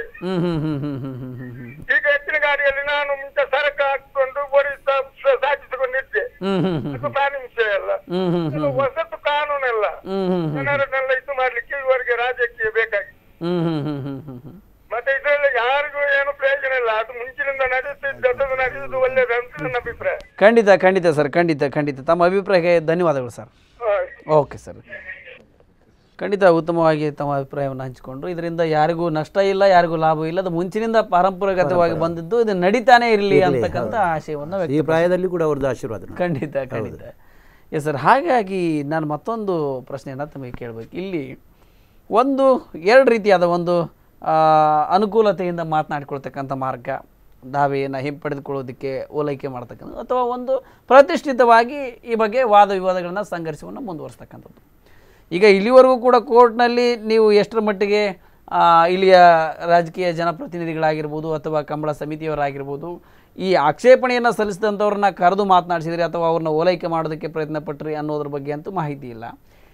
ಈಗ ಎತ್ತಿನ ಗಾಡಿಯಲ್ಲಿ ನಾನು ಮುಂಚೆ ಸರಕ ಹಾಕೊಂಡು ಓಡಿಸ್ತಾ ಸಾಗಿಸಿಕೊಂಡಿದ್ದೆ, ಅದು ಪ್ರಾಣಿ ಹಿಂಸೆ ಅಲ್ಲ. ಹೊಸತು ಕಾನೂನೆಲ್ಲ ಜನರನ್ನೆಲ್ಲ ಇದು ಮಾಡ್ಲಿಕ್ಕೆ ಇವರಿಗೆ ರಾಜಕೀಯ ಬೇಕಾಗಿ. ಮತ್ತೆ ಇದರಲ್ಲಿ ಯಾರಿಗೂ ಏನು ಪ್ರಯೋಜನ ಇಲ್ಲ. ಅದು ಮುಂಚಿನಿಂದ ನಡೆಯುತ್ತಿದ್ದು ನಡೆಯುವುದು ಒಳ್ಳೇದು ಅಂತ ನನ್ನ ಅಭಿಪ್ರಾಯ. ಖಂಡಿತ ಖಂಡಿತ ಸರ್, ಖಂಡಿತ ಖಂಡಿತ. ತಮ್ಮ ಅಭಿಪ್ರಾಯಕ್ಕೆ ಧನ್ಯವಾದಗಳು ಸರ್. ಓಕೆ ಸರ್, ಖಂಡಿತ ಉತ್ತಮವಾಗಿ ತಮ್ಮ ಅಭಿಪ್ರಾಯವನ್ನು ಹಂಚಿಕೊಂಡ್ರು. ಇದರಿಂದ ಯಾರಿಗೂ ನಷ್ಟ ಇಲ್ಲ, ಯಾರಿಗೂ ಲಾಭ ಇಲ್ಲ. ಅದು ಮುಂಚಿನಿಂದ ಪಾರಂಪರಿಕವಾಗಿ ಬಂದಿದ್ದು, ಇದು ನಡೀತಾನೆ ಇರಲಿ ಅಂತಕ್ಕಂಥ ಆಶಯವನ್ನು ಈ ಪ್ರಾಯದಲ್ಲಿ ಕೂಡ ಅವ್ರದ್ದು ಆಶೀರ್ವಾದ. ಖಂಡಿತ ಖಂಡಿತ. ಎಸ್ ಸರ್, ಹಾಗಾಗಿ ನಾನು ಮತ್ತೊಂದು ಪ್ರಶ್ನೆಯನ್ನು ತಮಗೆ ಕೇಳಬೇಕು. ಇಲ್ಲಿ ಒಂದು ಎರಡು ರೀತಿಯಾದ ಒಂದು ಅನುಕೂಲತೆಯಿಂದ ಮಾತನಾಡಿಕೊಳ್ತಕ್ಕಂಥ ಮಾರ್ಗ, ದಾವೆಯನ್ನು ಹಿಂಪಡೆದುಕೊಳ್ಳೋದಕ್ಕೆ ಓಲೈಕೆ ಮಾಡ್ತಕ್ಕಂಥದ್ದು, ಅಥವಾ ಒಂದು ಪ್ರತಿಷ್ಠಿತವಾಗಿ ಈ ಬಗ್ಗೆ ವಾದ ವಿವಾದಗಳನ್ನು ಸಂಘರ್ಷವನ್ನು ಮುಂದುವರಿಸ್ತಕ್ಕಂಥದ್ದು. ಈಗ ಇಲ್ಲಿವರೆಗೂ ಕೂಡ ಕೋರ್ಟ್ನಲ್ಲಿ ನೀವು ಎಷ್ಟರ ಮಟ್ಟಿಗೆ ಇಲ್ಲಿಯ ರಾಜಕೀಯ ಜನಪ್ರತಿನಿಧಿಗಳಾಗಿರ್ಬೋದು ಅಥವಾ ಕಂಬಳ ಸಮಿತಿಯವರಾಗಿರ್ಬೋದು ಈ ಆಕ್ಷೇಪಣೆಯನ್ನು ಸಲ್ಲಿಸಿದಂಥವ್ರನ್ನ ಕರೆದು ಮಾತನಾಡಿಸಿದ್ರಿ ಅಥವಾ ಅವ್ರನ್ನ ಓಲೈಕೆ ಮಾಡೋದಕ್ಕೆ ಪ್ರಯತ್ನ ಪಟ್ಟರಿ ಅನ್ನೋದ್ರ ಬಗ್ಗೆ ಅಂತೂ ಮಾಹಿತಿ ಇಲ್ಲ.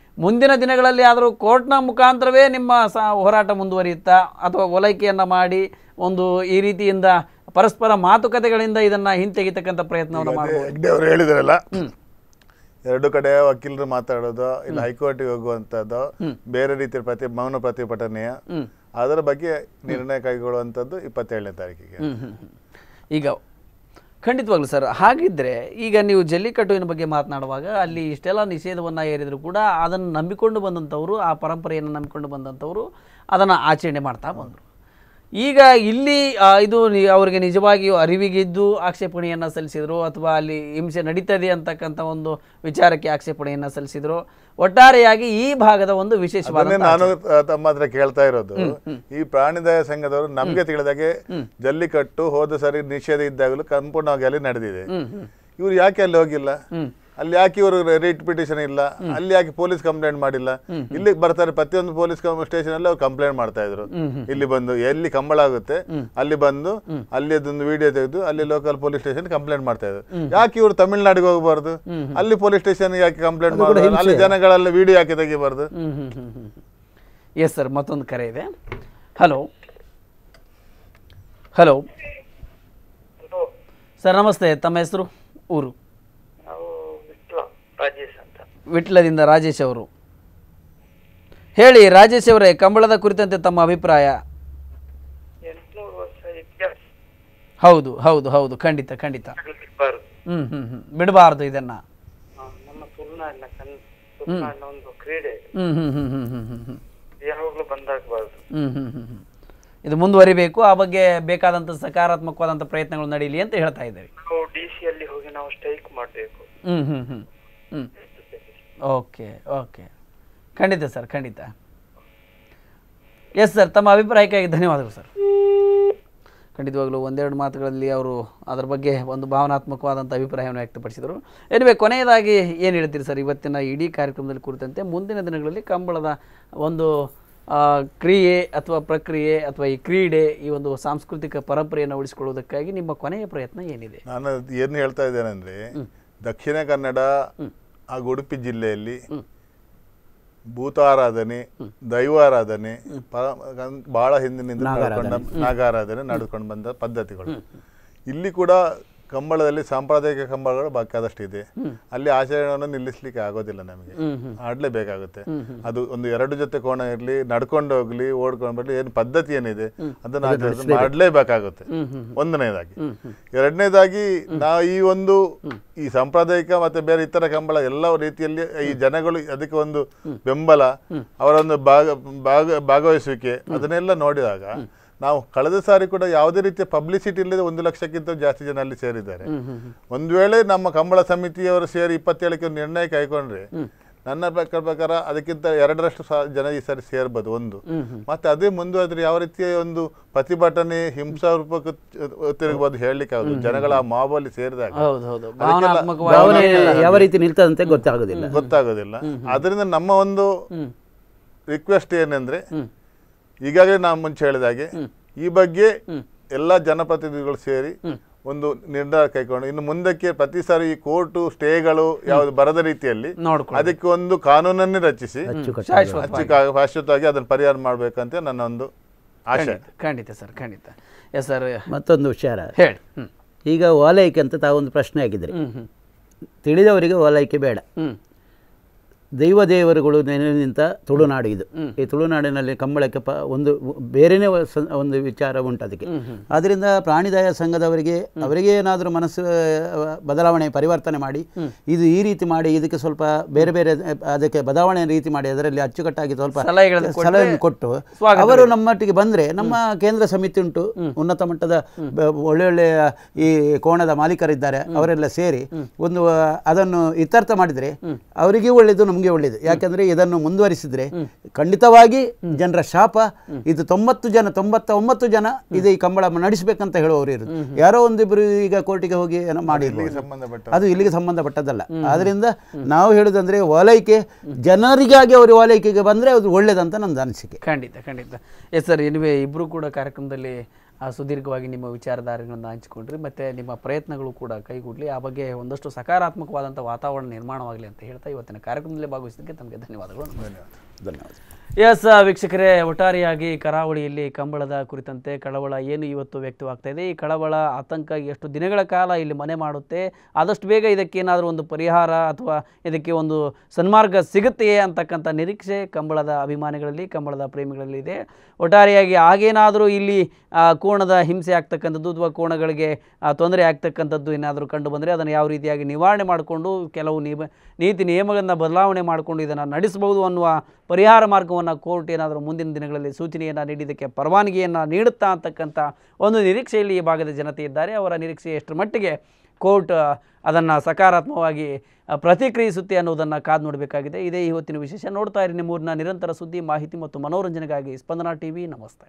ಮುಂದಿನ ದಿನಗಳಲ್ಲಿ ಆದರೂ ಕೋರ್ಟ್ನ ಮುಖಾಂತರವೇ ನಿಮ್ಮ ಸ ಹೋರಾಟ ಮುಂದುವರಿಯುತ್ತಾ ಅಥವಾ ಓಲೈಕೆಯನ್ನು ಮಾಡಿ ಒಂದು ಈ ರೀತಿಯಿಂದ ಪರಸ್ಪರ ಮಾತುಕತೆಗಳಿಂದ ಇದನ್ನು ಹಿಂತೆಗಿತಕ್ಕಂಥ ಪ್ರಯತ್ನವನ್ನು ಮಾಡಬಹುದು? ಹೆಗ್ಡೆ ಅವರು ಹೇಳಿದ್ರಲ್ಲ, ಎರಡು ಕಡೆ ವಕೀಲರು ಮಾತಾಡೋದು, ಇಲ್ಲ ಹೈಕೋರ್ಟಿಗೆ ಹೋಗುವಂಥದ್ದು, ಬೇರೆ ರೀತಿಯ ಪ್ರತಿ ಮೌನ ಪ್ರತಿಭಟನೆಯ ಅದರ ಬಗ್ಗೆ ನಿರ್ಣಯ ಕೈಗೊಳ್ಳುವಂಥದ್ದು ಇಪ್ಪತ್ತೇಳನೇ ತಾರೀಕಿಗೆ. ಈಗ ಖಂಡಿತವಾಗ್ಲು ಸರ್, ಹಾಗಿದ್ದರೆ ಈಗ ನೀವು ಜಲ್ಲಿಕಟ್ಟುವಿನ ಬಗ್ಗೆ ಮಾತನಾಡುವಾಗ ಅಲ್ಲಿ ಇಷ್ಟೆಲ್ಲ ನಿಷೇಧವನ್ನು ಹೇರಿದರೂ ಕೂಡ ಅದನ್ನು ನಂಬಿಕೊಂಡು ಬಂದಂಥವರು, ಆ ಪರಂಪರೆಯನ್ನು ನಂಬಿಕೊಂಡು ಬಂದಂಥವರು ಅದನ್ನು ಆಚರಣೆ ಮಾಡ್ತಾ ಬಂದರು. ಈಗ ಇಲ್ಲಿ ಇದು ಅವರಿಗೆ ನಿಜವಾಗಿಯೂ ಅರಿವಿಗಿದ್ದು ಆಕ್ಷೇಪಣೆಯನ್ನು ಸಲ್ಲಿಸಿದರು ಅಥವಾ ಅಲ್ಲಿ ಹಿಂಸೆ ನಡೀತದೆ ಅಂತಕ್ಕಂಥ ಒಂದು ವಿಚಾರಕ್ಕೆ ಆಕ್ಷೇಪಣೆಯನ್ನು ಸಲ್ಲಿಸಿದರು. ಒಟ್ಟಾರೆಯಾಗಿ ಈ ಭಾಗದ ಒಂದು ವಿಶೇಷವಾದ ನಾನು ತಮ್ಮ ಹತ್ರ ಕೇಳ್ತಾ ಇರೋದು, ಈ ಪ್ರಾಣಿದಯ ಸಂಘದವರು ನಮ್ಗೆ ತಿಳಿದಾಗೆ ಜಲ್ಲಿಕಟ್ಟು ಹೋದ ಸರಿ ನಿಷೇಧ ಇದ್ದಾಗಲೂ ಸಂಪೂರ್ಣವಾಗಿ ಅಲ್ಲಿ ನಡೆದಿದೆ. ಇವ್ರು ಯಾಕೆ ಅಲ್ಲಿ ಹೋಗಿಲ್ಲ? ಅಲ್ಲಿ ಯಾಕೆ ಇವರು ರಿಟ್ ಪಿಟಿಷನ್ ಇಲ್ಲ? ಅಲ್ಲಿ ಯಾಕೆ ಪೊಲೀಸ್ ಕಂಪ್ಲೇಂಟ್ ಮಾಡಿಲ್ಲ? ಇಲ್ಲಿ ಬರ್ತಾರೆ ಪ್ರತಿಯೊಂದು ಪೊಲೀಸ್ ಸ್ಟೇಷನ್ ಅಲ್ಲಿ ಅವ್ರು ಕಂಪ್ಲೇಂಟ್ ಮಾಡ್ತಾ ಇದ್ರು. ಇಲ್ಲಿ ಬಂದು ಎಲ್ಲಿ ಕಂಬಳ ಆಗುತ್ತೆ ಅಲ್ಲಿ ಬಂದು ಅಲ್ಲಿ ಅದೊಂದು ವಿಡಿಯೋ ತೆಗೆದು ಅಲ್ಲಿ ಲೋಕಲ್ ಪೊಲೀಸ್ ಸ್ಟೇಷನ್ ಕಂಪ್ಲೇಂಟ್ ಮಾಡ್ತಾ ಇದ್ರು. ಯಾಕೆ ಇವರು ತಮಿಳ್ನಾಡಿಗೆ ಹೋಗಬಾರ್ದು? ಅಲ್ಲಿ ಪೊಲೀಸ್ ಸ್ಟೇಷನ್ ಯಾಕೆ ಕಂಪ್ಲೇಂಟ್ ಮಾಡಬಾರ್ದು? ಅಲ್ಲಿ ಜನಗಳಲ್ಲಿ ವಿಡಿಯೋ ಯಾಕೆ ತೆಗಿಬಾರ್ದು? ಎಸ್ ಸರ್, ಮತ್ತೊಂದು ಕರೆ ಇದೆ. ಹಲೋ ಹಲೋ ಸರ್, ನಮಸ್ತೆ. ತಮ್ಮ ಹೆಸರು, ಊರು? ರಾಜೇಶ್ ಅಂತ. ವಿಟ್ಲದಿಂದ ರಾಜೇಶ್ ಅವರು. ಹೇಳಿ ರಾಜೇಶ್ ಅವರೇ, ಕಂಬಳದ ಕುರಿತಂತೆ ತಮ್ಮ ಅಭಿಪ್ರಾಯ? ಎಂಟುನೂರು ವರ್ಷ ಇತಿಹಾಸ. ಹೌದು ಹೌದು ಹೌದು, ಖಂಡಿತ ಖಂಡಿತ. ಹ್ಮ್ ಹ್ಮ್ ಹ್ಮ್ ಬಿಡಬಾರ್ದು ಇದನ್ನ. ನಮ್ಮ ತುಳುನಾಡಿನ ಕನ್ ತುಳುನಾಡಿನ ಒಂದು ಕ್ರೀಡೆ. ಹ್ಮ್ hmm hmm hmm hmm hmm ಹ್ಮ್ ಯಾವಾಗಲೂ ಬಂದಾಗಬಾರ್ದು. ಹ್ಮ್ ಹ್ಮ್ ಹ್ಮ್ ಹ್ಮ್ ಇದು ಮುಂದುವರಿಬೇಕು. ಆ ಬಗ್ಗೆ ಬೇಕಾದಂಥ ಸಕಾರಾತ್ಮಕವಾದಂಥ ಪ್ರಯತ್ನಗಳು ನಡೀಲಿ ಅಂತ ಹೇಳ್ತಾ ಇದ್ದೇವೆ. ನಾವು ಡಿ ಸಿ ಅಲ್ಲಿ ಹೋಗಿ ನಾವು ಸ್ಟ್ರೈಕ್ ಮಾಡಬೇಕು. Hmm hmm hmm hmm okay okay, ಖಂಡಿತ ಸರ್, ಖಂಡಿತ. ಎಸ್ ಸರ್, ತಮ್ಮ ಅಭಿಪ್ರಾಯಕ್ಕಾಗಿ ಧನ್ಯವಾದಗಳು ಸರ್. ಖಂಡಿತವಾಗಲೂ ಒಂದೆರಡು ಮಾತುಗಳಲ್ಲಿ ಅವರು ಅದರ ಬಗ್ಗೆ ಒಂದು ಭಾವನಾತ್ಮಕವಾದಂಥ ಅಭಿಪ್ರಾಯವನ್ನು ವ್ಯಕ್ತಪಡಿಸಿದರು. ಎನಿವೆ, ಕೊನೆಯದಾಗಿ ಏನು ಹೇಳ್ತೀರಿ ಸರ್ ಇವತ್ತಿನ ಇಡೀ ಕಾರ್ಯಕ್ರಮದಲ್ಲಿ ಕುರಿತಂತೆ? ಮುಂದಿನ ದಿನಗಳಲ್ಲಿ ಕಂಬಳದ ಒಂದು ಕ್ರಿಯೆ ಅಥವಾ ಪ್ರಕ್ರಿಯೆ ಅಥವಾ ಈ ಕ್ರೀಡೆ, ಈ ಒಂದು ಸಾಂಸ್ಕೃತಿಕ ಪರಂಪರೆಯನ್ನು ಉಳಿಸಿಕೊಳ್ಳುವುದಕ್ಕಾಗಿ ನಿಮ್ಮ ಕೊನೆಯ ಪ್ರಯತ್ನ ಏನಿದೆ? ನಾನು ಏನು ಹೇಳ್ತಾ ಇದ್ದೇನೆ ಅಂದರೆ, ದಕ್ಷಿಣ ಕನ್ನಡ ಹಾಗೂ ಉಡುಪಿ ಜಿಲ್ಲೆಯಲ್ಲಿ ಭೂತಾರಾಧನೆ, ದೈವಾರಾಧನೆ ಬಹಳ ಹಿಂದಿನಿಂದ ನಡ್ಕೊಂಡ ನಾಗಾರಾಧನೆ ನಡೆದುಕೊಂಡು ಬಂದ ಪದ್ಧತಿಗಳು. ಇಲ್ಲಿ ಕೂಡ ಕಂಬಳದಲ್ಲಿ ಸಾಂಪ್ರದಾಯಿಕ ಕಂಬಳಗಳು ಬೇಕಾದಷ್ಟು ಇದೆ. ಅಲ್ಲಿ ಆಚರಣೆಯನ್ನು ನಿಲ್ಲಿಸ್ಲಿಕ್ಕೆ ಆಗೋದಿಲ್ಲ, ನಮಗೆ ಆಡ್ಲೇಬೇಕಾಗುತ್ತೆ. ಅದು ಒಂದು ಎರಡು ಜೊತೆ ಕೋಣ ಇರಲಿ, ನಡ್ಕೊಂಡು ಹೋಗ್ಲಿ, ಓಡ್ಕೊಂಡು ಬರ್ಲಿ, ಏನು ಪದ್ಧತಿ ಏನಿದೆ ಅದನ್ನು ಆಚರಣೆ ಮಾಡಲೇಬೇಕಾಗುತ್ತೆ, ಒಂದನೇದಾಗಿ. ಎರಡನೇದಾಗಿ ನಾವು ಈ ಒಂದು ಈ ಸಾಂಪ್ರದಾಯಿಕ ಮತ್ತೆ ಬೇರೆ ಇತರ ಕಂಬಳ ಎಲ್ಲ ರೀತಿಯಲ್ಲಿ ಈ ಜನಗಳು ಅದಕ್ಕೆ ಒಂದು ಬೆಂಬಲ, ಅವರ ಒಂದು ಭಾಗ ಭಾಗ ಭಾಗವಹಿಸುವಿಕೆ ಅದನ್ನೆಲ್ಲ ನೋಡಿದಾಗ ನಾವು ಕಳೆದ ಸಾರಿ ಕೂಡ ಯಾವುದೇ ರೀತಿಯ ಪಬ್ಲಿಸಿಟಿ ಇಲ್ಲದೆ ಒಂದು ಲಕ್ಷಕ್ಕಿಂತ ಜಾಸ್ತಿ ಜನ ಅಲ್ಲಿ ಸೇರಿದ್ದಾರೆ. ಒಂದು ವೇಳೆ ನಮ್ಮ ಕಂಬಳ ಸಮಿತಿಯವರು ಸೇರಿ ಇಪ್ಪತ್ತೇಳಕ್ಕೆ ಒಂದು ನಿರ್ಣಯ ಕೈಗೊಂಡ್ರೆ ನನ್ನ ಪ್ರಕಾರ ಪ್ರಕಾರ ಅದಕ್ಕಿಂತ ಎರಡರಷ್ಟು ಜನ ಈ ಸಾರಿ ಸೇರ್ಬೋದು ಒಂದು. ಮತ್ತೆ ಅದೇ ಮುಂದುವರೆದ್ರೆ ಯಾವ ರೀತಿಯ ಒಂದು ಪ್ರತಿಭಟನೆ ಹಿಂಸಾ ರೂಪಕ್ಕೆ ತಿರುಗಬಹುದು ಹೇಳಲಿಕ್ಕೆ ಆಗುದು. ಜನಗಳ ಆ ಮಾಬಲ್ಲಿ ಸೇರಿದಾಗ ಯಾವ ರೀತಿ ನಿಲ್ತದಂತೆ ಗೊತ್ತಾಗೋದಿಲ್ಲ ಗೊತ್ತಾಗೋದಿಲ್ಲ ಅದರಿಂದ ನಮ್ಮ ಒಂದು ರಿಕ್ವೆಸ್ಟ್ ಏನಂದ್ರೆ, ಈಗಾಗಲೇ ನಾನು ಮುಂಚೆ ಹೇಳಿದಾಗೆ ಈ ಬಗ್ಗೆ ಎಲ್ಲ ಜನಪ್ರತಿನಿಧಿಗಳು ಸೇರಿ ಒಂದು ನಿರ್ಧಾರ ಕೈಗೊಂಡು ಇನ್ನು ಮುಂದಕ್ಕೆ ಪ್ರತಿ ಸಾರಿ ಈ ಕೋರ್ಟು ಸ್ಟೇಗಳು ಯಾವ್ದು ಬರದ ರೀತಿಯಲ್ಲಿ ಅದಕ್ಕೆ ಒಂದು ಕಾನೂನನ್ನೇ ರಚಿಸಿ ಶಾಶ್ವತವಾಗಿ ಅದನ್ನು ಪರಿಹಾರ ಮಾಡ್ಬೇಕಂತ ನನ್ನ ಒಂದು ಆಶೆ. ಖಂಡಿತ ಸರ್, ಖಂಡಿತ. ಎಸ್ ಸರ್, ಮತ್ತೊಂದು ವಿಚಾರ ಹೇಳಿ. ಈಗ ಓಲೈಕೆ ಅಂತ ತಾವೊಂದು ಪ್ರಶ್ನೆ ಆಗಿದ್ರೆ, ತಿಳಿದವರಿಗೆ ಓಲೈಕೆ ಬೇಡ. ದೈವ ದೇವರುಗಳು ನೆನೆ ನಿಂತ ತುಳುನಾಡು ಇದು. ಈ ತುಳುನಾಡಿನಲ್ಲಿ ಕಂಬಳಕ್ಕೆ ಪ ಒಂದು ಬೇರೆಯೇ ಒಂದು ವಿಚಾರ ಉಂಟು ಅದಕ್ಕೆ. ಆದ್ದರಿಂದ ಪ್ರಾಣಿದಯ ಸಂಘದವರಿಗೆ ಅವರಿಗೆ ಏನಾದರೂ ಮನಸ್ಸು ಬದಲಾವಣೆ ಪರಿವರ್ತನೆ ಮಾಡಿ ಇದು ಈ ರೀತಿ ಮಾಡಿ ಇದಕ್ಕೆ ಸ್ವಲ್ಪ ಬೇರೆ ಬೇರೆ ಅದಕ್ಕೆ ಬದಲಾವಣೆ ರೀತಿ ಮಾಡಿ ಅದರಲ್ಲಿ ಅಚ್ಚುಕಟ್ಟಾಗಿ ಸ್ವಲ್ಪ ಸಲಹೆಯನ್ನು ಕೊಟ್ಟು ಅವರು ನಮ್ಮೊಟ್ಟಿಗೆ ಬಂದರೆ, ನಮ್ಮ ಕೇಂದ್ರ ಸಮಿತಿ ಉಂಟು, ಉನ್ನತ ಮಟ್ಟದ ಒಳ್ಳೆ ಒಳ್ಳೆಯ ಈ ಕೋಣದ ಮಾಲೀಕರಿದ್ದಾರೆ, ಅವರೆಲ್ಲ ಸೇರಿ ಒಂದು ಅದನ್ನು ಇತ್ಯರ್ಥ ಮಾಡಿದರೆ ಅವರಿಗೂ ಒಳ್ಳೆಯದು, ನಮಗೆ ಒಳ್ಳೆಯದು. ಯಾಕಂದ್ರೆ ಇದನ್ನು ಮುಂದುವರಿಸಿದ್ರೆ ಖಂಡಿತವಾಗಿ ಜನರ ಶಾಪ ಇದು ತೊಂಬತ್ತು ಜನ ತೊಂಬತ್ತ ಒಂಬತ್ತು ಜನ ಇದು ಈ ಕಂಬಳ ನಡೆಸಬೇಕಂತ ಹೇಳುವವರು ಇರೋದು. ಯಾರೋ ಒಂದಿಬ್ರು ಈಗ ಕೋರ್ಟಿಗೆ ಹೋಗಿ ಏನೋ ಮಾಡಿರ್ಬೋದು, ಅದು ಇಲ್ಲಿಗೆ ಸಂಬಂಧಪಟ್ಟದಲ್ಲ. ಆದ್ರಿಂದ ನಾವು ಹೇಳುದಂದ್ರೆ ಓಲೈಕೆ ಜನರಿಗಾಗಿ ಅವರು ಓಲೈಕೆಗೆ ಬಂದ್ರೆ ಅದು ಒಳ್ಳೇದಂತ ನಂದು ಅನಿಸಿಕೆ. ಖಂಡಿತ ಖಂಡಿತ. ಎಸ್ ಸರ್, ಎನಿವೆ ಇಬ್ರು ಕೂಡ ಕಾರ್ಯಕ್ರಮದಲ್ಲಿ ಆ, ಸುದೀರ್ಘವಾಗಿ ನಿಮ್ಮ ವಿಚಾರಧಾರೆಗಳನ್ನು ಹಂಚಿಕೊಂಡ್ರಿ ಮತ್ತು ನಿಮ್ಮ ಪ್ರಯತ್ನಗಳು ಕೂಡ ಕೈಗೂಡಲಿ, ಆ ಬಗ್ಗೆ ಒಂದಷ್ಟು ಸಕಾರಾತ್ಮಕವಾದಂಥ ವಾತಾವರಣ ನಿರ್ಮಾಣವಾಗಲಿ ಅಂತ ಹೇಳ್ತಾ ಇವತ್ತಿನ ಕಾರ್ಯಕ್ರಮದಲ್ಲಿ ಭಾಗವಹಿಸಿದ್ದಕ್ಕೆ ತಮಗೆ ಧನ್ಯವಾದಗಳು. ಧನ್ಯವಾದ. ಎಸ್ ವೀಕ್ಷಕರೇ, ಒಟ್ಟಾರೆಯಾಗಿ ಕರಾವಳಿಯಲ್ಲಿ ಕಂಬಳದ ಕುರಿತಂತೆ ಕಳವಳ ಏನು ಇವತ್ತು ವ್ಯಕ್ತವಾಗ್ತಾ ಇದೆ, ಈ ಕಳವಳ ಆತಂಕ ಎಷ್ಟು ದಿನಗಳ ಕಾಲ ಇಲ್ಲಿ ಮನೆ ಮಾಡುತ್ತೆ, ಆದಷ್ಟು ಬೇಗ ಇದಕ್ಕೇನಾದರೂ ಒಂದು ಪರಿಹಾರ ಅಥವಾ ಇದಕ್ಕೆ ಒಂದು ಸನ್ಮಾರ್ಗ ಸಿಗುತ್ತೆಯೇ ಅಂತಕ್ಕಂಥ ನಿರೀಕ್ಷೆ ಕಂಬಳದ ಅಭಿಮಾನಿಗಳಲ್ಲಿ, ಕಂಬಳದ ಪ್ರೇಮಿಗಳಲ್ಲಿ ಇದೆ. ಒಟ್ಟಾರೆಯಾಗಿ ಆಗೇನಾದರೂ ಇಲ್ಲಿ ಕೋಣದ ಹಿಂಸೆ ಆಗ್ತಕ್ಕಂಥದ್ದು ಅಥವಾ ಕೋಣಗಳಿಗೆ ತೊಂದರೆ ಆಗ್ತಕ್ಕಂಥದ್ದು ಏನಾದರೂ ಕಂಡು ಬಂದರೆ ಅದನ್ನು ಯಾವ ರೀತಿಯಾಗಿ ನಿವಾರಣೆ ಮಾಡಿಕೊಂಡು ಕೆಲವು ನಿಯಮ ನೀತಿ ನಿಯಮಗಳನ್ನು ಬದಲಾವಣೆ ಮಾಡಿಕೊಂಡು ಇದನ್ನು ನಡೆಸಬಹುದು ಅನ್ನುವ ಪರಿಹಾರ ಮಾರ್ಗವನ್ನು ಕೋರ್ಟ್ ಏನಾದರೂ ಮುಂದಿನ ದಿನಗಳಲ್ಲಿ ಸೂಚನೆಯನ್ನು ನೀಡಿದ್ದಕ್ಕೆ ಪರವಾನಗಿಯನ್ನು ನೀಡುತ್ತಾ ಅಂತಕ್ಕಂಥ ಒಂದು ನಿರೀಕ್ಷೆಯಲ್ಲಿ ಈ ಭಾಗದ ಜನತೆ ಇದ್ದಾರೆ. ಅವರ ನಿರೀಕ್ಷೆ ಎಷ್ಟರ ಮಟ್ಟಿಗೆ ಕೋರ್ಟ್ ಅದನ್ನು ಸಕಾರಾತ್ಮಕವಾಗಿ ಪ್ರತಿಕ್ರಿಯಿಸುತ್ತೆ ಅನ್ನೋದನ್ನು ಕಾದು ನೋಡಬೇಕಾಗಿದೆ. ಇದೇ ಇವತ್ತಿನ ವಿಶೇಷ. ನೋಡ್ತಾ ಇರಿ ನಿಮ್ಮೂರಿನ ನಿರಂತರ ಸುದ್ದಿ, ಮಾಹಿತಿ ಮತ್ತು ಮನೋರಂಜನೆಗಾಗಿ ಸ್ಪಂದನ ಟಿವಿ. ನಮಸ್ತೆ.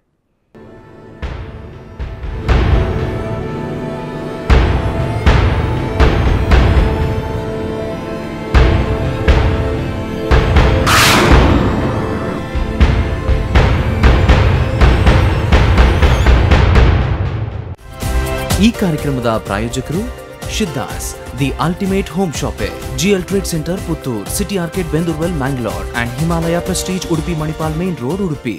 ಈ ಕಾರ್ಯಕ್ರಮದ ಪ್ರಾಯೋಜಕರು Siddhas the ultimate home shoppe, GL trade centre Puttur, city ಆರ್ಕೆಟ್ Bendurwell Mangalore and Himalaya prestige Udupi Manipal main road Udupi.